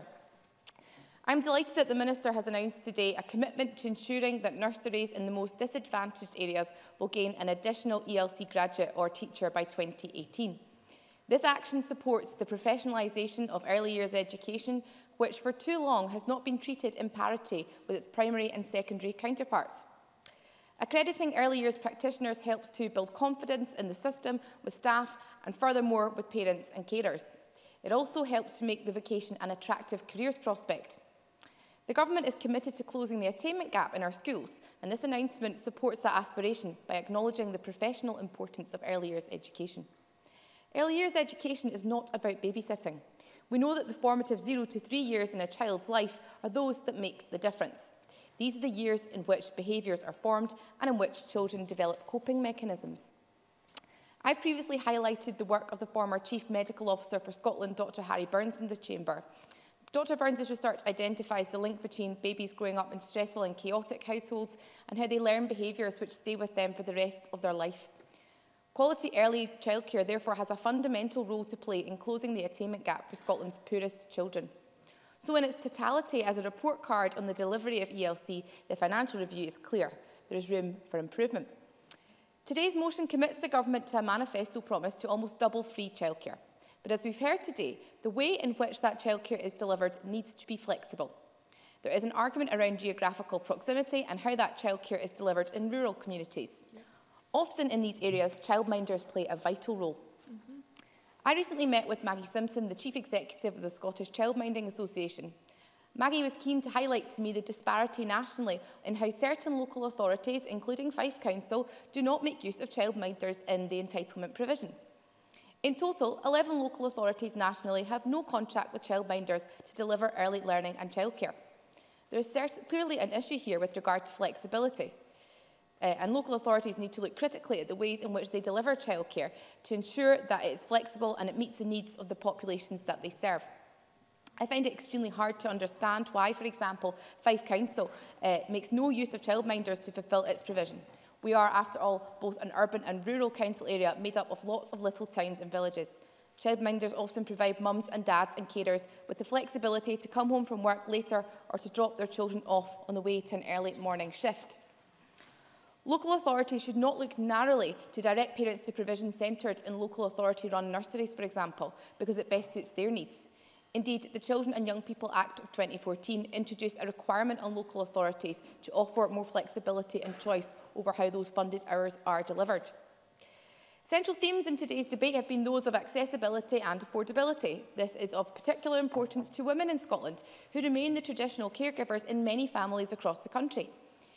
I'm delighted that the Minister has announced today a commitment to ensuring that nurseries in the most disadvantaged areas will gain an additional E L C graduate or teacher by twenty eighteen. This action supports the professionalisation of early years education, which for too long has not been treated in parity with its primary and secondary counterparts. Accrediting early years practitioners helps to build confidence in the system with staff and furthermore with parents and carers. It also helps to make the vocation an attractive careers prospect. The Government is committed to closing the attainment gap in our schools, and this announcement supports that aspiration by acknowledging the professional importance of early years education. Early years education is not about babysitting. We know that the formative zero to three years in a child's life are those that make the difference. These are the years in which behaviours are formed and in which children develop coping mechanisms. I've previously highlighted the work of the former Chief Medical Officer for Scotland, Doctor Harry Burns, in the Chamber. Doctor Burns' research identifies the link between babies growing up in stressful and chaotic households and how they learn behaviours which stay with them for the rest of their life. Quality early childcare therefore has a fundamental role to play in closing the attainment gap for Scotland's poorest children. So in its totality, as a report card on the delivery of E L C, the Financial Review is clear. There is room for improvement. Today's motion commits the Government to a manifesto promise to almost double free childcare. But as we've heard today, the way in which that childcare is delivered needs to be flexible. There is an argument around geographical proximity and how that childcare is delivered in rural communities. Yeah. Often in these areas, childminders play a vital role. Mm-hmm. I recently met with Maggie Simpson, the Chief Executive of the Scottish Childminding Association. Maggie was keen to highlight to me the disparity nationally in how certain local authorities, including Fife Council, do not make use of childminders in the entitlement provision. In total, eleven local authorities nationally have no contract with childminders to deliver early learning and childcare. There is clearly an issue here with regard to flexibility. Uh, and local authorities need to look critically at the ways in which they deliver childcare to ensure that it is flexible and it meets the needs of the populations that they serve. I find it extremely hard to understand why, for example, Fife Council uh, makes no use of childminders to fulfil its provision. We are, after all, both an urban and rural council area made up of lots of little towns and villages. Childminders often provide mums and dads and carers with the flexibility to come home from work later or to drop their children off on the way to an early morning shift. Local authorities should not look narrowly to direct parents to provision centred in local authority-run nurseries, for example, because it best suits their needs. Indeed, the Children and Young People Act of twenty fourteen introduced a requirement on local authorities to offer more flexibility and choice over how those funded hours are delivered. Central themes in today's debate have been those of accessibility and affordability. This is of particular importance to women in Scotland, who remain the traditional caregivers in many families across the country.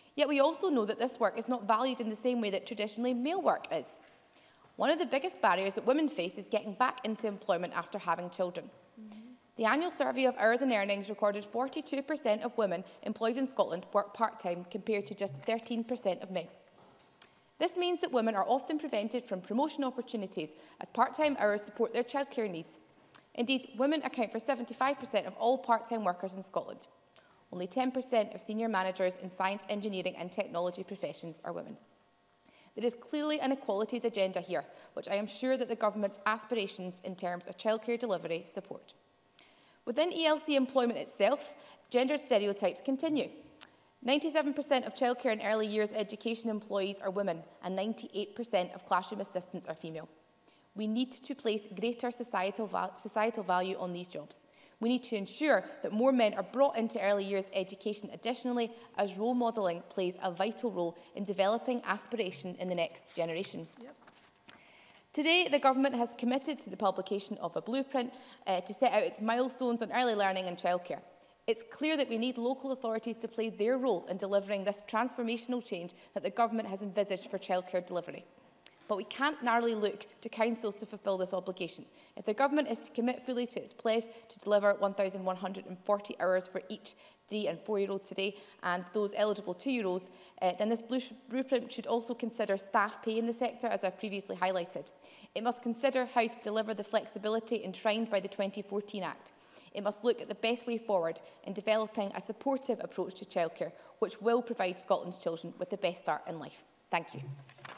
Yet we also know that this work is not valued in the same way that traditionally male work is. One of the biggest barriers that women face is getting back into employment after having children. Mm-hmm. The annual survey of hours and earnings recorded forty-two percent of women employed in Scotland work part-time compared to just thirteen percent of men. This means that women are often prevented from promotion opportunities as part-time hours support their childcare needs. Indeed, women account for seventy-five percent of all part-time workers in Scotland. Only ten percent of senior managers in science, engineering and technology professions are women. There is clearly an equalities agenda here, which I am sure that the Government's aspirations in terms of childcare delivery support. Within E L C employment itself, gender stereotypes continue. ninety-seven percent of childcare and early years education employees are women, and ninety-eight percent of classroom assistants are female. We need to place greater societal, val societal value on these jobs. We need to ensure that more men are brought into early years education additionally, as role modelling plays a vital role in developing aspiration in the next generation. Yep. Today, the Government has committed to the publication of a blueprint uh, to set out its milestones on early learning and childcare. It's clear that we need local authorities to play their role in delivering this transformational change that the Government has envisaged for childcare delivery. But we can't narrowly look to councils to fulfil this obligation. If the Government is to commit fully to its pledge to deliver one thousand one hundred and forty hours for each three and four-year-old today and those eligible two-year-olds, uh, then this blueprint should also consider staff pay in the sector, as I've previously highlighted. It must consider how to deliver the flexibility enshrined by the twenty fourteen Act. It must look at the best way forward in developing a supportive approach to childcare, which will provide Scotland's children with the best start in life. Thank you.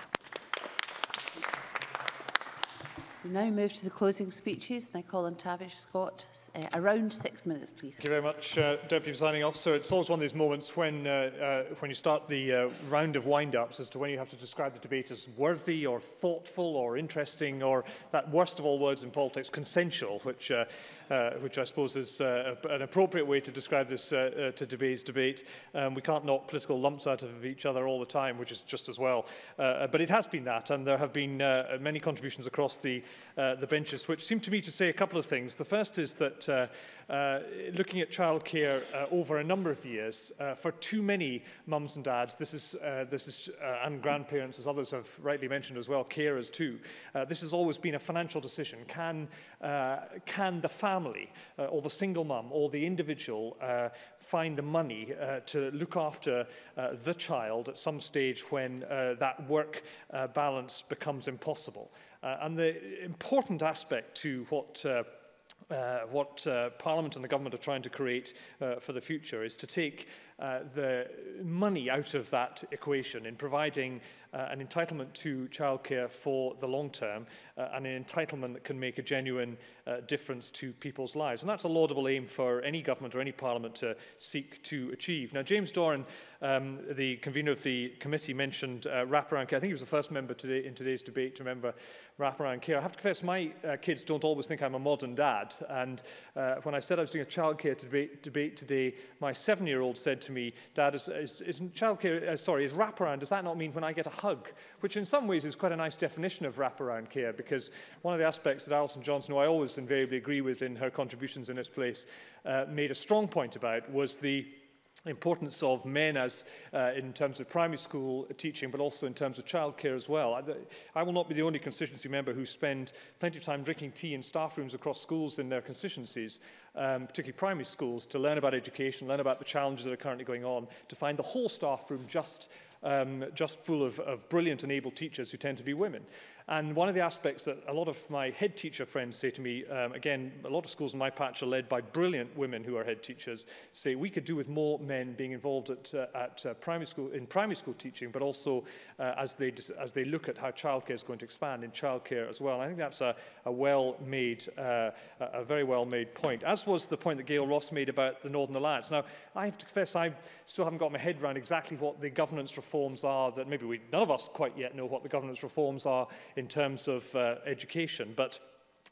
We now move to the closing speeches, and I call on Tavish Scott. Uh, around six minutes, please. Thank you very much, uh, Deputy Presiding Officer. It's always one of these moments when, uh, uh, when you start the uh, round of wind-ups as to when you have to describe the debate as worthy or thoughtful or interesting or that worst of all words in politics, consensual, which, uh, uh, which I suppose is uh, an appropriate way to describe this uh, uh, to today's debate. Um, we can't knock political lumps out of each other all the time, which is just as well. Uh, but it has been that, and there have been uh, many contributions across the, uh, the benches, which seem to me to say a couple of things. The first is that Uh, uh, looking at childcare uh, over a number of years, uh, for too many mums and dads, this is, uh, this is uh, and grandparents, as others have rightly mentioned as well, carers too, uh, this has always been a financial decision. Can, uh, can the family, uh, or the single mum, or the individual uh, find the money uh, to look after uh, the child at some stage when uh, that work uh, balance becomes impossible? Uh, and the important aspect to what uh, Uh, what uh, Parliament and the Government are trying to create uh, for the future is to take uh, the money out of that equation in providing uh, an entitlement to childcare for the long term uh, and an entitlement that can make a genuine uh, difference to people's lives. And that's a laudable aim for any government or any Parliament to seek to achieve. Now, James Doran, um, the convener of the committee, mentioned uh, wraparound care. I think he was the first member today in today's debate to remember wraparound care. I have to confess, my uh, kids don't always think I'm a modern dad. And uh, when I said I was doing a childcare debate, debate today, my seven-year-old said to me, Dad, is, is, is childcare, uh, sorry, is wraparound, does that not mean when I get a hug? Which in some ways is quite a nice definition of wraparound care, because one of the aspects that Alison Johnson, who I always invariably agree with in her contributions in this place, uh, made a strong point about was the importance of men as uh, in terms of primary school teaching, but also in terms of childcare as well. I, I will not be the only constituency member who spend plenty of time drinking tea in staff rooms across schools in their constituencies, um, particularly primary schools, to learn about education, learn about the challenges that are currently going on, to find the whole staff room just Um, just full of, of brilliant and able teachers who tend to be women. And one of the aspects that a lot of my head teacher friends say to me, um, again, a lot of schools in my patch are led by brilliant women who are head teachers, say we could do with more men being involved at, uh, at uh, primary school, in primary school teaching, but also uh, as, they, as they look at how childcare is going to expand in childcare as well. And I think that's a, a well-made, uh, a very well-made point, as was the point that Gail Ross made about the Northern Alliance. Now, I have to confess, I still haven't got my head around exactly what the governance reforms are, that maybe we, none of us quite yet know what the governance reforms are in terms of uh, education, but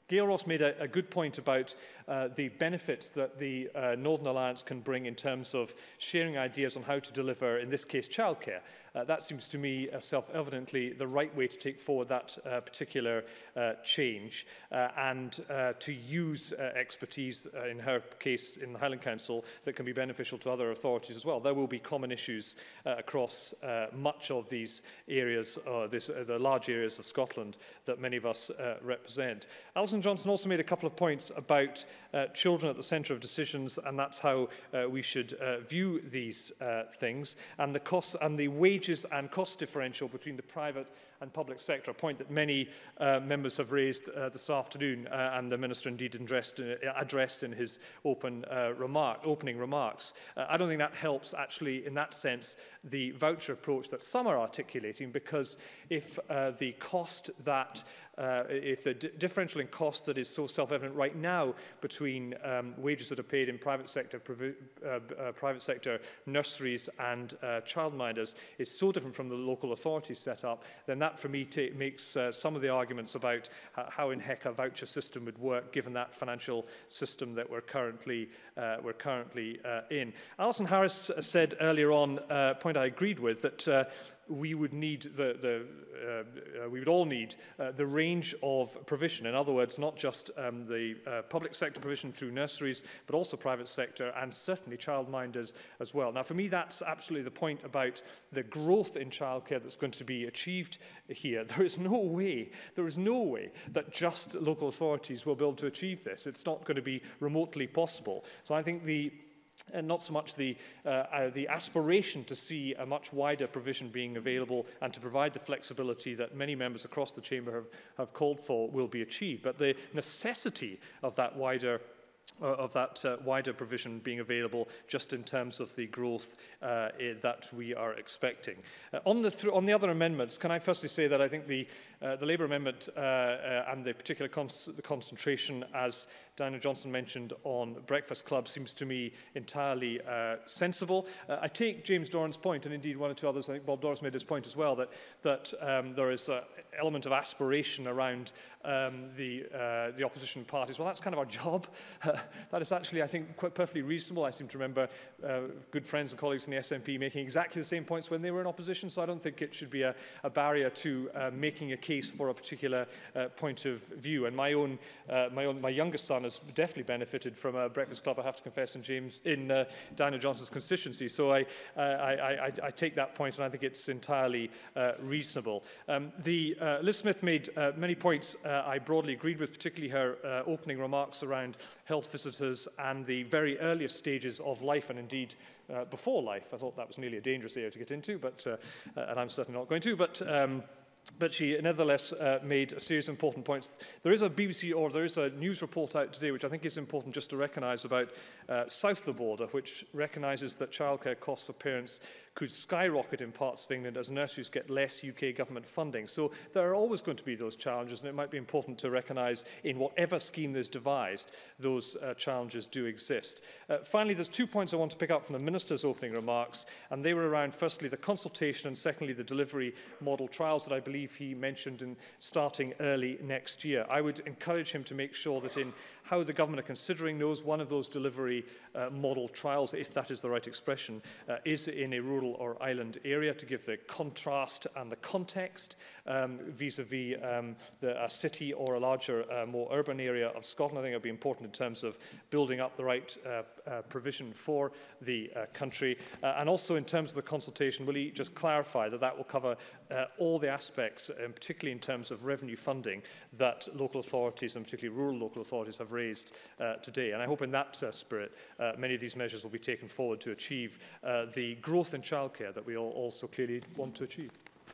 Gail Ross made a, a good point about uh, the benefits that the uh, Northern Alliance can bring in terms of sharing ideas on how to deliver, in this case, childcare. Uh, that seems to me uh, self-evidently the right way to take forward that uh, particular uh, change uh, and uh, to use uh, expertise, uh, in her case in the Highland Council, that can be beneficial to other authorities as well. There will be common issues uh, across uh, much of these areas, uh, this, uh, the large areas of Scotland that many of us uh, represent. Alison Johnson also made a couple of points about uh, children at the centre of decisions, and that's how uh, we should uh, view these uh, things, and the costs and the wages and cost differential between the private and public sector, a point that many uh, members have raised uh, this afternoon, uh, and the Minister indeed addressed, uh, addressed in his open, uh, remark, opening remarks. Uh, I don't think that helps, actually, in that sense, the voucher approach that some are articulating, because if uh, the cost that Uh, if the d differential in cost that is so self-evident right now between um, wages that are paid in private sector, uh, uh, private sector nurseries and uh, childminders is so different from the local authorities set up, then that for me makes uh, some of the arguments about uh, how in heck a voucher system would work, given that financial system that we're currently uh, we're currently uh, in. Alison Harris said earlier on, a uh, point I agreed with, that uh, we would need the, the uh, uh, we would all need uh, the range of provision. In other words, not just um, the uh, public sector provision through nurseries, but also private sector and certainly childminders as well. Now, for me, that's absolutely the point about the growth in childcare that's going to be achieved here. There is no way, there is no way that just local authorities will be able to achieve this. It's not going to be remotely possible. So I think the and not so much the, uh, uh, the aspiration to see a much wider provision being available and to provide the flexibility that many members across the Chamber have, have called for will be achieved, but the necessity of that wider Uh, of that uh, wider provision being available just in terms of the growth uh, that we are expecting. Uh, on, the th on the other amendments, can I firstly say that I think the, uh, the Labour amendment uh, uh, and the particular con the concentration, as Diana Johnson mentioned, on breakfast clubs seems to me entirely uh, sensible. Uh, I take James Doran's point, and indeed one or two others, I think Bob Doris made this point as well, that, that um, there is an element of aspiration around um, the, uh, the opposition parties. Well, that's kind of our job. Uh, that is actually, I think, quite perfectly reasonable. I seem to remember uh, good friends and colleagues in the S N P making exactly the same points when they were in opposition, so I don't think it should be a, a barrier to uh, making a case for a particular uh, point of view. And my own, uh, my own, my youngest son has definitely benefited from a breakfast club, I have to confess, in James, in uh, Diana Johnson's constituency. So I, uh, I, I, I take that point, and I think it's entirely uh, reasonable. Um, the, uh, Liz Smith made uh, many points uh, I broadly agreed with, particularly her uh, opening remarks around health visitors and the very earliest stages of life, and indeed uh, before life. I thought that was nearly a dangerous area to get into, but uh, uh, and I'm certainly not going to. But um, But she nevertheless uh, made a series of important points. There is a B B C or there is a news report out today which I think is important just to recognise about uh, south of the border, which recognises that childcare costs for parents could skyrocket in parts of England as nurseries get less U K government funding. So there are always going to be those challenges, and it might be important to recognise in whatever scheme is devised, those uh, challenges do exist. Uh, finally, there's two points I want to pick up from the Minister's opening remarks, and they were around, firstly, the consultation, and secondly, the delivery model trials that I believe he mentioned in starting early next year. I would encourage him to make sure that in how the government are considering those, one of those delivery uh, model trials, if that is the right expression, uh, is in a rural or island area to give the contrast and the context vis-a-vis um, -vis, um, the, a city or a larger, uh, more urban area of Scotland. I think it would be important in terms of building up the right uh, uh, provision for the uh, country. Uh, and also in terms of the consultation, will he just clarify that that will cover uh, all the aspects, um, particularly in terms of revenue funding, that local authorities, and particularly rural local authorities, have raised uh, today. And I hope in that uh, spirit, uh, many of these measures will be taken forward to achieve uh, the growth in childcare that we all also clearly want to achieve.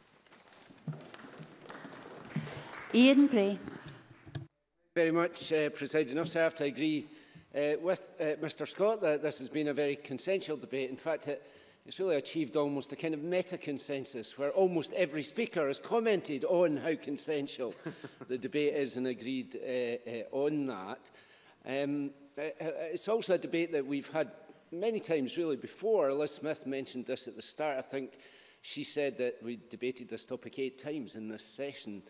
Ian Gray. Very much, uh, Presiding Officer. I have to agree uh, with uh, Mr Scott that this has been a very consensual debate. In fact, it, it's really achieved almost a kind of meta-consensus where almost every speaker has commented on how consensual the debate is and agreed uh, uh, on that. Um, it's also a debate that we've had many times really before. Liz Smith mentioned this at the start. I think she said that we debated this topic eight times in this session.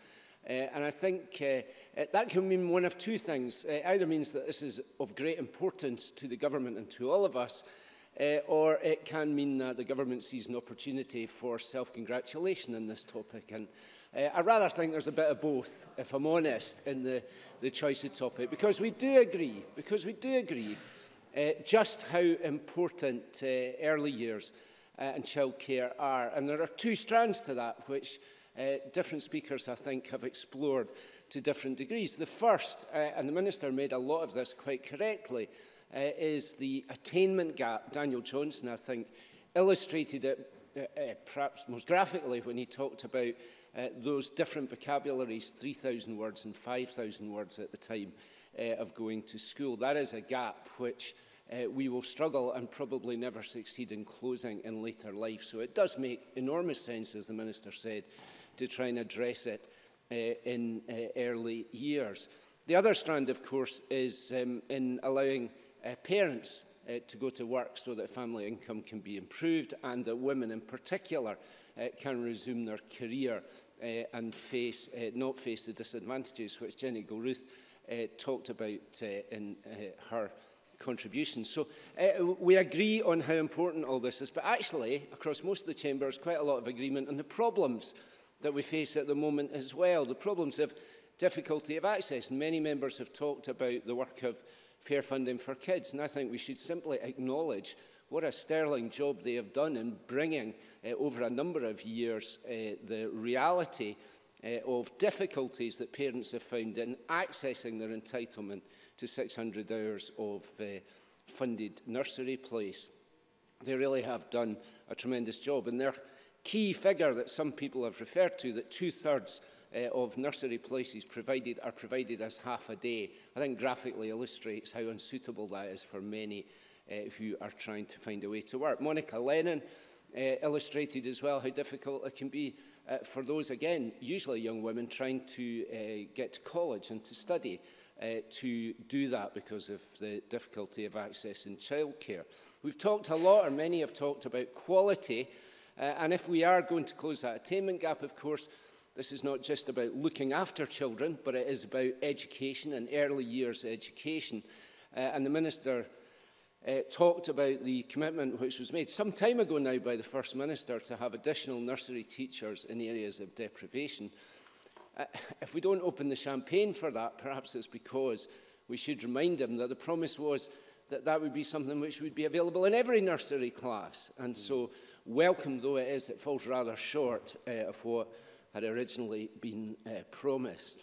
Uh, and I think uh, that can mean one of two things. It either means that this is of great importance to the government and to all of us, uh, or it can mean that the government sees an opportunity for self-congratulation in this topic. And uh, I rather think there's a bit of both, if I'm honest, in the, the choice of topic, because we do agree, because we do agree uh, just how important uh, early years uh, and childcare are. And there are two strands to that, which Uh, different speakers, I think, have explored to different degrees. The first, uh, and the Minister made a lot of this quite correctly, uh, is the attainment gap. Daniel Johnson, I think, illustrated it uh, uh, perhaps most graphically when he talked about uh, those different vocabularies, three thousand words and five thousand words at the time uh, of going to school. That is a gap which uh, we will struggle and probably never succeed in closing in later life. So it does make enormous sense, as the Minister said, to try and address it uh, in uh, early years. The other strand, of course, is um, in allowing uh, parents uh, to go to work so that family income can be improved and that women in particular uh, can resume their career uh, and face, uh, not face the disadvantages which Jenny Gilruth uh, talked about uh, in uh, her contribution. So uh, we agree on how important all this is, but actually across most of the chamber there's quite a lot of agreement on the problems that we face at the moment as well. The problems of difficulty of access. Many members have talked about the work of Fair Funding for Kids, and I think we should simply acknowledge what a sterling job they have done in bringing uh, over a number of years uh, the reality uh, of difficulties that parents have found in accessing their entitlement to six hundred hours of uh, funded nursery place. They really have done a tremendous job, and their key figure that some people have referred to, that two-thirds uh, of nursery places provided are provided as half a day, I think graphically illustrates how unsuitable that is for many uh, who are trying to find a way to work. Monica Lennon uh, illustrated as well how difficult it can be uh, for those, again, usually young women, trying to uh, get to college and to study, uh, to do that because of the difficulty of access in childcare. We've talked a lot, or many have talked about quality. Uh, and if we are going to close that attainment gap, of course, this is not just about looking after children, but it is about education and early years education. Uh, and the Minister uh, talked about the commitment which was made some time ago now by the First Minister to have additional nursery teachers in areas of deprivation. Uh, if we don't open the champagne for that, perhaps it's because we should remind them that the promise was that that would be something which would be available in every nursery class. And so, welcome though it is, it falls rather short uh, of what had originally been uh, promised.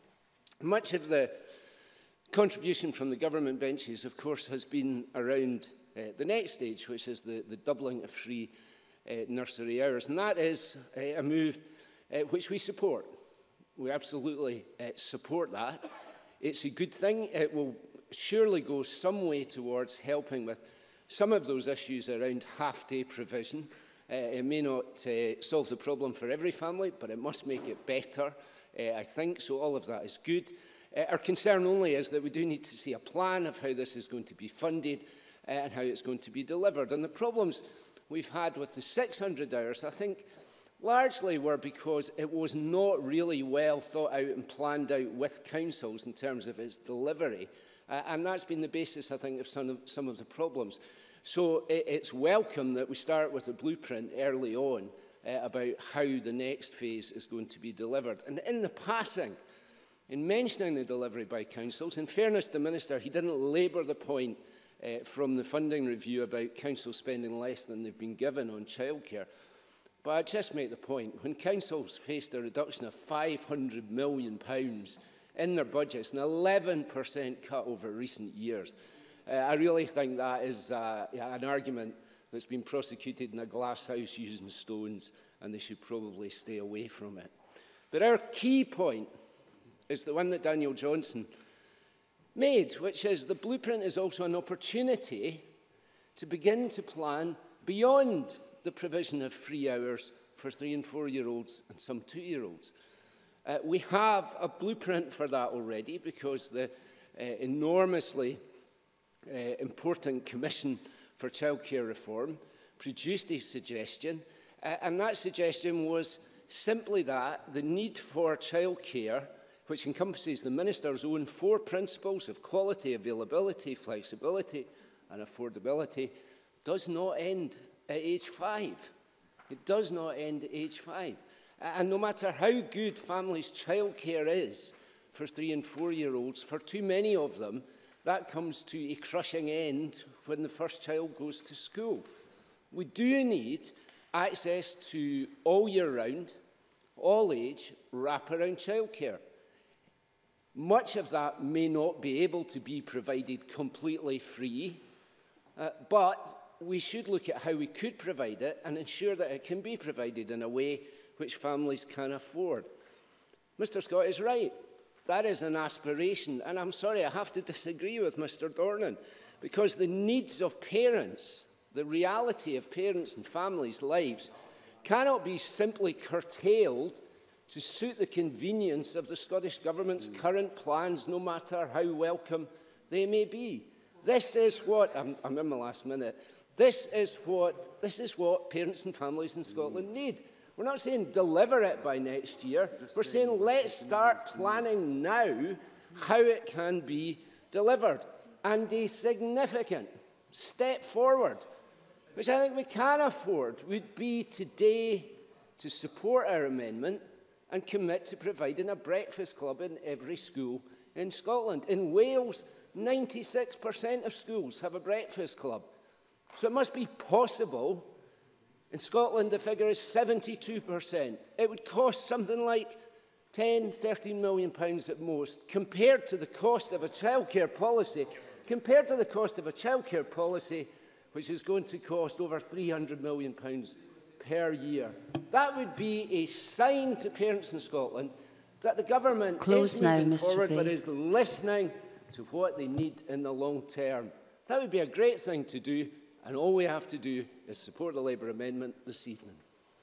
Much of the contribution from the government benches, of course, has been around uh, the next stage, which is the, the doubling of free uh, nursery hours. And that is uh, a move uh, which we support. We absolutely uh, support that. It's a good thing. It will surely go some way towards helping with some of those issues around half-day provision. Uh, it may not uh, solve the problem for every family, but it must make it better, uh, I think, so all of that is good. Uh, our concern only is that we do need to see a plan of how this is going to be funded uh, and how it's going to be delivered. And the problems we've had with the six hundred hours, I think, largely were because it was not really well thought out and planned out with councils in terms of its delivery. Uh, and that's been the basis, I think, of some of, some of the problems. So it, it's welcome that we start with a blueprint early on uh, about how the next phase is going to be delivered. And in the passing, in mentioning the delivery by councils, in fairness to the Minister, he didn't labour the point uh, from the funding review about councils spending less than they've been given on childcare. But I just make the point, when councils faced a reduction of five hundred million pounds in their budgets, an eleven percent cut over recent years, uh, I really think that is uh, yeah, an argument that's been prosecuted in a glass house using stones, and they should probably stay away from it. But our key point is the one that Daniel Johnson made, which is the blueprint is also an opportunity to begin to plan beyond the provision of free hours for three and four-year-olds and some two-year-olds. Uh, we have a blueprint for that already because the uh, enormously uh, important Commission for Childcare Reform produced a suggestion, uh, and that suggestion was simply that the need for childcare, which encompasses the Minister's own four principles of quality, availability, flexibility and affordability, does not end at age five. It does not end at age five. And no matter how good families' childcare is for three and four-year-olds, for too many of them, that comes to a crushing end when the first child goes to school. We do need access to all year round, all age, wraparound childcare. Much of that may not be able to be provided completely free, uh, but we should look at how we could provide it and ensure that it can be provided in a way which families can afford. Mister Scott is right. That is an aspiration, and I'm sorry, I have to disagree with Mister Dornan, because the needs of parents, the reality of parents and families' lives, cannot be simply curtailed to suit the convenience of the Scottish Government's current plans, no matter how welcome they may be. This is what, I'm, I'm in my last minute, this is what, this is what parents and families in Scotland need. We're not saying deliver it by next year. We're saying let's start planning now how it can be delivered. And a significant step forward, which I think we can afford, would be today to support our amendment and commit to providing a breakfast club in every school in Scotland. In Wales, ninety-six percent of schools have a breakfast club. So it must be possible. In Scotland, the figure is seventy-two percent. It would cost something like ten, thirteen million pounds at most, compared to the cost of a childcare policy, compared to the cost of a childcare policy, which is going to cost over three hundred million pounds per year. That would be a sign to parents in Scotland that the government Close is now, moving Mister forward, Gray. but is listening to what they need in the long term. That would be a great thing to do, and all we have to do is support the Labour amendment this evening.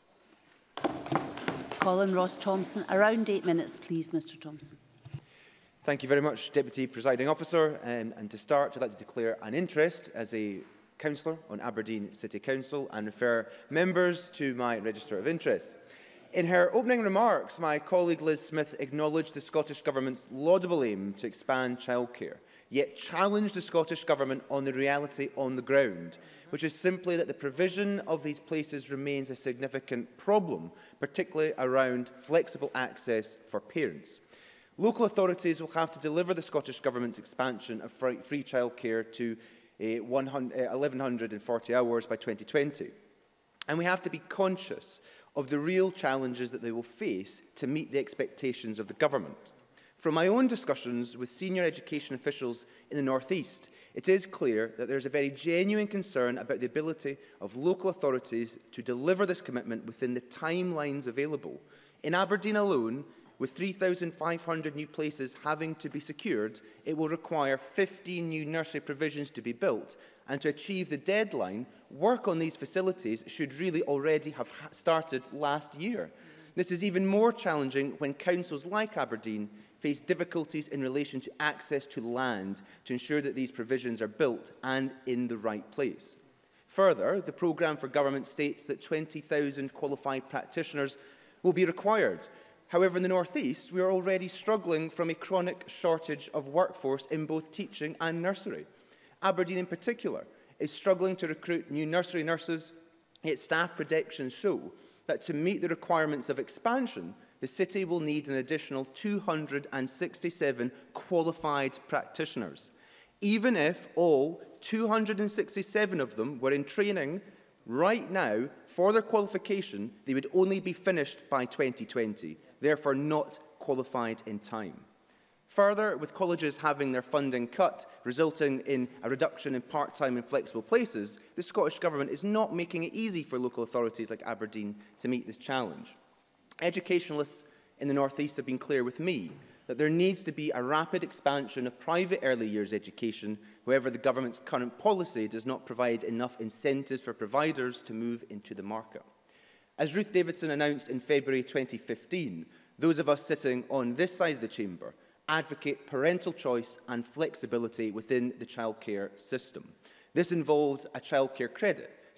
Colin Ross Thompson. Around eight minutes, please, Mister Thompson. Thank you very much, Deputy Presiding Officer. Um, and to start, I'd like to declare an interest as a councillor on Aberdeen City Council and refer members to my register of interest. In her opening remarks, my colleague Liz Smith acknowledged the Scottish Government's laudable aim to expand childcare, yet challenged the Scottish Government on the reality on the ground, which is simply that the provision of these places remains a significant problem, particularly around flexible access for parents. Local authorities will have to deliver the Scottish Government's expansion of free childcare to uh, one thousand one hundred forty hours by twenty twenty. And we have to be conscious of the real challenges that they will face to meet the expectations of the Government. From my own discussions with senior education officials in the North East, it is clear that there is a very genuine concern about the ability of local authorities to deliver this commitment within the timelines available. In Aberdeen alone, with three thousand five hundred new places having to be secured, it will require fifteen new nursery provisions to be built, and to achieve the deadline, work on these facilities should really already have started last year. This is even more challenging when councils like Aberdeen face difficulties in relation to access to land to ensure that these provisions are built and in the right place. Further, the programme for government states that twenty thousand qualified practitioners will be required. However, in the North East, we are already struggling from a chronic shortage of workforce in both teaching and nursery. Aberdeen in particular is struggling to recruit new nursery nurses, yet staff predictions show that to meet the requirements of expansion, the city will need an additional two hundred sixty-seven qualified practitioners. Even if all two hundred sixty-seven of them were in training right now for their qualification, they would only be finished by twenty twenty, therefore not qualified in time. Further, with colleges having their funding cut, resulting in a reduction in part-time and flexible places, the Scottish Government is not making it easy for local authorities like Aberdeen to meet this challenge. Educationalists in the North East have been clear with me that there needs to be a rapid expansion of private early years education. However, the Government's current policy does not provide enough incentives for providers to move into the market. As Ruth Davidson announced in February twenty fifteen, those of us sitting on this side of the chamber advocate parental choice and flexibility within the childcare system. This involves a childcare credit,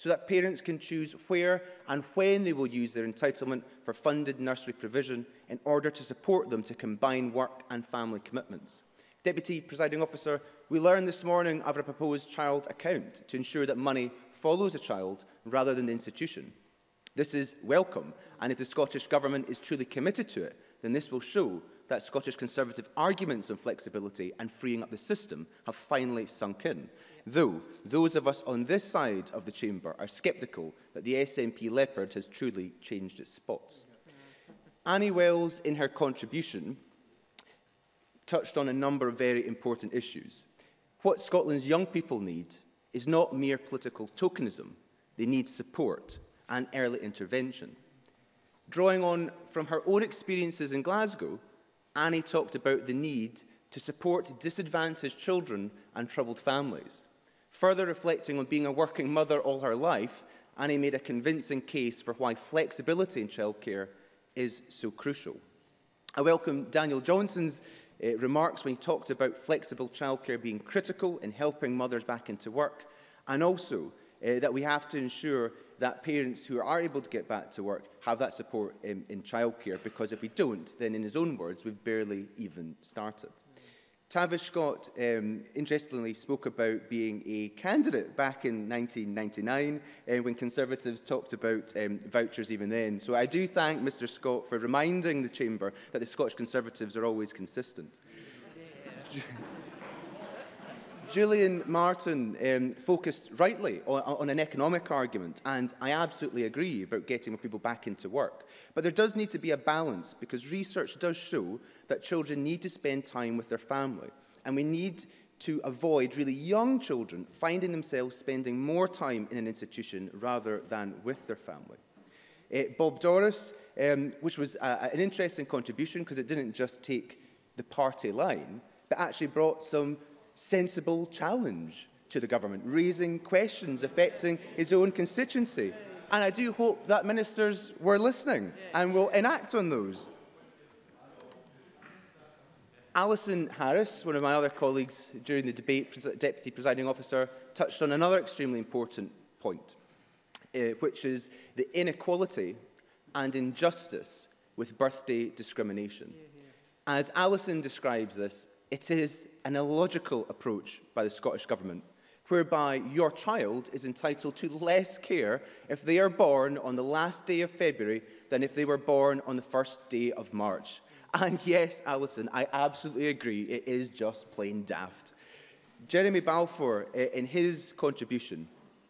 so that parents can choose where and when they will use their entitlement for funded nursery provision in order to support them to combine work and family commitments. Deputy Presiding Officer, we learned this morning of a proposed child account to ensure that money follows a child rather than the institution. This is welcome, and if the Scottish Government is truly committed to it, then this will show that Scottish Conservative arguments on flexibility and freeing up the system have finally sunk in. Though those of us on this side of the chamber are sceptical that the S N P leopard has truly changed its spots. Annie Wells, in her contribution, touched on a number of very important issues. What Scotland's young people need is not mere political tokenism. They need support and early intervention. Drawing on from her own experiences in Glasgow, Annie talked about the need to support disadvantaged children and troubled families. Further reflecting on being a working mother all her life, Annie made a convincing case for why flexibility in childcare is so crucial. I welcome Daniel Johnson's uh, remarks when he talked about flexible childcare being critical in helping mothers back into work, and also uh, that we have to ensure that parents who are able to get back to work have that support in, in childcare, because if we don't, then in his own words, we've barely even started. Tavish Scott, um, interestingly, spoke about being a candidate back in nineteen ninety-nine, uh, when Conservatives talked about um, vouchers even then. So I do thank Mr Scott for reminding the Chamber that the Scottish Conservatives are always consistent. Yeah. Julian Martin um, focused rightly on, on an economic argument, and I absolutely agree about getting more people back into work. But there does need to be a balance, because research does show that children need to spend time with their family, and we need to avoid really young children finding themselves spending more time in an institution rather than with their family. Uh, Bob Doris, um, which was uh, an interesting contribution because it didn't just take the party line, but actually brought some sensible challenge to the government, raising questions affecting his own constituency. And I do hope that ministers were listening and will enact on those. Alison Harris, one of my other colleagues during the debate, Deputy Presiding Officer, touched on another extremely important point, uh, which is the inequality and injustice with birthday discrimination. As Alison describes this, it is an illogical approach by the Scottish Government, whereby your child is entitled to less care if they are born on the last day of February than if they were born on the first day of March. And yes, Alison, I absolutely agree, it is just plain daft. Jeremy Balfour, in his contribution,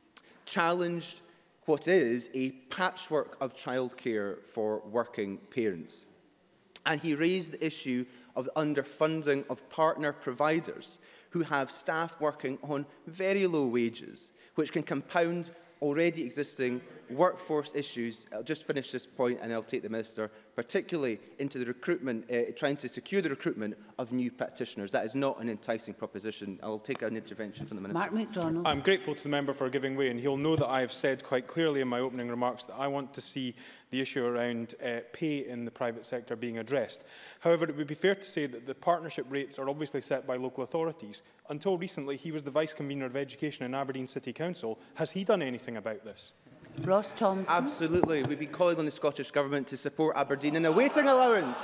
challenged what is a patchwork of childcare for working parents. And he raised the issue of the underfunding of partner providers who have staff working on very low wages, which can compound already existing workforce issues. I'll just finish this point and I'll take the Minister, particularly into the recruitment, uh, trying to secure the recruitment of new practitioners. That is not an enticing proposition. I'll take an intervention from the Minister. Mark MacDonald. I'm grateful to the member for giving way, and he'll know that I have said quite clearly in my opening remarks that I want to see the issue around uh, pay in the private sector being addressed. However, it would be fair to say that the partnership rates are obviously set by local authorities. Until recently, he was the Vice-Convener of Education in Aberdeen City Council. Has he done anything about this? Ross Thompson. Absolutely. We've been calling on the Scottish Government to support Aberdeen in a waiting allowance.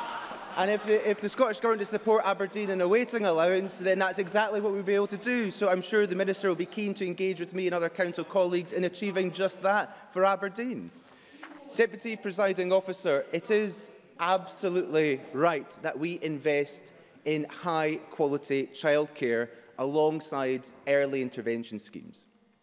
And if the, if the Scottish Government to support Aberdeen in a waiting allowance, then that's exactly what we'll be able to do. So I'm sure the Minister will be keen to engage with me and other Council colleagues in achieving just that for Aberdeen. Deputy Presiding Officer, it is absolutely right that we invest in high-quality childcare alongside early intervention schemes.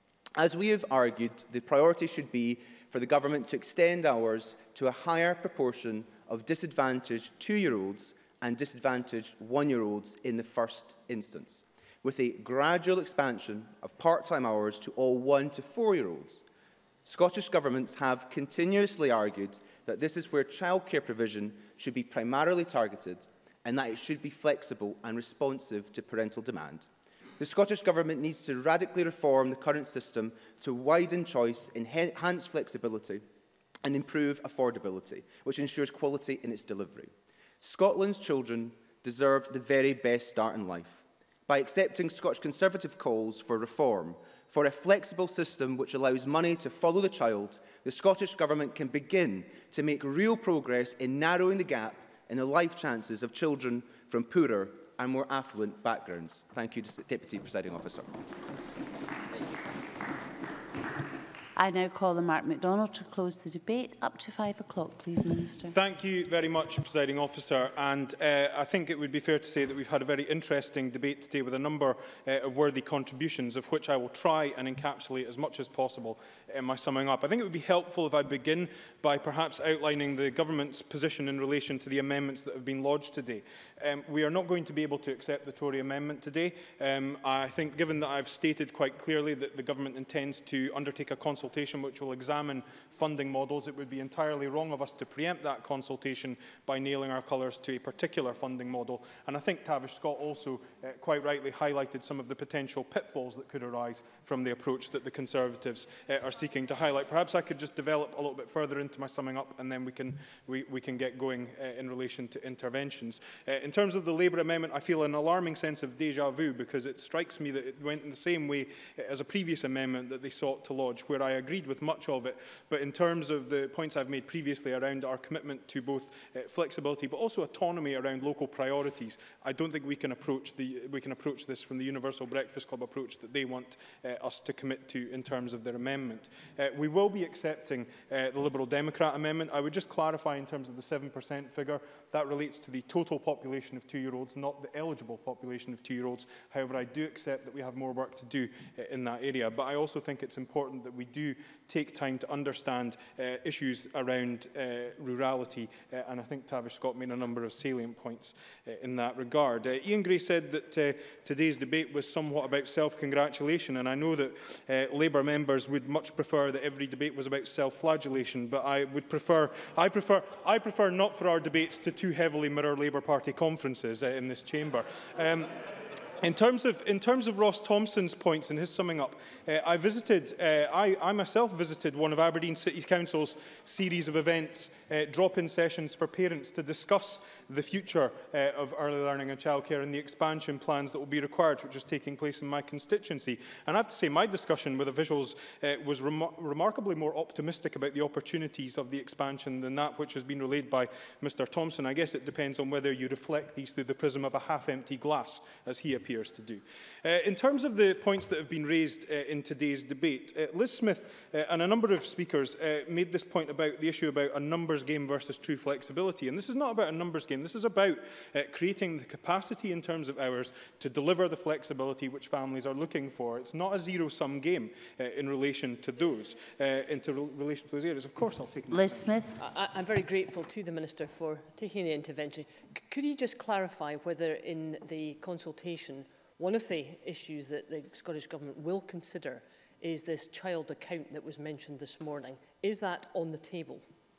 As we have argued, the priority should be for the Government to extend hours to a higher proportion of disadvantaged two-year-olds and disadvantaged one-year-olds in the first instance, with a gradual expansion of part-time hours to all one to four-year-olds. Scottish governments have continuously argued that this is where childcare provision should be primarily targeted and that it should be flexible and responsive to parental demand. The Scottish Government needs to radically reform the current system to widen choice, enhance flexibility and improve affordability, which ensures quality in its delivery. Scotland's children deserve the very best start in life. By accepting Scottish Conservative calls for reform, for a flexible system which allows money to follow the child, the Scottish Government can begin to make real progress in narrowing the gap in the life chances of children from poorer and more affluent backgrounds. Thank you, Deputy Presiding Officer. I now call on Mark MacDonald to close the debate. Up to five o'clock, please, Minister. Thank you very much, Presiding Officer. And uh, I think it would be fair to say that we've had a very interesting debate today with a number uh, of worthy contributions, of which I will try and encapsulate as much as possible in my summing up. I think it would be helpful if I begin by perhaps outlining the Government's position in relation to the amendments that have been lodged today. Um, we are not going to be able to accept the Tory amendment today. Um, I think, given that I've stated quite clearly that the Government intends to undertake a consultation which will examine funding models, it would be entirely wrong of us to preempt that consultation by nailing our colours to a particular funding model. And I think Tavish Scott also uh, quite rightly highlighted some of the potential pitfalls that could arise from the approach that the Conservatives uh, are seeking to highlight. Perhaps I could just develop a little bit further into my summing up, and then we can, we, we can get going uh, in relation to interventions. Uh, in terms of the Labour amendment, I feel an alarming sense of déjà vu, because it strikes me that it went in the same way as a previous amendment that they sought to lodge, where I agreed with much of it. But in terms of the points I've made previously around our commitment to both uh, flexibility but also autonomy around local priorities, I don't think we can approach the we can approach this from the Universal Breakfast Club approach that they want uh, us to commit to in terms of their amendment. Uh, we will be accepting uh, the Liberal Democrat amendment. I would just clarify in terms of the seven percent figure, that relates to the total population of two-year-olds, not the eligible population of two-year-olds. However, I do accept that we have more work to do uh, in that area. But I also think it's important that we do take time to understand uh, issues around uh, rurality, uh, and I think Tavish Scott made a number of salient points uh, in that regard. Uh, Ian Gray said that uh, today's debate was somewhat about self-congratulation, and I know that uh, Labour members would much prefer that every debate was about self-flagellation, but I would prefer, I prefer, I prefer not for our debates to too heavily mirror Labour Party conferences uh, in this chamber. Um, In terms of, in terms of Ross Thompson's points in his summing up, uh, I visited, uh, I, I myself visited one of Aberdeen City Council's series of events, uh, drop-in sessions for parents to discuss the future uh, of early learning and childcare and the expansion plans that will be required, which is taking place in my constituency. And I have to say, my discussion with officials uh, was remar remarkably more optimistic about the opportunities of the expansion than that which has been relayed by Mr Thompson. I guess it depends on whether you reflect these through the prism of a half-empty glass, as he appears to do. Uh, in terms of the points that have been raised uh, in today's debate, uh, Liz Smith uh, and a number of speakers uh, made this point about the issue about a numbers game versus true flexibility. And this is not about a numbers game. This is about uh, creating the capacity in terms of hours to deliver the flexibility which families are looking for. It's not a zero-sum game uh, in relation to those, uh, into re relation to those areas. Of course, I'll take Liz Smith. I, I'm very grateful to the Minister for taking the intervention. C could you just clarify whether in the consultation one of the issues that the Scottish Government will consider is this child account that was mentioned this morning? Is that on the table?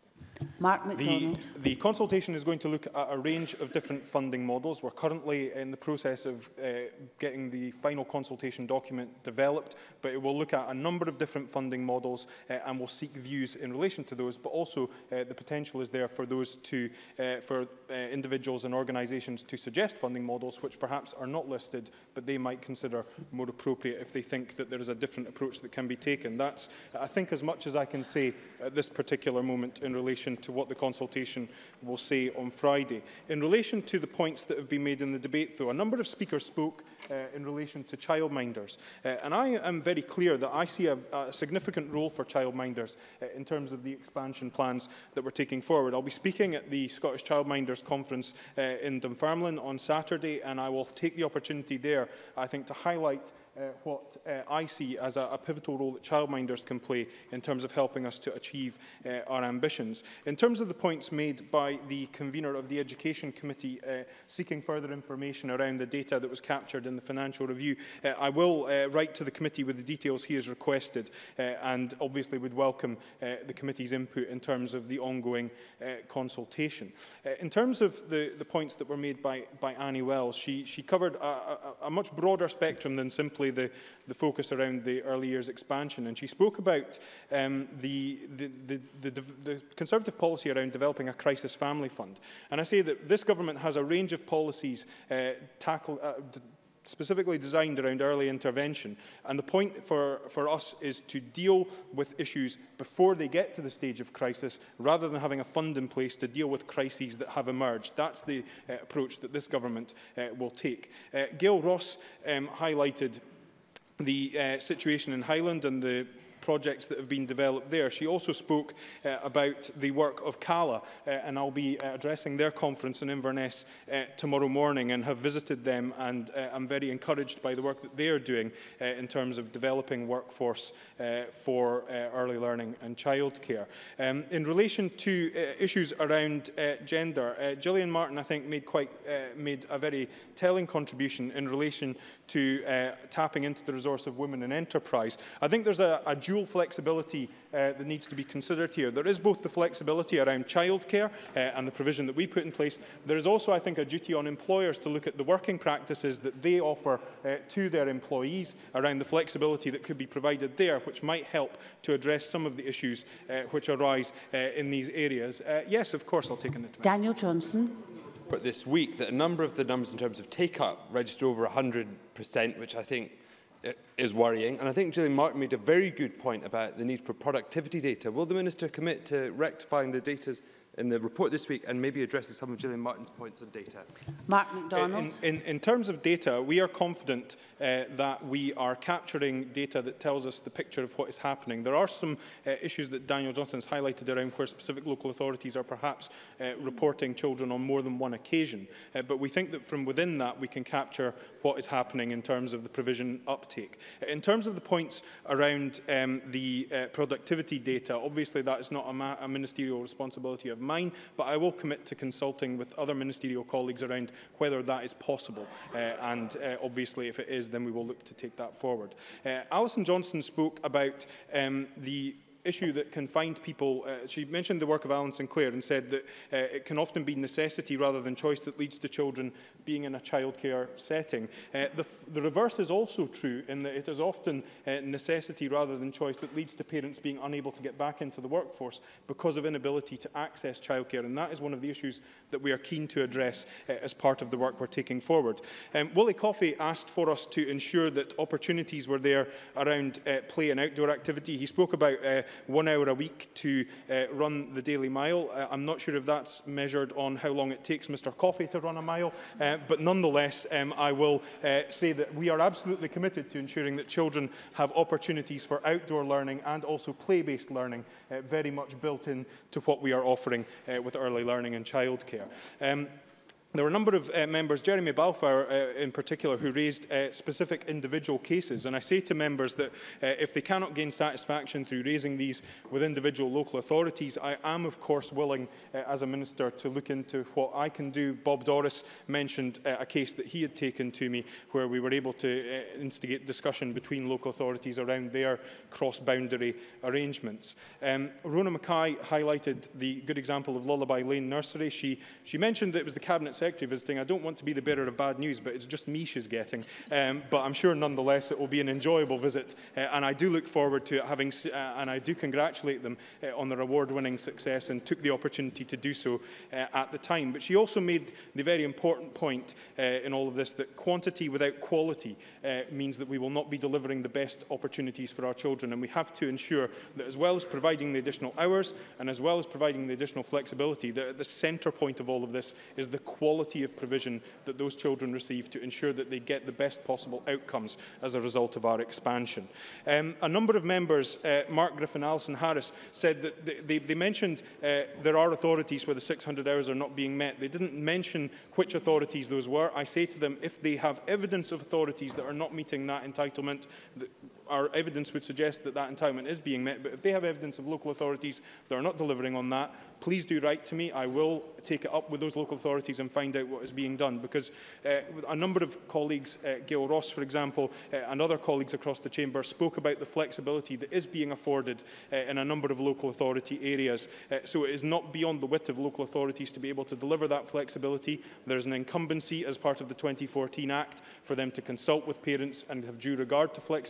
Mark MacDonald. The, the consultation is going to look at a range of different funding models. We're currently in the process of uh, getting the final consultation document developed, but it will look at a number of different funding models uh, and will seek views in relation to those, but also uh, the potential is there for those to, uh, for uh, individuals and organisations to suggest funding models which perhaps are not listed, but they might consider more appropriate if they think that there is a different approach that can be taken. That's, I think, as much as I can say at this particular moment in relation to what the consultation will say on Friday. In relation to the points that have been made in the debate, though, a number of speakers spoke uh, in relation to childminders. Uh, and I am very clear that I see a, a significant role for childminders uh, in terms of the expansion plans that we're taking forward. I'll be speaking at the Scottish Childminders Conference uh, in Dunfermline on Saturday, and I will take the opportunity there, I think, to highlight Uh, what uh, I see as a, a pivotal role that childminders can play in terms of helping us to achieve uh, our ambitions. In terms of the points made by the convener of the Education Committee uh, seeking further information around the data that was captured in the financial review, uh, I will uh, write to the committee with the details he has requested uh, and obviously would welcome uh, the committee's input in terms of the ongoing uh, consultation. Uh, in terms of the, the points that were made by, by Annie Wells, she, she covered a, a, a much broader spectrum than simply The, the focus around the early years expansion, and she spoke about um, the, the, the, the, the Conservative policy around developing a crisis family fund. And I say that this government has a range of policies uh, tackle, uh, specifically designed around early intervention. And the point for, for us is to deal with issues before they get to the stage of crisis, rather than having a fund in place to deal with crises that have emerged. That's the uh, approach that this government uh, will take. Uh, Gail Ross um, highlighted the uh, situation in Highland and the projects that have been developed there. She also spoke uh, about the work of CALA, uh, and I'll be uh, addressing their conference in Inverness uh, tomorrow morning, and have visited them, and uh, I'm very encouraged by the work that they are doing uh, in terms of developing workforce uh, for uh, early learning and childcare. Um, in relation to uh, issues around uh, gender, uh, Gillian Martin, I think, made quite uh, made a very telling contribution in relation to uh, tapping into the resource of women in enterprise. I think there's a, a dual flexibility uh, that needs to be considered here. There is both the flexibility around childcare uh, and the provision that we put in place. There is also, I think, a duty on employers to look at the working practices that they offer uh, to their employees around the flexibility that could be provided there, which might help to address some of the issues uh, which arise uh, in these areas. Uh, yes, of course, I'll take it into account. Daniel Johnson. But this week that a number of the numbers in terms of take-up register over one hundred percent, which I think is worrying. And I think Gillian Martin made a very good point about the need for productivity data. Will the Minister commit to rectifying the data in the report this week and maybe addressing some of Gillian Martin's points on data? Mark MacDonald. In, in, in terms of data, we are confident uh, that we are capturing data that tells us the picture of what is happening. There are some uh, issues that Daniel Johnson has highlighted around where specific local authorities are perhaps uh, reporting children on more than one occasion. Uh, but we think that from within that we can capture what is happening in terms of the provision uptake. In terms of the points around um, the uh, productivity data, obviously that is not a, ma a ministerial responsibility of mine, but I will commit to consulting with other ministerial colleagues around whether that is possible. Uh, and uh, obviously, if it is, then we will look to take that forward. Uh, Alison Johnson spoke about um, the issue that can find people. Uh, she mentioned the work of Alan Sinclair and said that uh, it can often be necessity rather than choice that leads to children being in a childcare setting. Uh, the, the reverse is also true in that it is often uh, necessity rather than choice that leads to parents being unable to get back into the workforce because of inability to access childcare, and that is one of the issues that we are keen to address uh, as part of the work we're taking forward. Um, Willie Coffey asked for us to ensure that opportunities were there around uh, play and outdoor activity. He spoke about uh, one hour a week to uh, run the daily mile. Uh, I'm not sure if that's measured on how long it takes Mr Coffey to run a mile, uh, but nonetheless, um, I will uh, say that we are absolutely committed to ensuring that children have opportunities for outdoor learning and also play-based learning, uh, very much built in to what we are offering uh, with early learning and childcare. Um, There were a number of uh, members, Jeremy Balfour uh, in particular, who raised uh, specific individual cases. And I say to members that uh, if they cannot gain satisfaction through raising these with individual local authorities, I am, of course, willing, uh, as a minister, to look into what I can do. Bob Doris mentioned uh, a case that he had taken to me where we were able to uh, instigate discussion between local authorities around their cross-boundary arrangements. Um, Rona Mackay highlighted the good example of Lullaby Lane Nursery. She, she mentioned that it was the Cabinet Secretary visiting. I don't want to be the bearer of bad news, but it's just me she's getting. Um, but I'm sure nonetheless it will be an enjoyable visit, uh, and I do look forward to it having, uh, and I do congratulate them uh, on their award-winning success, and took the opportunity to do so uh, at the time. But she also made the very important point uh, in all of this that quantity without quality uh, means that we will not be delivering the best opportunities for our children, and we have to ensure that, as well as providing the additional hours and as well as providing the additional flexibility, the, the centre point of all of this is the quality quality of provision that those children receive to ensure that they get the best possible outcomes as a result of our expansion. Um, a number of members, uh, Mark Griffin, Alison Harris, said that they, they, they mentioned uh, there are authorities where the six hundred hours are not being met. They didn't mention which authorities those were. I say to them, if they have evidence of authorities that are not meeting that entitlement, that our evidence would suggest that that entitlement is being met, but if they have evidence of local authorities that are not delivering on that, please do write to me. I will take it up with those local authorities and find out what is being done, because uh, a number of colleagues, uh, Gail Ross, for example, uh, and other colleagues across the chamber spoke about the flexibility that is being afforded uh, in a number of local authority areas. Uh, so it is not beyond the wit of local authorities to be able to deliver that flexibility. There is an incumbency as part of the twenty fourteen Act for them to consult with parents and have due regard to flexibility.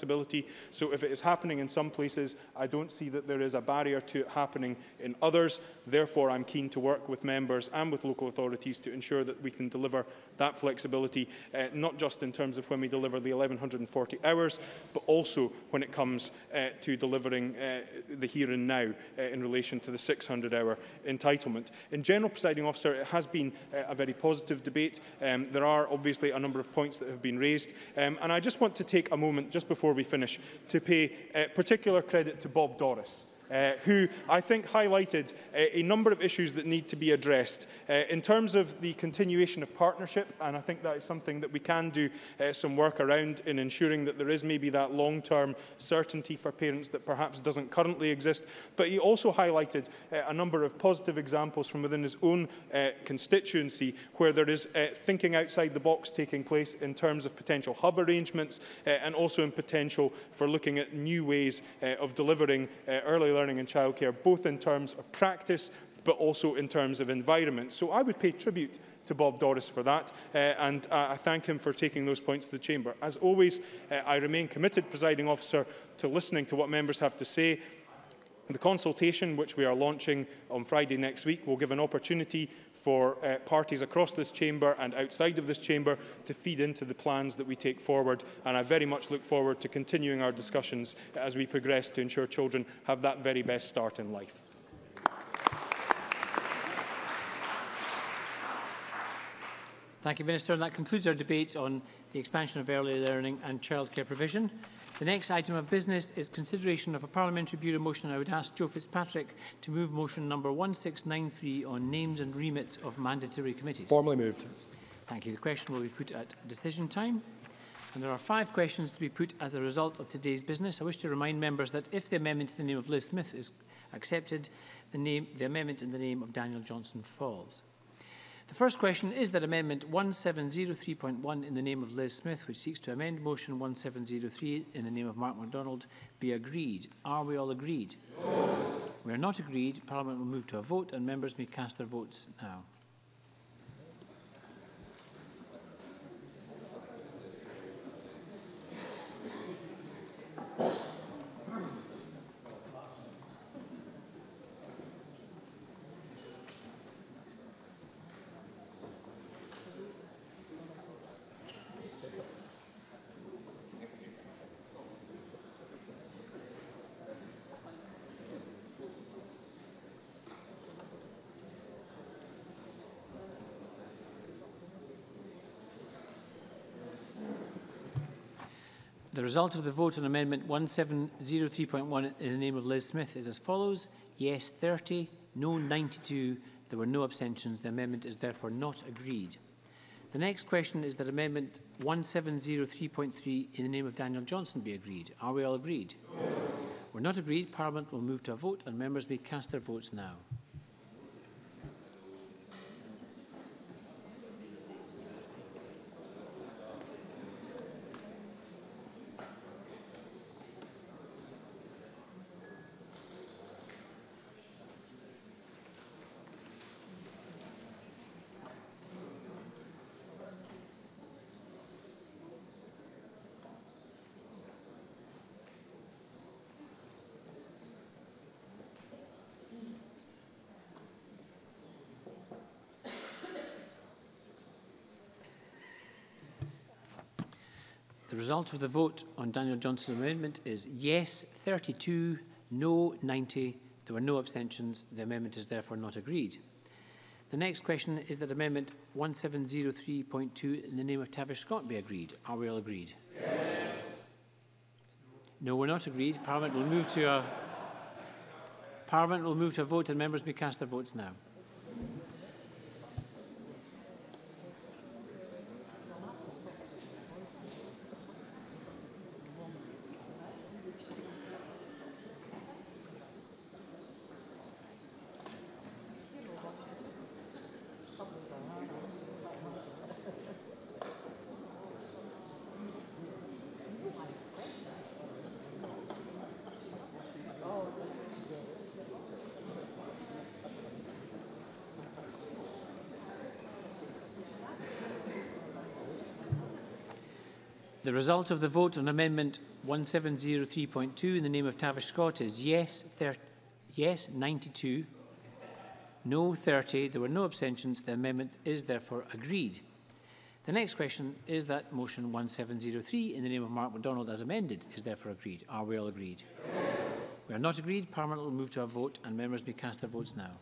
accessibility. So if it is happening in some places, I don't see that there is a barrier to it happening in others. Therefore, I'm keen to work with members and with local authorities to ensure that we can deliver that flexibility, uh, not just in terms of when we deliver the eleven forty hours, but also when it comes uh, to delivering uh, the here and now uh, in relation to the six hundred hour entitlement. In general, Presiding Officer, it has been uh, a very positive debate. Um, there are obviously a number of points that have been raised, um, and I just want to take a moment, just before we finish, to pay uh, particular credit to Bob Doris. Uh, who I think highlighted uh, a number of issues that need to be addressed uh, in terms of the continuation of partnership, and I think that is something that we can do uh, some work around in ensuring that there is maybe that long-term certainty for parents that perhaps doesn't currently exist. But he also highlighted uh, a number of positive examples from within his own uh, constituency where there is uh, thinking outside the box taking place in terms of potential hub arrangements uh, and also in potential for looking at new ways uh, of delivering uh, early learning and childcare, both in terms of practice but also in terms of environment. So I would pay tribute to Bob Doris for that, uh, and uh, I thank him for taking those points to the Chamber. As always, uh, I remain committed, Presiding Officer, to listening to what members have to say. The consultation, which we are launching on Friday next week, will give an opportunity for uh, parties across this chamber and outside of this chamber to feed into the plans that we take forward, and I very much look forward to continuing our discussions as we progress to ensure children have that very best start in life. Thank you, Minister. And that concludes our debate on the expansion of early learning and childcare provision. The next item of business is consideration of a Parliamentary Bureau motion. I would ask Joe Fitzpatrick to move motion number one six nine three on names and remits of mandatory committees. Formally moved. Thank you. The question will be put at decision time. And there are five questions to be put as a result of today's business. I wish to remind members that if the amendment in the name of Liz Smith is accepted, the, name, the amendment in the name of Daniel Johnson falls. The first question is that Amendment one seven zero three point one in the name of Liz Smith, which seeks to amend Motion one seven zero three in the name of Mark MacDonald, be agreed. Are we all agreed? No. We are not agreed. Parliament will move to a vote and members may cast their votes now. The result of the vote on Amendment one seven zero three point one in the name of Liz Smith is as follows. Yes thirty, no ninety-two. There were no abstentions. The amendment is therefore not agreed. The next question is that Amendment one seven zero three point three in the name of Daniel Johnson be agreed. Are we all agreed? No. We're not agreed. Parliament will move to a vote and members may cast their votes now. The result of the vote on Daniel Johnson's amendment is yes thirty-two, no ninety. There were no abstentions. The amendment is therefore not agreed. The next question is that Amendment one seven zero three point two in the name of Tavish Scott be agreed. Are we all agreed? Yes. No, we're not agreed. Parliament will move to a Parliament will move to a vote and members may cast their votes now. The result of the vote on Amendment one seven zero three point two in the name of Tavish Scott is yes, yes ninety-two, no thirty. There were no abstentions. The amendment is therefore agreed. The next question is that motion one seven zero three in the name of Mark MacDonald as amended is therefore agreed. Are we all agreed? Yes. We are not agreed. Parliament will move to a vote and members may cast their votes now.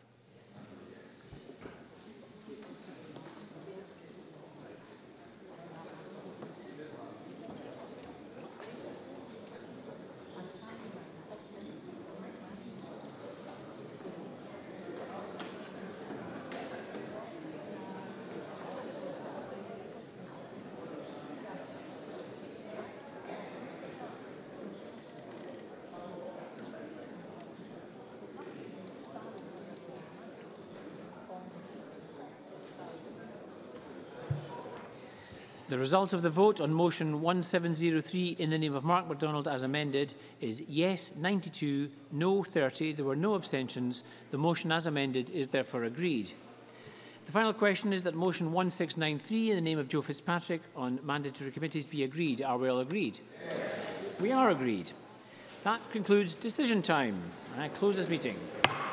The result of the vote on motion one seven zero three in the name of Mark MacDonald as amended is yes ninety-two, no thirty. There were no abstentions. The motion as amended is therefore agreed. The final question is that motion one six nine three in the name of Joe Fitzpatrick on mandatory committees be agreed. Are we all agreed? Yes. We are agreed. That concludes decision time. I close this meeting.